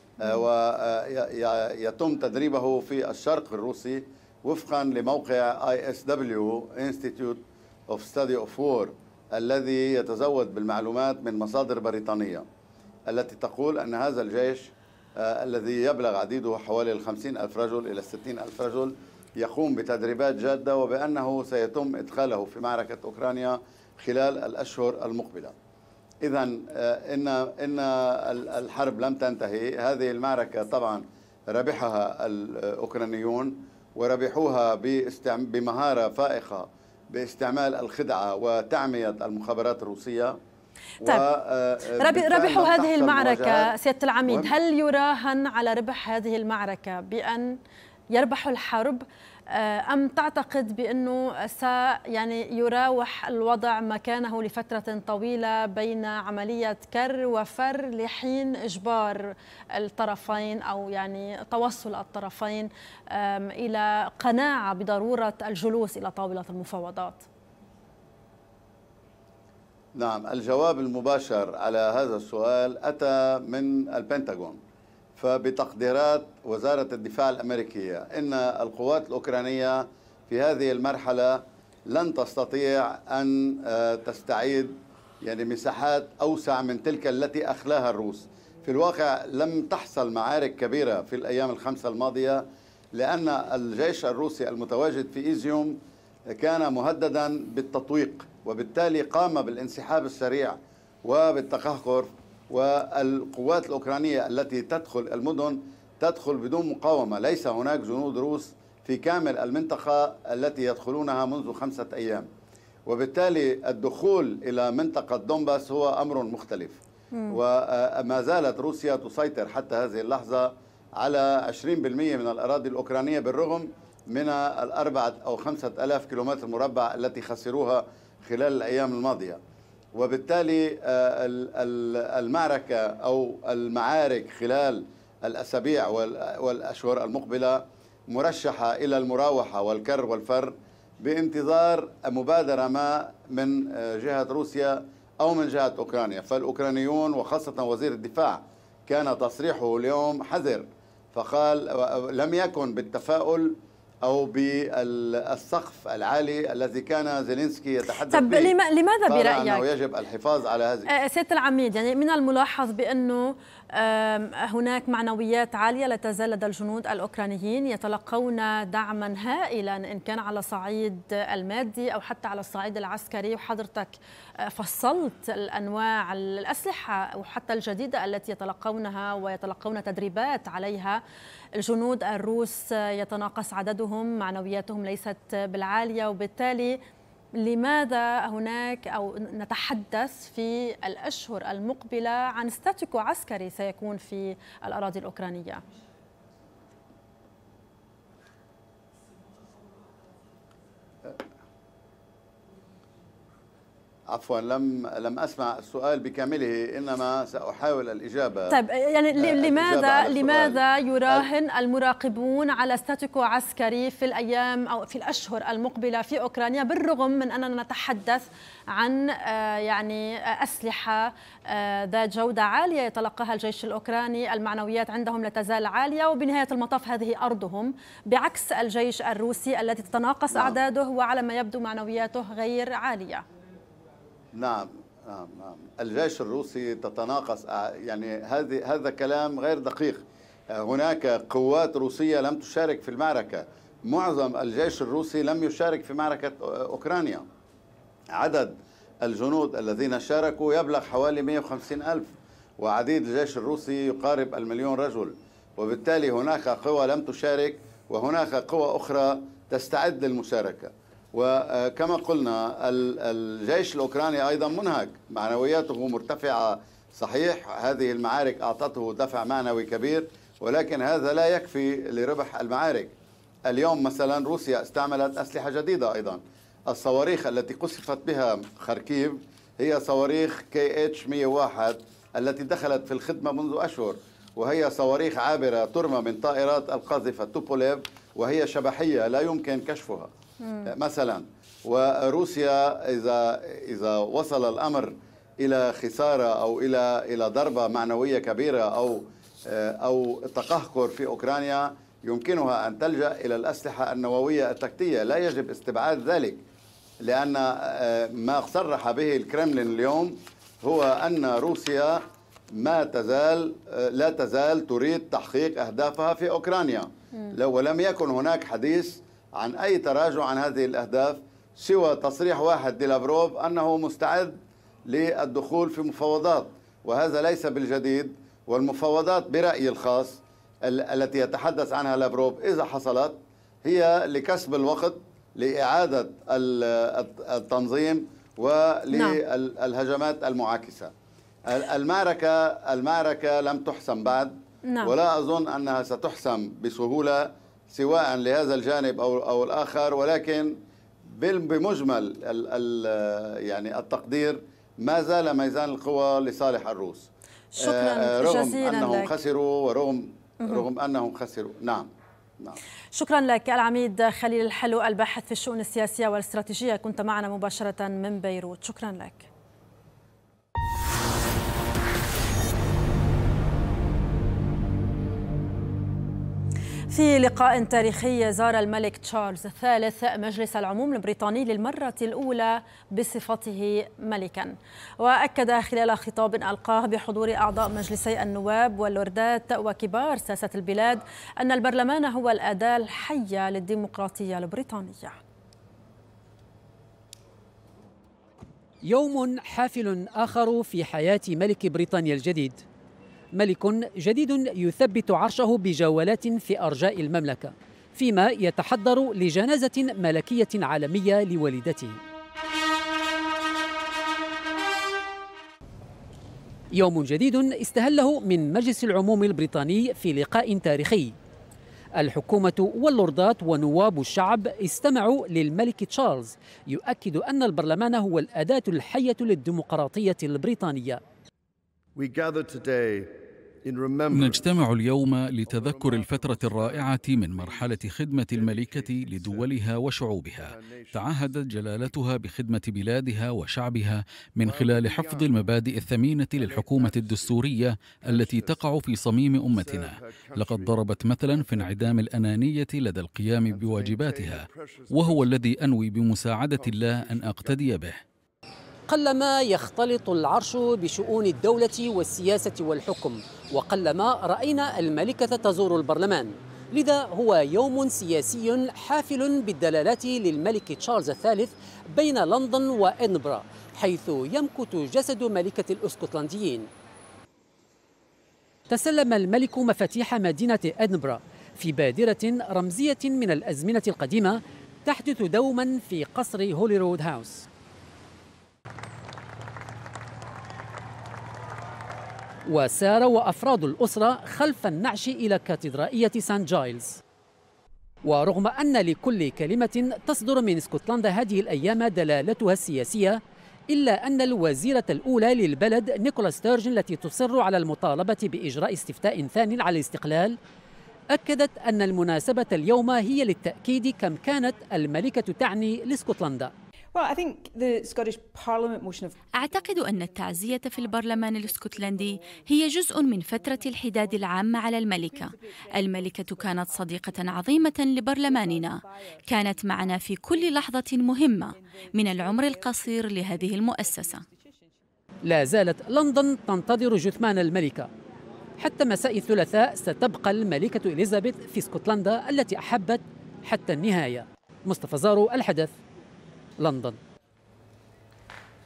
ويتم تدريبه في الشرق الروسي وفقا لموقع ISW Institute of Study of War الذي يتزود بالمعلومات من مصادر بريطانية، التي تقول أن هذا الجيش الذي يبلغ عديده حوالي 50,000 رجل إلى 60,000 رجل يقوم بتدريبات جادة، وبأنه سيتم إدخاله في معركة أوكرانيا خلال الأشهر المقبلة. إذا إن الحرب لم تنتهي. هذه المعركة طبعا ربحها الأوكرانيون، وربحوها بمهارة فائقة باستعمال الخدعة وتعمية المخابرات الروسية. طيب ربحوا هذه المعركة سيادة العميد، هل يراهن على ربح هذه المعركة بأن يربحوا الحرب، أم تعتقد بأنه يعني يراوح الوضع مكانه لفترة طويلة بين عملية كر وفر لحين إجبار الطرفين أو يعني توصل الطرفين إلى قناعة بضرورة الجلوس إلى طاولة المفاوضات؟ نعم، الجواب المباشر على هذا السؤال أتى من البنتاغون. فبتقديرات وزارة الدفاع الأمريكية إن القوات الأوكرانية في هذه المرحلة لن تستطيع أن تستعيد يعني مساحات أوسع من تلك التي أخلاها الروس. في الواقع لم تحصل معارك كبيرة في الأيام الخمسة الماضية، لأن الجيش الروسي المتواجد في إيزيوم كان مهددا بالتطويق، وبالتالي قام بالانسحاب السريع وبالتقهقر، والقوات الأوكرانية التي تدخل المدن تدخل بدون مقاومة. ليس هناك جنود روس في كامل المنطقة التي يدخلونها منذ 5 أيام، وبالتالي الدخول إلى منطقة دونباس هو أمر مختلف. وما زالت روسيا تسيطر حتى هذه اللحظة على 20% من الأراضي الأوكرانية، بالرغم من 4 أو 5,000 كيلومتر مربع التي خسروها خلال الأيام الماضية. وبالتالي المعركة أو المعارك خلال الأسابيع والأشهر المقبلة مرشحة إلى المراوحة والكر والفر، بانتظار مبادرة ما من جهة روسيا أو من جهة أوكرانيا. فالأوكرانيون وخاصة وزير الدفاع كان تصريحه اليوم حذر، فقال لم يكن بالتفاؤل أو بالسقف العالي الذي كان زيلينسكي يتحدث طب لماذا برأيك أنه يجب الحفاظ على هذه؟ سيادة العميد، يعني من الملاحظ بأنه هناك معنويات عالية لا تزال لدى الجنود الأوكرانيين، يتلقون دعما هائلا إن كان على الصعيد المادي أو حتى على الصعيد العسكري، وحضرتك فصلت الأنواع الأسلحة وحتى الجديدة التي يتلقونها ويتلقون تدريبات عليها. الجنود الروس يتناقص عددهم، معنوياتهم ليست بالعالية، وبالتالي لماذا هناك أو نتحدث في الأشهر المقبلة عن ستاتيكو عسكري سيكون في الأراضي الأوكرانية؟ عفوا لم أسمع السؤال بكامله، إنما سأحاول الإجابة. طيب يعني لماذا يراهن المراقبون على ستاتيكو عسكري في الأيام أو في الأشهر المقبلة في أوكرانيا، بالرغم من أننا نتحدث عن يعني أسلحة ذات جودة عالية يتلقاها الجيش الأوكراني، المعنويات عندهم لا تزال عالية، وبنهاية المطاف هذه أرضهم، بعكس الجيش الروسي الذي تتناقص أعداده وعلى ما يبدو معنوياته غير عالية. نعم. الجيش الروسي تتناقص، يعني هذا كلام غير دقيق. هناك قوات روسية لم تشارك في المعركة، معظم الجيش الروسي لم يشارك في معركة أوكرانيا. عدد الجنود الذين شاركوا يبلغ حوالي 150,000، وعديد الجيش الروسي يقارب 1,000,000 رجل، وبالتالي هناك قوى لم تشارك وهناك قوى أخرى تستعد للمشاركة. وكما قلنا الجيش الأوكراني أيضا منهك، معنوياته مرتفعة صحيح، هذه المعارك أعطته دفع معنوي كبير، ولكن هذا لا يكفي لربح المعارك. اليوم مثلا روسيا استعملت أسلحة جديدة أيضا، الصواريخ التي قصفت بها خاركيف هي صواريخ KH-101 التي دخلت في الخدمة منذ أشهر، وهي صواريخ عابرة ترمى من طائرات القاذفة توبوليف، وهي شبحية لا يمكن كشفها مثلا. وروسيا إذا وصل الأمر إلى خسارة أو إلى ضربة معنوية كبيرة أو تقهقر في أوكرانيا، يمكنها أن تلجأ إلى الأسلحة النووية التكتيكية. لا يجب استبعاد ذلك، لأن ما صرح به الكرملين اليوم هو أن روسيا لا تزال تريد تحقيق أهدافها في أوكرانيا، ولم يكن هناك حديث عن أي تراجع عن هذه الأهداف سوى تصريح واحد للافروف أنه مستعد للدخول في مفاوضات، وهذا ليس بالجديد. والمفاوضات برأيي الخاص التي يتحدث عنها لافروف إذا حصلت هي لكسب الوقت لإعادة التنظيم وللهجمات المعاكسة. المعركة لم تحسم بعد، ولا أظن أنها ستحسم بسهولة سواء لهذا الجانب أو الآخر، ولكن بمجمل يعني التقدير ما زال ميزان القوى لصالح الروس. شكرا رغم جزيلا أنهم لك. خسروا رغم أنهم خسروا. نعم. شكرا لك العميد خليل الحلو، الباحث في الشؤون السياسية والاستراتيجية، كنت معنا مباشرة من بيروت. شكرا لك. في لقاء تاريخي زار الملك تشارلز الثالث مجلس العموم البريطاني للمرة الأولى بصفته ملكا، وأكد خلال خطاب ألقاه بحضور أعضاء مجلسي النواب واللوردات وكبار ساسة البلاد أن البرلمان هو الأداة الحية للديمقراطية البريطانية. يوم حافل آخر في حياة ملك بريطانيا الجديد، ملك جديد يثبت عرشه بجولات في أرجاء المملكة، فيما يتحضر لجنازة ملكية عالمية لوالدته. يوم جديد استهله من مجلس العموم البريطاني في لقاء تاريخي. الحكومة واللوردات ونواب الشعب استمعوا للملك تشارلز يؤكد أن البرلمان هو الأداة الحية للديمقراطية البريطانية. نجتمع اليوم لتذكر الفترة الرائعة من مرحلة خدمة الملكة لدولها وشعوبها. تعهدت جلالتها بخدمة بلادها وشعبها من خلال حفظ المبادئ الثمينة للحكومة الدستورية التي تقع في صميم أمتنا. لقد ضربت مثلا في انعدام الأنانية لدى القيام بواجباتها، وهو الذي أنوي بمساعدة الله أن أقتدي به. قلما يختلط العرش بشؤون الدولة والسياسة والحكم، وقلما رأينا الملكة تزور البرلمان، لذا هو يوم سياسي حافل بالدلالات للملك تشارلز الثالث بين لندن وإدنبرا، حيث يمكث جسد ملكة الأسكتلنديين. تسلم الملك مفاتيح مدينة إدنبرا في بادرة رمزية من الأزمنة القديمة تحدث دوما في قصر هوليرود هاوس. وسار وأفراد الأسرة خلف النعش إلى كاتدرائية سانت جايلز. ورغم أن لكل كلمة تصدر من اسكتلندا هذه الأيام دلالتها السياسية، إلا أن الوزيرة الأولى للبلد نيكولا ستيرجن التي تصر على المطالبة بإجراء استفتاء ثان على الاستقلال أكدت أن المناسبة اليوم هي للتأكيد كم كانت الملكة تعني لاسكتلندا. أعتقد أن التعزية في البرلمان الاسكتلندي هي جزء من فترة الحداد العامة على الملكة. الملكة كانت صديقة عظيمة لبرلماننا، كانت معنا في كل لحظة مهمة من العمر القصير لهذه المؤسسة. لا زالت لندن تنتظر جثمان الملكة. حتى مساء الثلاثاء ستبقى الملكة إليزابيث في اسكتلندا التي أحبت حتى النهاية. مصطفى زارو، الحدث، لندن.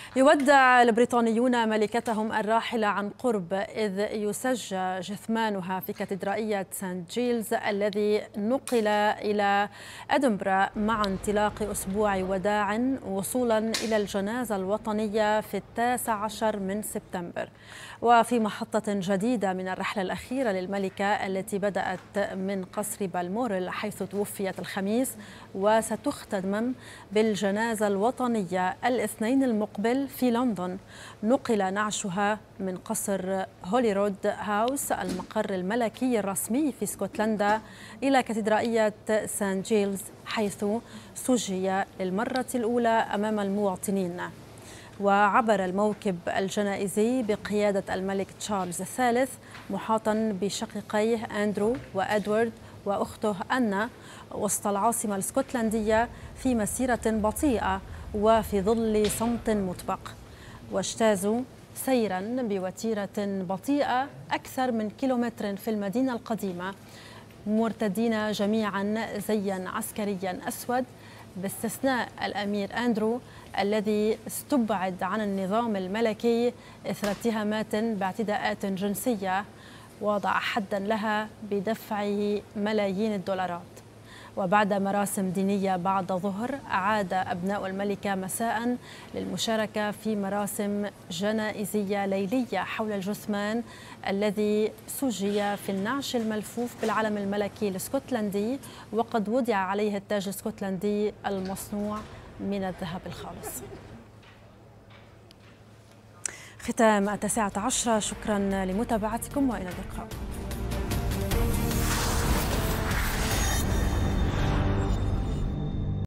يودع البريطانيون ملكتهم الراحلة عن قرب، إذ يسجى جثمانها في كاتدرائية سانت جيلز الذي نقل إلى أدنبرا مع انطلاق أسبوع وداع وصولا إلى الجنازة الوطنية في 19 من سبتمبر. وفي محطة جديدة من الرحلة الأخيرة للملكة التي بدأت من قصر بالمورل حيث توفيت الخميس، وستختتم بالجنازة الوطنية الاثنين المقبل في لندن. نقل نعشها من قصر هوليرود هاوس المقر الملكي الرسمي في اسكتلندا إلى كاتدرائية سانت جيلز حيث سجي للمرة الأولى أمام المواطنين. وعبر الموكب الجنائزي بقيادة الملك تشارلز الثالث محاطا بشقيقيه أندرو وأدوارد وأخته أنا وسط العاصمة الاسكتلندية في مسيرة بطيئة وفي ظل صمت مطبق، واجتازوا سيرا بوتيرة بطيئة أكثر من كيلومتر في المدينة القديمة، مرتدين جميعا زيا عسكريا أسود باستثناء الأمير أندرو الذي استبعد عن النظام الملكي إثر اتهامات باعتداءات جنسية وضع حدا لها بدفعه ملايين الدولارات. وبعد مراسم دينية بعد ظهر أعاد أبناء الملكة مساء للمشاركة في مراسم جنائزية ليلية حول الجثمان الذي سجي في النعش الملفوف بالعلم الملكي الاسكتلندي وقد وضع عليه التاج الاسكتلندي المصنوع من الذهب الخالص. ختام 19، شكرا لمتابعتكم وإلى اللقاء.